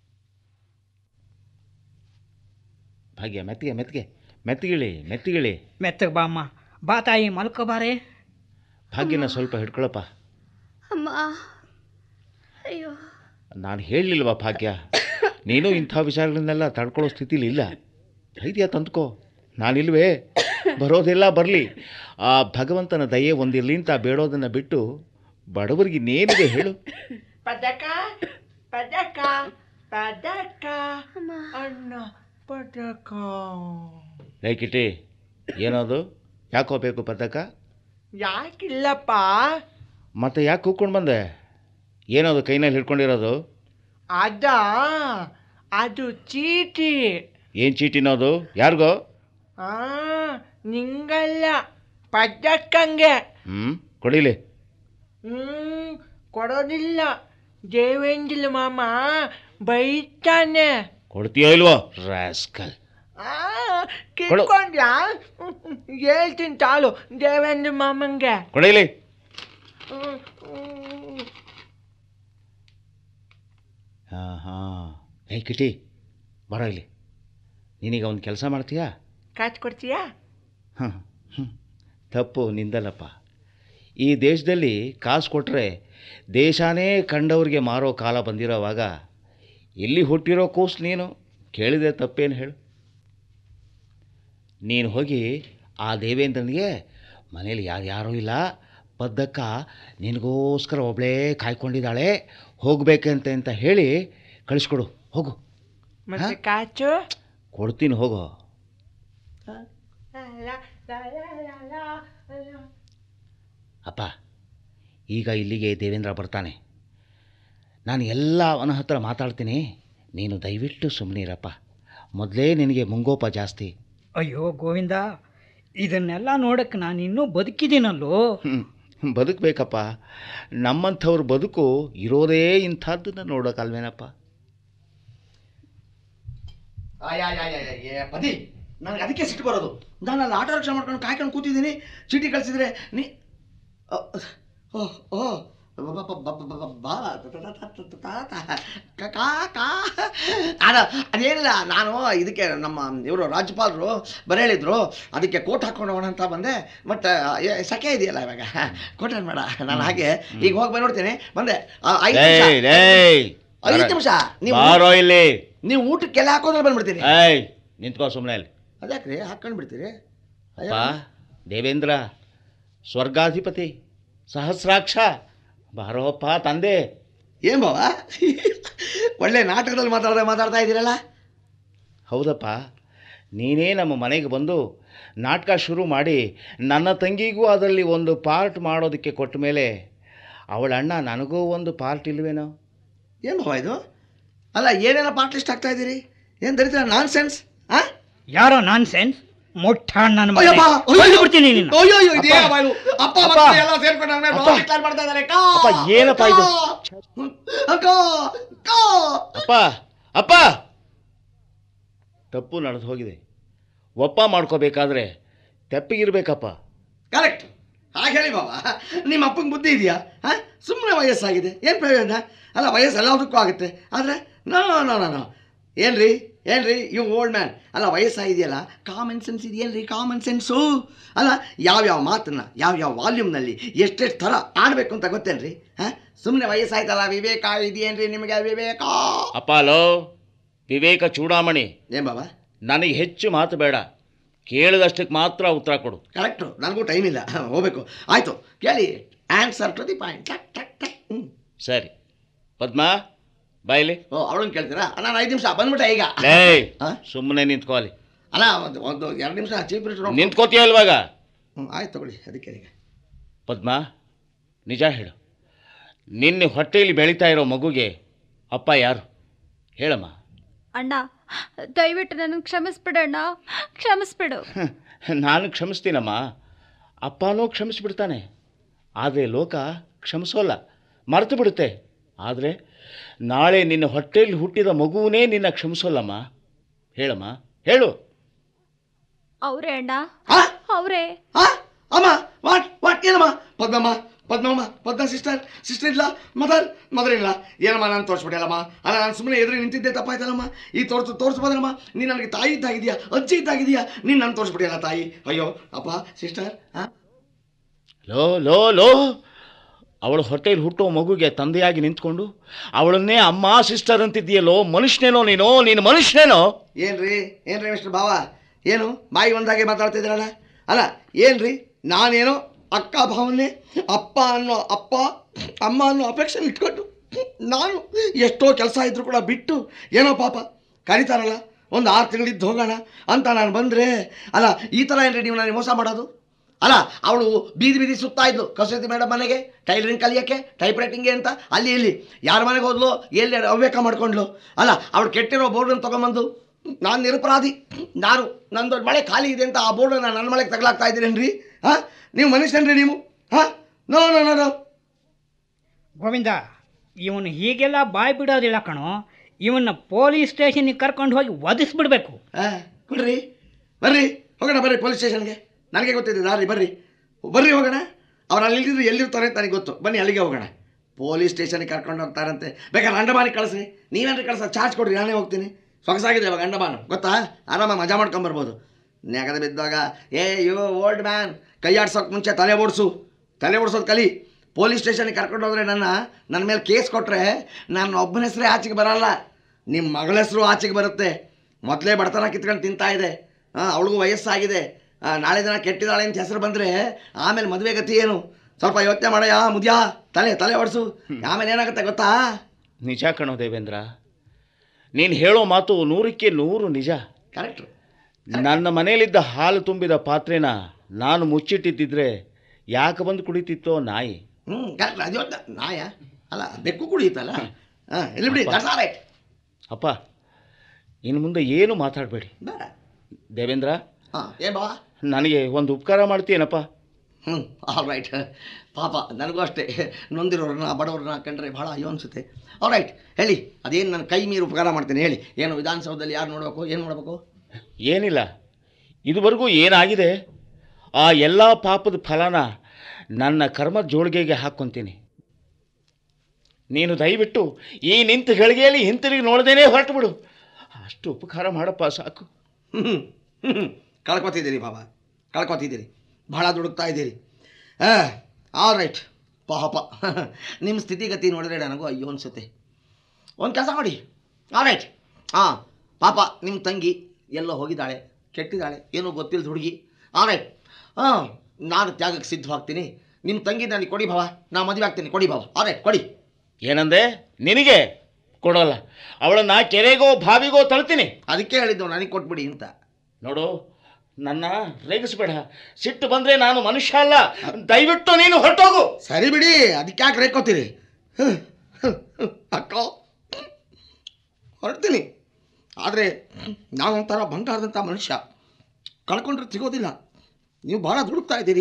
ಭಾಗ್ಯ ಮೆತ್ತಿಗೆ ಮೆತ್ತಿಗೆ ಮೆತ್ತಿಗಿಳಿ ಮೆತ್ತಿಗಿಳಿ. ಮೆತ್ತಗೆ ಬಾ ಅಮ್ಮ, ಬಾ ತಾಯಿ ಮಲ್ಕೋಬಾರೆ. ಭಾಗ್ಯನ ಸ್ವಲ್ಪ ಹಿಡ್ಕೊಳಪ್ಪ. ಅಮ್ಮ ಅಯ್ಯೋ, ನಾನು ಹೇಳಲಿಲ್ವಾ ಭಾಗ್ಯ, ನೀನು ಇಂಥ ವಿಚಾರಗಳನ್ನೆಲ್ಲ ತಡ್ಕೊಳ್ಳೋ ಸ್ಥಿತಿಲಿ ಇಲ್ಲ. ಧೈರ್ಯ ತಂದ್ಕೋ, ನಾನಿಲ್ವೇ, ಬರೋದೆಲ್ಲ ಬರಲಿ. ಆ ಭಗವಂತನ ದಯೆ ಒಂದಿರಲಿ ಅಂತ ಬೇಡೋದನ್ನು ಬಿಟ್ಟು ಬಡವರಿಗೆ ನೇನಿದೆ ಹೇಳು. ಪದಕ ಪದಕ ಪದಕ ಅಣ್ಣ ಪದಕ. ಲೈಕಿಟಿ ಏನದು, ಯಾಕೋ ಬೇಕು ಪದಕ? ಯಾಕಿಲ್ಲಪ್ಪ. ಮತ್ತೆ ಯಾಕೆ ಕೂತ್ಕೊಂಡು ಬಂದೆ? ಏನದು ಕೈನಲ್ಲಿ ಹಿಡ್ಕೊಂಡಿರೋದು? ಅದು ಚೀಟಿ. ಏನು ಚೀಟಿನೋದು? ಯಾರಿಗೋ? ನಿಂಗಲ್ಲ, ಪದಕ್ಕಂಗೆ. ಕೊಡಿಲಿ. ಕೊಡೋದಿಲ್ಲ, ದೇವೇಂದ್ರ ಮಾಮ ಬೈತಾನೆ. ಕೊಡ್ತೀಯೋ ಇಲ್ವೋ ರಾಸ್ಕಲ್? ಕಿತ್ಕೊಂಡ್ಯಾ? ಹೇಳ್ತೀನಿ ತಾಳು ದೇವೇಂದ್ರ ಮಾಮಂಗೆ. ಕೊಡಿಲಿ. ಹೇ ಕಿಟಿ, ಬರೋ ಇಲ್ಲಿ. ನೀನೀಗ ಒಂದು ಕೆಲಸ ಮಾಡ್ತೀಯಾ? ಕಾಸು ಕೊಡ್ತೀಯಾ? ತಪ್ಪು ನಿಂದಲ್ಲಪ್ಪ. ಈ ದೇಶದಲ್ಲಿ ಕಾಸು ಕೊಟ್ಟರೆ ದೇಶನೇ ಕಂಡವ್ರಿಗೆ ಮಾರೋ ಕಾಲ ಬಂದಿರೋವಾಗ ಇಲ್ಲಿ ಹುಟ್ಟಿರೋ ಕೂಸು ನೀನು ಕೇಳಿದೆ ತಪ್ಪೇನು ಹೇಳು? ನೀನು ಹೋಗಿ ಆ ದೇವೇಂದ್ರನಿಗೆ ಮನೇಲಿ ಯಾರ್ಯಾರೂ ಇಲ್ಲ, ಪದ್ದಕ್ಕ ನಿನಗೋಸ್ಕರ ಒಬ್ಬಳೇ ಕಾಯ್ಕೊಂಡಿದ್ದಾಳೆ, ಹೋಗ್ಬೇಕಂತೆ ಅಂತ ಹೇಳಿ ಕಳಿಸ್ಕೊಡು. ಹೋಗು. ಮತ್ತೆ ಕಾಚು ಕೊಡ್ತೀನಿ, ಹೋಗೋ. ಅಪ್ಪ, ಈಗ ಇಲ್ಲಿಗೆ ದೇವೇಂದ್ರ ಬರ್ತಾನೆ, ನಾನು ಎಲ್ಲ ಅವನ ಹತ್ರ ಮಾತಾಡ್ತೀನಿ. ನೀನು ದಯವಿಟ್ಟು ಸುಮ್ಮನಿರಪ್ಪ. ಮೊದಲೇ ನಿನಗೆ ಮುಂಗೋಪ ಜಾಸ್ತಿ. ಅಯ್ಯೋ ಗೋವಿಂದ, ಇದನ್ನೆಲ್ಲ ನೋಡಕ್ಕೆ ನಾನು ಇನ್ನೂ ಬದುಕಿದ್ದೀನಲ್ಲೋ. ಬದುಕಬೇಕಪ್ಪ. ನಮ್ಮಂಥವ್ರ ಬದುಕು ಇರೋದೇ ಇಂಥದ್ದನ್ನು ನೋಡೋಕ್ಕಲ್ವೇನಪ್ಪ. ಪದಿ, ನನಗೆ ಅದಕ್ಕೆ ಸಿಟ್ಟು ಬರೋದು. ನಾನು ಅಲ್ಲಿ ಆಟೋ ರಿಕ್ಷಾ ಮಾಡ್ಕೊಂಡು ಕಾಯ್ಕೊಂಡು ಕೂತಿದ್ದೀನಿ, ಚೀಟಿ ಕಳಿಸಿದ್ರೆ ನೀ ಅದೇನಿಲ್ಲ, ನಾನು ಇದಕ್ಕೆ ನಮ್ಮ ಇವರು ರಾಜ್ಯಪಾಲರು ಬರೇಳಿದ್ರು, ಅದಕ್ಕೆ ಕೋಟ್ ಹಾಕೊಂಡು ಹೋಗೋಣ ಅಂತ ಬಂದೆ. ಬಟ್ ಸೆಕೆ ಇದೆಯಲ್ಲ ಇವಾಗ, ಕೋಟ್ ಏನು ಬೇಡ, ನಾನು ಹಾಗೆ ಈಗ ಹೋಗಿ ಬಂದ್ಬಿಡ್ತೀನಿ. ಬಂದೆ 5 ನಿಮಿಷ. ನೀವು ಊಟಕ್ಕೆಲ್ಲ ಹಾಕೋದ್ರೆ ಬಂದ್ಬಿಡ್ತೀನಿ. ನಿಂತ್ಕೋ ಸುಮ್ಮನೆ ಅಲ್ಲಿ. ಅದ್ಯಾಕ್ರಿ ಹಾಕೊಂಡು ಬಿಡ್ತೀರಿ? ದೇವೇಂದ್ರ ಸ್ವರ್ಗಾಧಿಪತಿ ಸಹಸ್ರಾಕ್ಷ, ಬಾರೋಪ್ಪ ತಂದೆ. ಏನು ಬಾವ, ಒಳ್ಳೆ ನಾಟಕದಲ್ಲಿ ಮಾತಾಡ್ತಾ ಇದ್ದೀರಲ್ಲ? ಹೌದಪ್ಪ, ನೀನೇ ನಮ್ಮ ಮನೆಗೆ ಬಂದು ನಾಟಕ ಶುರು ಮಾಡಿ ನನ್ನ ತಂಗಿಗೂ ಅದರಲ್ಲಿ ಒಂದು ಪಾರ್ಟ್ ಮಾಡೋದಕ್ಕೆ ಕೊಟ್ಟ ಮೇಲೆ ಅವಳ ಅಣ್ಣ ನನಗೂ ಒಂದು ಪಾರ್ಟ್ ಇಲ್ವೇನೋ? ಏನು ಬಾವ ಇದು? ಅಲ್ಲ, ಏನೇನೋ ಪಾರ್ಟ್ ಲಿಸ್ಟ್ ಆಗ್ತಾ ಇದ್ದೀರಿ? ಏನು ದರಿದ್ರ ನಾನ್ ಸೆನ್ಸ್? ಯಾರೋ ನಾನ್ ಸೆನ್ಸ್ ಮುಟ್ಟ ನನ್ನ ಬಿಡ್ತೀನಿ. ಏನಪ್ಪ ಇದು? ಅಪ್ಪ ಅಪ್ಪ, ತಪ್ಪು ನಡೆದು ಹೋಗಿದೆ. ಒಪ್ಪ ಮಾಡ್ಕೋಬೇಕಾದ್ರೆ ತೆಪ್ಪಿಗಿರ್ಬೇಕಪ್ಪ. ಕರೆಕ್ಟ್, ಹಾಗೆ ಹೇಳಿ ಬಾಬಾ. ನಿಮ್ಮ ಅಪ್ಪಂಗೆ ಬುದ್ಧಿ ಇದೆಯಾ? ಸುಮ್ಮನೆ ವಯಸ್ಸಾಗಿದೆ, ಏನು ಪ್ರಯೋಜನ? ಅಲ್ಲ, ವಯಸ್ಸು ಎಲ್ಲದಕ್ಕೂ ಆಗುತ್ತೆ, ಆದರೆ ನೋ ಏನ್ರಿ ಯು ಓಲ್ಡ್ ಮ್ಯಾನ್. ಅಲ್ಲ, ವಯಸ್ಸಾಗಿದೆಯಲ್ಲ, ಕಾಮನ್ ಸೆನ್ಸ್ ಇದೆಯೇನ್ರಿ? ಕಾಮನ್ ಸೆನ್ಸು ಅಲ್ಲ, ಯಾವ್ಯಾವ ಮಾತನ್ನು ಯಾವ್ಯಾವ ವಾಲ್ಯೂಮ್ನಲ್ಲಿ ಎಷ್ಟೆಷ್ಟು ಥರ ಆಡಬೇಕು ಅಂತ ಗೊತ್ತೇನ್ರಿ? ಸುಮ್ಮನೆ ವಯಸ್ಸಾಯ್ತಲ್ಲ, ವಿವೇಕ ಇದೆಯೇನ್ರಿ ನಿಮಗೆ? ವಿವೇಕ ಅಪ್ಪಾಲೋ, ವಿವೇಕ ಚೂಡಾಮಣಿ. ಏನು ಬಾಬಾ? ನನಗೆ ಹೆಚ್ಚು ಮಾತು ಬೇಡ, ಕೇಳಿದಷ್ಟಕ್ಕೆ ಮಾತ್ರ ಉತ್ತರ ಕೊಡು. ಕರೆಕ್ಟು, ನನಗೂ ಟೈಮ್ ಇಲ್ಲ, ಹೋಗಬೇಕು. ಆಯಿತು, ಕೇಳಿ, ಆನ್ಸರ್ ಟು ದಿ ಪಾಯಿಂಟ್. ಸರಿ ಪದ್ಮಾ, ಬಾಯ್ಲಿ. ಅವಳನ್ನು ಕೇಳ್ತೀರಾ? ನಾನು 5 ನಿಮಿಷ ಬಂದ್ಬಿಟ್ಟೆ ಈಗ. ಸುಮ್ಮನೆ ನಿಂತ್ಕೋಲಿ. ಅಲ್ಲ, ಒಂದು 2 ನಿಮಿಷ ಚೀಫ್ ಮಿನಿಸ್ಟರ್ ನಿಂತ್ಕೋತೀಯ ಇಲ್ವಾಗ? ಆಯ್ತು ತಗೊಳ್ಳಿ. ಅದಕ್ಕೆ ಈಗ ಪದ್ಮಾ, ನಿಜ ಹೇಳು, ನಿನ್ನೆ ಹೊಟ್ಟೆಯಲ್ಲಿ ಬೆಳೀತಾ ಇರೋ ಮಗುಗೆ ಅಪ್ಪ ಯಾರು? ಹೇಳಮ್ಮ. ಅಣ್ಣ, ದಯವಿಟ್ಟು ನನಗೆ ಕ್ಷಮಿಸ್ಬಿಡಣ್ಣ, ಕ್ಷಮಿಸ್ಬಿಡು. ನಾನು ಕ್ಷಮಿಸ್ತೀನಮ್ಮ, ಅಪ್ಪನೂ ಕ್ಷಮಿಸ್ಬಿಡ್ತಾನೆ. ಆದರೆ ಲೋಕ ಕ್ಷಮಿಸೋಲ್ಲ, ಮರೆತು ಬಿಡುತ್ತೆ. ಆದರೆ ನಾಳೆ ನಿನ್ನ ಹೊಟ್ಟೆಯಲ್ಲಿ ಹುಟ್ಟಿದ ಮಗುವೇ ನಿನ್ನ ಕ್ಷಮಿಸೋಲ್ಲಮ್ಮ. ಹೇಳಮ್ಮ, ಹೇಳು. ಅವರೇ ಅಣ್ಣ, ಅವರೇ. ಅಮ್ಮ ವಾಟ್ ಏನಮ್ಮ? ಪದ್ಮ ಸಿಸ್ಟರ್ ಇಲ್ಲ, ಮದರ್ ಇಲ್ಲ. ಏನಮ್ಮ ನಾನು ತೋರಿಸ್ಬಿಟ್ಟಲ್ಲಮ್ಮ. ಅಲ್ಲ, ನಾನು ಸುಮ್ಮನೆ ಎದುರು ನಿಂತಿದ್ದೆ, ತಪ್ಪಾಯ್ತಲ್ಲಮ್ಮ. ಈ ತೋರಿಸ್ಬೋದಲ್ಲಮ್ಮ. ನೀನು ನನಗೆ ತಾಯಿ ಇದ್ದಾಗಿದೆಯಾ, ಅಜ್ಜಿ ಇದ್ದಾಗಿದೆಯಾ, ನೀನು ನಾನು ತೋರಿಸ್ಬಿಟ್ಟಿಲ್ಲ ತಾಯಿ. ಅಯ್ಯೋ ಅಪ್ಪ ಸಿಸ್ಟರ್. ಲೋ ಅವಳು ಹೊಟ್ಟೆಯಲ್ಲಿ ಹುಟ್ಟೋ ಮಗುಗೆ ತಂದೆಯಾಗಿ ನಿಂತ್ಕೊಂಡು ಅವಳನ್ನೇ ಅಮ್ಮ ಸಿಸ್ಟರ್ ಅಂತಿದ್ದೀಯಲ್ಲೋ. ಮನುಷ್ಯನೇನೋ ನೀನು ಮನುಷ್ಯನೇನೋ? ಏನ್ರಿ ಮಿಸ್ಟರ್ ಭಾವ, ಏನು ಬಾಯಿ ಒಂದಾಗೆ ಮಾತಾಡ್ತಿದ್ದೀರಲ್ಲ? ಅಲ್ಲ ಏನ್ರಿ, ನಾನೇನೋ ಅಕ್ಕ ಭಾವನೆ ಅಪ್ಪ ಅಮ್ಮ ಅನ್ನೋ ಅಪೇಕ್ಷೆ ಇಟ್ಕೊಂಡು ನಾನು ಎಷ್ಟೋ ಕೆಲಸ ಇದ್ರೂ ಕೂಡ ಬಿಟ್ಟು ಏನೋ ಪಾಪ ಕರೀತಾರಲ್ಲ, ಒಂದು 6 ತಿಂಗಳಿದ್ದು ಹೋಗೋಣ ಅಂತ ನಾನು ಬಂದರೆ, ಅಲ್ಲ ಈ ಥರ ಏನ್ರಿ ನೀವು ನನಗೆ ಮೋಸ ಮಾಡೋದು? ಅಲ್ಲ, ಅವಳು ಬೀದಿ ಸುತ್ತಾ ಇದ್ಲು ಕಸೂತಿ ಮೇಡಮ್ ಮನೆಗೆ, ಟೈಲರಿಂಗ್ ಕಲಿಯೋಕ್ಕೆ, ಟೈಪ್ ರೈಟಿಂಗ್ಗೆ ಅಂತ. ಅಲ್ಲಿ ಇಲ್ಲಿ ಯಾರ ಮನೆಗೆ ಹೋದ್ಲು, ಎಲ್ಲಿ ಅವ್ಯಕ ಮಾಡ್ಕೊಂಡ್ಲು. ಅಲ್ಲ, ಅವಳು ಕೆಟ್ಟಿರೋ ಬೋರ್ಡನ್ನು ತೊಗೊಂಬಂದು ನಾನು ನಿರಪರಾಧಿ, ನಂದೊಂದು ಮಳೆ ಖಾಲಿ ಇದೆ ಅಂತ ಆ ಬೋರ್ಡನ್ನು ನನ್ನ ಮಳೆಗೆ ತಗಲಾಗ್ತಾ ಇದ್ದೀರೇನ್ರಿ? ಹಾಂ, ನೀವು ಮನುಷ್ಯನ್ರಿ ನೀವು? ಹಾಂ, ನೋ ಗೋವಿಂದ, ಇವನು ಹೀಗೆಲ್ಲ ಬಾಯ್ ಬಿಡೋದಿಲ್ಲ ಕಣೋ. ಇವನ್ನ ಪೊಲೀಸ್ ಸ್ಟೇಷನ್ಗೆ ಕರ್ಕೊಂಡು ಹೋಗಿ ಒದಿಸ್ಬಿಡ್ಬೇಕು. ಬರ್ರಿ ಹೋಗೋಣ, ಬರ್ರಿ ಪೊಲೀಸ್ ಸ್ಟೇಷನ್ಗೆ. ನನಗೆ ಗೊತ್ತಿದೆ ದಾರಿ, ಬರ್ರಿ ಹೋಗೋಣ. ಅವ್ರು ಅಲ್ಲಿ ಎಲ್ಲಿರ್ತಾರೆ ಅಂತ ನನಗೆ ಗೊತ್ತು. ಬನ್ನಿ ಅಲ್ಲಿಗೆ ಹೋಗೋಣ. ಪೊಲೀಸ್ ಸ್ಟೇಷನ್ಗೆ ಕರ್ಕೊಂಡು ಹೋಗ್ತಾರಂತೆ. ಬೇಕಾದ್ರೆ ಅಂಡಮಾನಿಗೆ ಕಳಿಸ್ರಿ, ನೀವೇನ್ರಿ ಚಾರ್ಜ್ ಕೊಡ್ರಿ, ನಾನೇ ಹೋಗ್ತೀನಿ. ಸೊಗಸಾಗಿದೆ ಇವಾಗ ಅಂಡಮಾನ್, ಗೊತ್ತಾ? ಆರಾಮ ಮಜಾ ಮಾಡ್ಕೊಂಬರ್ಬೋದು. ನೆಗದ ಬಿದ್ದಾಗ ಯು ಓಲ್ಡ್ ಮ್ಯಾನ್, ಕೈ ಆಡ್ಸೋಕೆ ಮುಂಚೆ ತಲೆ ಓಡಿಸೋದು ಕಲಿ. ಪೊಲೀಸ್ ಸ್ಟೇಷನ್ಗೆ ಕರ್ಕೊಂಡು ಹೋದರೆ ನನ್ನ ಮೇಲೆ ಕೇಸ್ ಕೊಟ್ಟರೆ ನನ್ನ ಒಬ್ಬನ ಹೆಸರೇ ಆಚೆಗೆ ಬರಲ್ಲ, ನಿಮ್ಮ ಮಗಳ ಹೆಸರು ಆಚೆಗೆ ಬರುತ್ತೆ. ಮೊದಲೇ ಬಡತನ ಕಿತ್ಕೊಂಡು ತಿಂತಾ ಇದೆ, ಅವಳಿಗೂ ವಯಸ್ಸಾಗಿದೆ. ನಾಳೆ ದಿನ ಕೆಟ್ಟಿದ್ದಾಳೆ ಅಂತ ಹೆಸರು ಬಂದರೆ ಆಮೇಲೆ ಮದುವೆ ಗತಿ ಏನು? ಸ್ವಲ್ಪ ಯೋಚನೆ ಮಾಡಯ್ಯ ಮುದ್ಯಾ, ತಲೆ ಓಡಿಸು, ಆಮೇಲೆ ಏನಾಗುತ್ತೆ ಗೊತ್ತಾ? ನಿಜ ಕಣೋ ದೇವೇಂದ್ರ, ನೀನು ಹೇಳೋ ಮಾತು 100ಕ್ಕೆ 100 ನಿಜ. ಕರೆಕ್ಟ್. ನನ್ನ ಮನೆಯಲ್ಲಿದ್ದ ಹಾಲು ತುಂಬಿದ ಪಾತ್ರೆನ ನಾನು ಮುಚ್ಚಿಟ್ಟಿದ್ದಿದ್ರೆ ಯಾಕೆ ಬಂದು ಕುಡಿತಿತ್ತೋ ನಾಯಿ. ಕರೆಕ್ಟ್. ಅದು ನಾಯ ಅಲ್ಲ, ಬೆಕ್ಕು ಕುಡಿಯುತ್ತಲ್ಲ. ಇಲ್ಲಿ ಬಿಡಿ, ಅಪ್ಪ ಇನ್ನು ಮುಂದೆ ಏನು ಮಾತಾಡಬೇಡಿ. ದೇವೇಂದ್ರ, ಬಾ, ನನಗೆ ಒಂದು ಉಪಕಾರ ಮಾಡ್ತೀಯನಪ್ಪ? All right. ಪಾಪ ನನಗೂ ಅಷ್ಟೇ, ನೊಂದಿರೋರನ್ನ ಬಡವ್ರನ್ನ ಕಂಡ್ರೆ ಭಾಳ ಅಯ್ಯೋ ಅನಿಸುತ್ತೆ. ಆಲ್ ರೈಟ್, ಹೇಳಿ, ಅದೇನು ನನ್ನ ಕೈ ಮೀರಿ ಉಪಕಾರ ಮಾಡ್ತೀನಿ ಹೇಳಿ. ಏನು ವಿಧಾನಸೌಧದಲ್ಲಿ ಯಾರು ನೋಡಬೇಕು, ಏನು ಮಾಡಬೇಕು? ಏನಿಲ್ಲ, ಇದುವರೆಗೂ ಏನಾಗಿದೆ ಆ ಎಲ್ಲ ಪಾಪದ ಫಲನ ನನ್ನ ಕರ್ಮ ಜೋಳಿಗೆಗೆ ಹಾಕ್ಕೊತೀನಿ. ನೀನು ದಯವಿಟ್ಟು ಈ ನಿಂತ ಗಳಿಗೆಯಲ್ಲಿ ಹಿಂತಿರುಗಿ ನೋಡ್ದೇನೆ ಹೊರಟು ಬಿಡು. ಅಷ್ಟು ಉಪಕಾರ ಮಾಡಪ್ಪ, ಸಾಕು. ಕಳ್ಕೊತಿದ್ದೀರಿ ಬಾಬಾ, ಕಳ್ಕೊತಿದ್ದೀರಿ, ಭಾಳ ದುಡುಕ್ತಾ ಇದ್ದೀರಿ. All right. ಪಾಪ ನಿಮ್ಮ ಸ್ಥಿತಿಗತಿ ನೋಡಿದ್ರೆ ನನಗೂ ಅಯ್ಯೋ ಅನಿಸುತ್ತೆ. ಒಂದು ಕೆಲಸ ಮಾಡಿ. All right. ಪಾಪ ನಿಮ್ಮ ತಂಗಿ ಎಲ್ಲೋ ಹೋಗಿದ್ದಾಳೆ, ಕೆಟ್ಟಿದ್ದಾಳೆ, ಏನೋ ಗೊತ್ತಿಲ್ಲದ ಹುಡುಗಿ. ಆಲ್ ರೈಟ್, ನಾನು ತ್ಯಾಗಕ್ಕೆ ಸಿದ್ಧವಾಗ್ತೀನಿ. ನಿಮ್ಮ ತಂಗಿ ನನಗೆ ಕೊಡಿ ಭಾವ, ನಾನು ಮದುವೆ ಆಗ್ತೀನಿ, ಕೊಡಿ ಭಾವ. ಆಲ್ ರೈಟ್, ಕೊಡಿ. ಏನಂದೆ? ನಿನಗೆ ಕೊಡೋಲ್ಲ, ಅವಳನ್ನು ಕೆರೆಗೋ ಬಾವಿಗೋ ತಳ್ತೀನಿ. ಅದಕ್ಕೆ ಹೇಳಿದ್ದು ನನಗೆ ಕೊಟ್ಬಿಡಿ ಅಂತ. ನೋಡು, ನನ್ನ ರೇಗಿಸ್ಬೇಡ. ಸಿಟ್ಟು ಬಂದರೆ ನಾನು ಮನುಷ್ಯ ಅಲ್ಲ. ದಯವಿಟ್ಟು ನೀನು ಹೊರಟೋಗು. ಸರಿ ಬಿಡಿ, ಅದಕ್ಕೆ ಯಾಕೆ ರೇಕೋತೀರಿ? ಅಕ್ಕ ಹೊರಡ್ತೀನಿ. ಆದರೆ ನಾನೊಂಥರ ಬಂಗಾರದಂಥ ಮನುಷ್ಯ, ಕಳ್ಕೊಂಡ್ರೆ ಸಿಗೋದಿಲ್ಲ. ನೀವು ಭಾಳ ದುಡುಕ್ತಾ ಇದ್ದೀರಿ.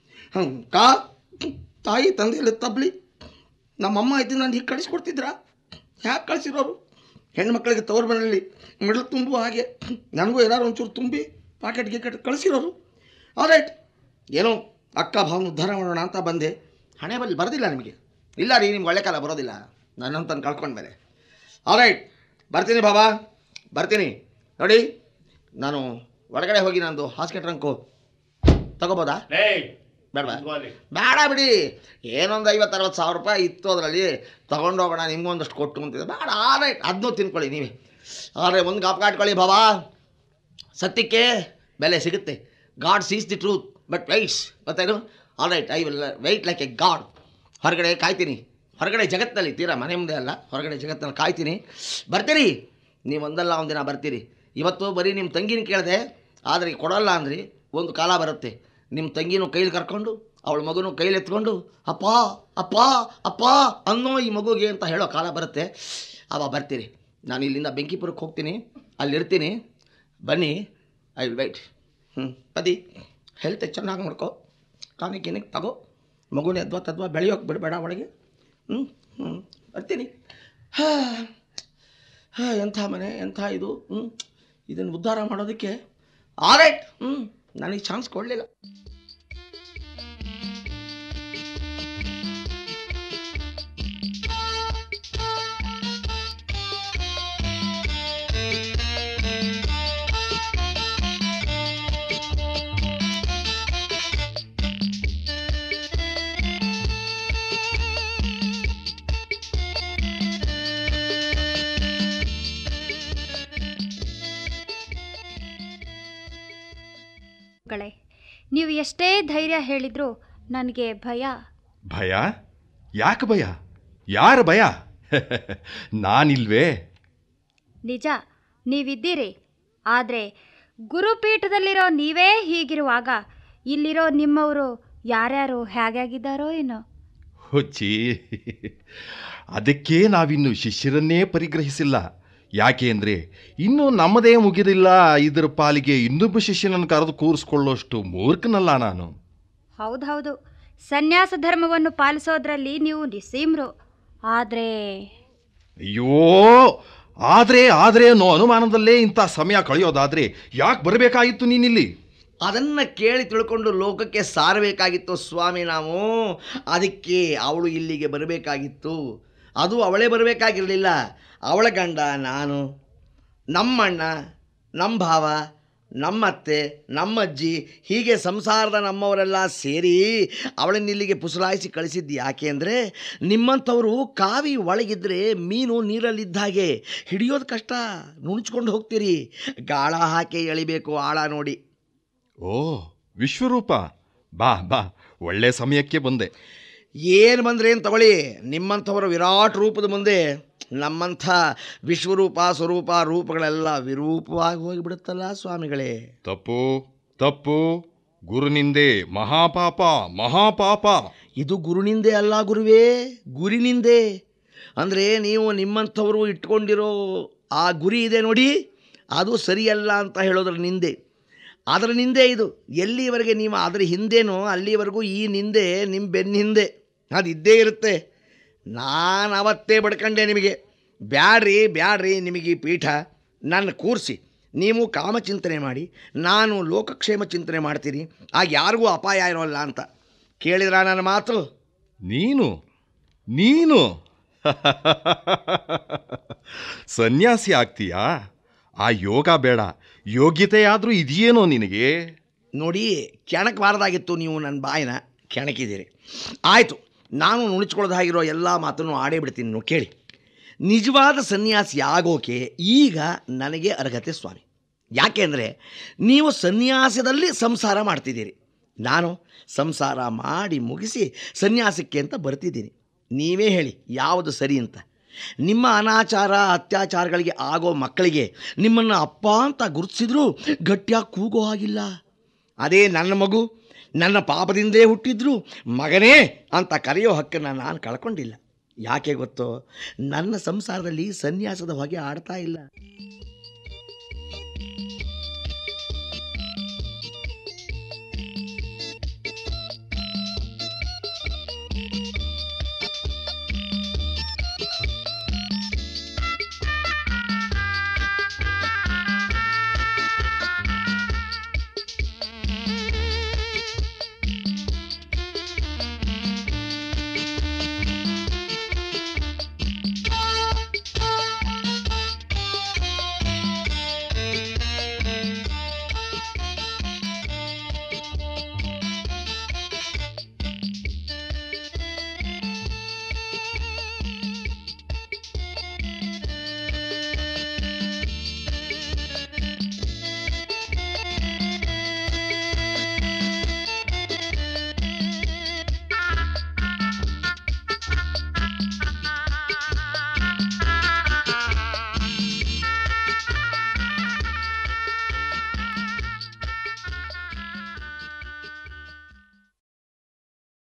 ತಾಯಿ ತಂದೆಯಲ್ಲಿ ತಬ್ಬಲಿ ನಮ್ಮಮ್ಮ ಇದ್ದು ನಾನು ಹೀಗೆ ಕಳಿಸ್ಕೊಡ್ತಿದ್ರಾ? ಯಾಕೆ ಕಳಿಸಿರೋರು? ಹೆಣ್ಮಕ್ಳಿಗೆ ತವ್ರ ಮನೆಯಲ್ಲಿ ಮಿಡಲು ತುಂಬುವ ಹಾಗೆ ನನಗೂ ಏನಾರು ಒಂಚೂರು ತುಂಬಿ ಪಾಕೆಟ್ ಗಿಕೆಟ್ ಕಳಿಸಿರೋರು. ಆಲ್ ರೈಟ್, ಏನೋ ಅಕ್ಕ ಭಾವನ ಉದ್ಧಾರ ಮಾಡೋಣ ಅಂತ ಬಂದೆ. ಹಣೆ ಬಲ್ಲಿ ಬರೋದಿಲ್ಲ ನಿಮಗೆ. ಇಲ್ಲ ರೀ, ನಿಮ್ಗೆ ಒಳ್ಳೆ ಕಾಲ ಬರೋದಿಲ್ಲ ನನ್ನಂತಂದು ಕಳ್ಕೊಂಡ್ಮೇಲೆ. ಆಲ್ ರೈಟ್, ಬರ್ತೀನಿ ಬಾಬಾ, ಬರ್ತೀನಿ. ನೋಡಿ, ನಾನು ಒಳಗಡೆ ಹೋಗಿ ನಂದು ಹಾಸಿಗೆ ಟ್ರಂಕು ತಗೋಬೋದಾ? ಬೇಡ ಬಿಡಿ, ಏನೊಂದು 50-60 ಸಾವಿರ ರೂಪಾಯಿ ಇತ್ತು ಅದರಲ್ಲಿ, ತೊಗೊಂಡೋಗೋಣ, ನಿಮ್ಗೊಂದಷ್ಟು ಕೊಟ್ಟು ಅಂತಿದ್ದೆ. ಬೇಡ. ಆಲ್ ರೈಟ್, ಅದನ್ನೂ ತಿನ್ಕೊಳ್ಳಿ ನೀವೇ. ಆದರೆ ಒಂದು ಗಾಪ ಇಟ್ಕೊಳ್ಳಿ ಬಾಬಾ, ಸತ್ಯಕ್ಕೆ ಬೆಲೆ ಸಿಗುತ್ತೆ. God sees the truth but waits, ಗೊತ್ತಾಯ್ತು? All right, I will wait like a God. ಹೊರಗಡೆ ಕಾಯ್ತೀನಿ, ಹೊರಗಡೆ ಜಗತ್ತಿನಲ್ಲಿ, ತೀರಾ ಮನೆ ಮುಂದೆ ಅಲ್ಲ, ಹೊರಗಡೆ ಜಗತ್ತಿನಲ್ಲಿ ಕಾಯ್ತೀನಿ. ಬರ್ತೀರಿ, ನೀವು ಒಂದಲ್ಲ ಒಂದಿನ ಬರ್ತೀರಿ. ಇವತ್ತು ಬರೀ ನಿಮ್ಮ ತಂಗಿನ ಕೇಳಿದೆ, ಆದರೆ ಕೊಡೋಲ್ಲ ಅಂದ್ರಿ. ಒಂದು ಕಾಲ ಬರುತ್ತೆ, ನಿಮ್ಮ ತಂಗಿನೂ ಕೈಲಿ ಕರ್ಕೊಂಡು ಅವಳ ಮಗುನೂ ಕೈಲಿ ಎತ್ಕೊಂಡು ಅಪ್ಪ ಅಪ್ಪ ಅಪ್ಪ ಅನ್ನೋ ಈ ಮಗುಗೆ ಅಂತ ಹೇಳೋ ಕಾಲ ಬರುತ್ತೆ. ಅವ ಬರ್ತೀರಿ. ನಾನು ಇಲ್ಲಿಂದ ಬೆಂಕಿಪುರಕ್ಕೆ ಹೋಗ್ತೀನಿ. ಅಲ್ಲಿರ್ತೀನಿ, ಬನ್ನಿ, ಐ ವಿಲ್ ವೆಯ್ಟ್. ಪದಿ ಹೆಲ್ತ್ ಚೆನ್ನಾಗಿ ನೋಡ್ಕೊ, ಟಾನಿಕ್ ತಗೋ, ಮಗುನೇ ತದ್ವಾ ಬೆಳೆಯೋಕೆ ಬಿಡಬೇಡ ಒಳಗೆ. ಬರ್ತೀನಿ. ಎಂಥ ಮನೆ, ಎಂಥ ಇದು, ಇದನ್ನು ಉದ್ಧಾರ ಮಾಡೋದಕ್ಕೆ ಆರೈಟ್. ನನಗೆ ಚಾನ್ಸ್ ಕೊಡಲಿಲ್ಲ. ನೀವು ಎಷ್ಟೇ ಧೈರ್ಯ ಹೇಳಿದ್ರು ನನಗೆ ಭಯ. ಭಯ? ಯಾಕೆ ಭಯ? ಯಾರ ಭಯ? ನಾನಿಲ್ವೇ? ನಿಜ, ನೀವಿದ್ದೀರಿ. ಆದರೆ ಗುರುಪೀಠದಲ್ಲಿರೋ ನೀವೇ ಹೀಗಿರುವಾಗ ಇಲ್ಲಿರೋ ನಿಮ್ಮವರು ಯಾರ್ಯಾರು ಹೇಗಾಗಿದ್ದಾರೋ ಏನೋ. ಹುಚ್ಚಿ, ಅದಕ್ಕೆ ನಾವಿನ್ನು ಶಿಷ್ಯರನ್ನೇ ಪರಿಗ್ರಹಿಸಿಲ್ಲ. ಯಾಕೆ ಅಂದರೆ ಇನ್ನೂ ನಮ್ಮದೇ ಮುಗಿದಿಲ್ಲ. ಇದರ ಪಾಲಿಗೆ ಇನ್ನೊಬ್ಬ ಶಿಷ್ಯನನ್ನು ಕರೆದು ಕೂರಿಸ್ಕೊಳ್ಳೋಷ್ಟು ಮೂರ್ಖನಲ್ಲ ನಾನು. ಹೌದು, ಸನ್ಯಾಸ ಧರ್ಮವನ್ನು ಪಾಲಿಸೋದ್ರಲ್ಲಿ ನೀವು ನಿಸ್ಸೀಮ್ರು. ಆದರೆ ಅಯ್ಯೋ, ಆದರೆ ಅನ್ನೋ ಅನುಮಾನದಲ್ಲೇ ಇಂಥ ಸಮಯ ಕಳೆಯೋದಾದರೆ ಯಾಕೆ ಬರಬೇಕಾಗಿತ್ತು ನೀನಿಲ್ಲಿ? ಅದನ್ನು ಕೇಳಿ ತಿಳ್ಕೊಂಡು ಲೋಕಕ್ಕೆ ಸಾರಬೇಕಾಗಿತ್ತು ಸ್ವಾಮಿ ನಾವು. ಅದಕ್ಕೆ ಅವಳು ಇಲ್ಲಿಗೆ ಬರಬೇಕಾಗಿತ್ತು. ಅದು ಅವಳೇ ಬರಬೇಕಾಗಿರಲಿಲ್ಲ. ಅವಳ ಗಂಡ ನಾನು, ನಮ್ಮಣ್ಣ, ನಮ್ಮ ಭಾವ, ನಮ್ಮತ್ತೆ, ನಮ್ಮಜ್ಜಿ, ಹೀಗೆ ಸಂಸಾರದ ನಮ್ಮವರೆಲ್ಲ ಸೇರಿ ಅವಳನ್ನ ಇಲ್ಲಿಗೆ ಪುಸಲಾಯಿಸಿ ಕಳಿಸಿದ್ದು ಯಾಕೆ ಅಂದರೆ, ನಿಮ್ಮಂಥವರು ಕಾವಿ ಒಳಗಿದ್ರೆ ಮೀನು ನೀರಲ್ಲಿದ್ದ ಹಾಗೆ ಹಿಡಿಯೋದು ಕಷ್ಟ, ನುಣುಚ್ಕೊಂಡು ಹೋಗ್ತೀರಿ. ಗಾಳ ಹಾಕಿ ಎಳಿಬೇಕು ಆಳ ನೋಡಿ. ಓ ವಿಶ್ವರೂಪ, ಬಾ ಬಾ, ಒಳ್ಳೆ ಸಮಯಕ್ಕೆ ಬಂದೆ. ಏನು ಬಂದರೆ ಏನು ತಗೊಳ್ಳಿ, ನಿಮ್ಮಂಥವರ ವಿರಾಟ್ ರೂಪದ ಮುಂದೆ ನಮ್ಮಂಥ ವಿಶ್ವರೂಪ ಸ್ವರೂಪ ರೂಪಗಳೆಲ್ಲ ವಿರೂಪವಾಗಿ ಹೋಗಿಬಿಡುತ್ತಲ್ಲ ಸ್ವಾಮಿಗಳೇ. ತಪ್ಪು ತಪ್ಪು, ಗುರುನಿಂದೆ ಮಹಾಪಾಪ ಮಹಾಪಾಪ. ಇದು ಗುರುನಿಂದೆ ಅಲ್ಲ ಗುರುವೇ, ಗುರಿನಿಂದೆ. ಅಂದರೆ ನೀವು ನಿಮ್ಮಂಥವರು ಇಟ್ಕೊಂಡಿರೋ ಆ ಗುರಿ ಇದೆ ನೋಡಿ, ಅದು ಸರಿಯಲ್ಲ ಅಂತ ಹೇಳೋದ್ರ ನಿಂದೆ. ಅದರ ನಿಂದೆ ಇದು. ಎಲ್ಲಿವರೆಗೆ ನೀವು ಅದರ ಹಿಂದೆನೋ ಅಲ್ಲಿವರೆಗೂ ಈ ನಿಂದೆ ನಿಮ್ಮ ಬೆನ್ನ ಹಿಂದೆ ಅದು ಇದ್ದೇ ಇರುತ್ತೆ. ನಾನು ಅವತ್ತೇ ಬಡ್ಕಂಡೆ ನಿಮಗೆ, ಬ್ಯಾಡ್ರಿ ನಿಮಗೆ ಈ ಪೀಠ, ನನ್ನ ಕೂರಿಸಿ ನೀವು ಕಾಮಚಿಂತನೆ ಮಾಡಿ, ನಾನು ಲೋಕಕ್ಷೇಮ ಚಿಂತನೆ ಮಾಡ್ತೀನಿ, ಆಗ ಯಾರಿಗೂ ಅಪಾಯ ಇರೋಲ್ಲ ಅಂತ. ಕೇಳಿದ್ರಾ ನನ್ನ ಮಾತು? ನೀನು ಸನ್ಯಾಸಿ ಆಗ್ತೀಯಾ? ಆ ಯೋಗ ಬೇಡ, ಯೋಗ್ಯತೆಯಾದರೂ ಇದೆಯೇನೋ ನಿನಗೆ? ನೋಡಿ, ಕೆಣಕಬಾರ್ದಾಗಿತ್ತು, ನೀವು ನನ್ನ ಬಾಯಿನ ಕೆಣಕಿದ್ದೀರಿ. ಆಯಿತು, ನಾನು ನುಣಿಸ್ಕೊಳ್ಳೋದಾಗಿರೋ ಎಲ್ಲ ಮಾತನ್ನು ಆಡೇ ಬಿಡ್ತೀನಿ. ಕೇಳಿ, ನಿಜವಾದ ಸನ್ಯಾಸಿ ಆಗೋಕೆ ಈಗ ನನಗೆ ಅರ್ಹತೆ ಸ್ವಾಮಿ. ಯಾಕೆಂದರೆ ನೀವು ಸನ್ಯಾಸದಲ್ಲಿ ಸಂಸಾರ ಮಾಡ್ತಿದ್ದೀರಿ, ನಾನು ಸಂಸಾರ ಮಾಡಿ ಮುಗಿಸಿ ಸನ್ಯಾಸಕ್ಕೆ ಅಂತ ಬರ್ತಿದ್ದೀನಿ. ನೀವೇ ಹೇಳಿ ಯಾವುದು ಸರಿ ಅಂತ. ನಿಮ್ಮ ಅನಾಚಾರ ಅತ್ಯಾಚಾರಗಳಿಗೆ ಆಗೋ ಮಕ್ಕಳಿಗೆ ನಿಮ್ಮನ್ನು ಅಪ್ಪ ಅಂತ ಗುರುತಿಸಿದ್ರೂ ಗಟ್ಟಿಯಾಗಿ ಕೂಗೋ ಹಾಗಿಲ್ಲ. ಅದೇ ನನ್ನ ಮಗು ನನ್ನ ಪಾಪದಿಂದೇ ಹುಟ್ಟಿದ್ರು ಮಗನೇ ಅಂತ ಕರೆಯೋ ಹಕ್ಕನ್ನು ನಾನು ಕಳ್ಕೊಂಡಿಲ್ಲ. ಯಾಕೆ ಗೊತ್ತೋ, ನನ್ನ ಸಂಸಾರದಲ್ಲಿ ಸನ್ಯಾಸದ ಹೊಗೆ ಆಡ್ತಾ ಇಲ್ಲ.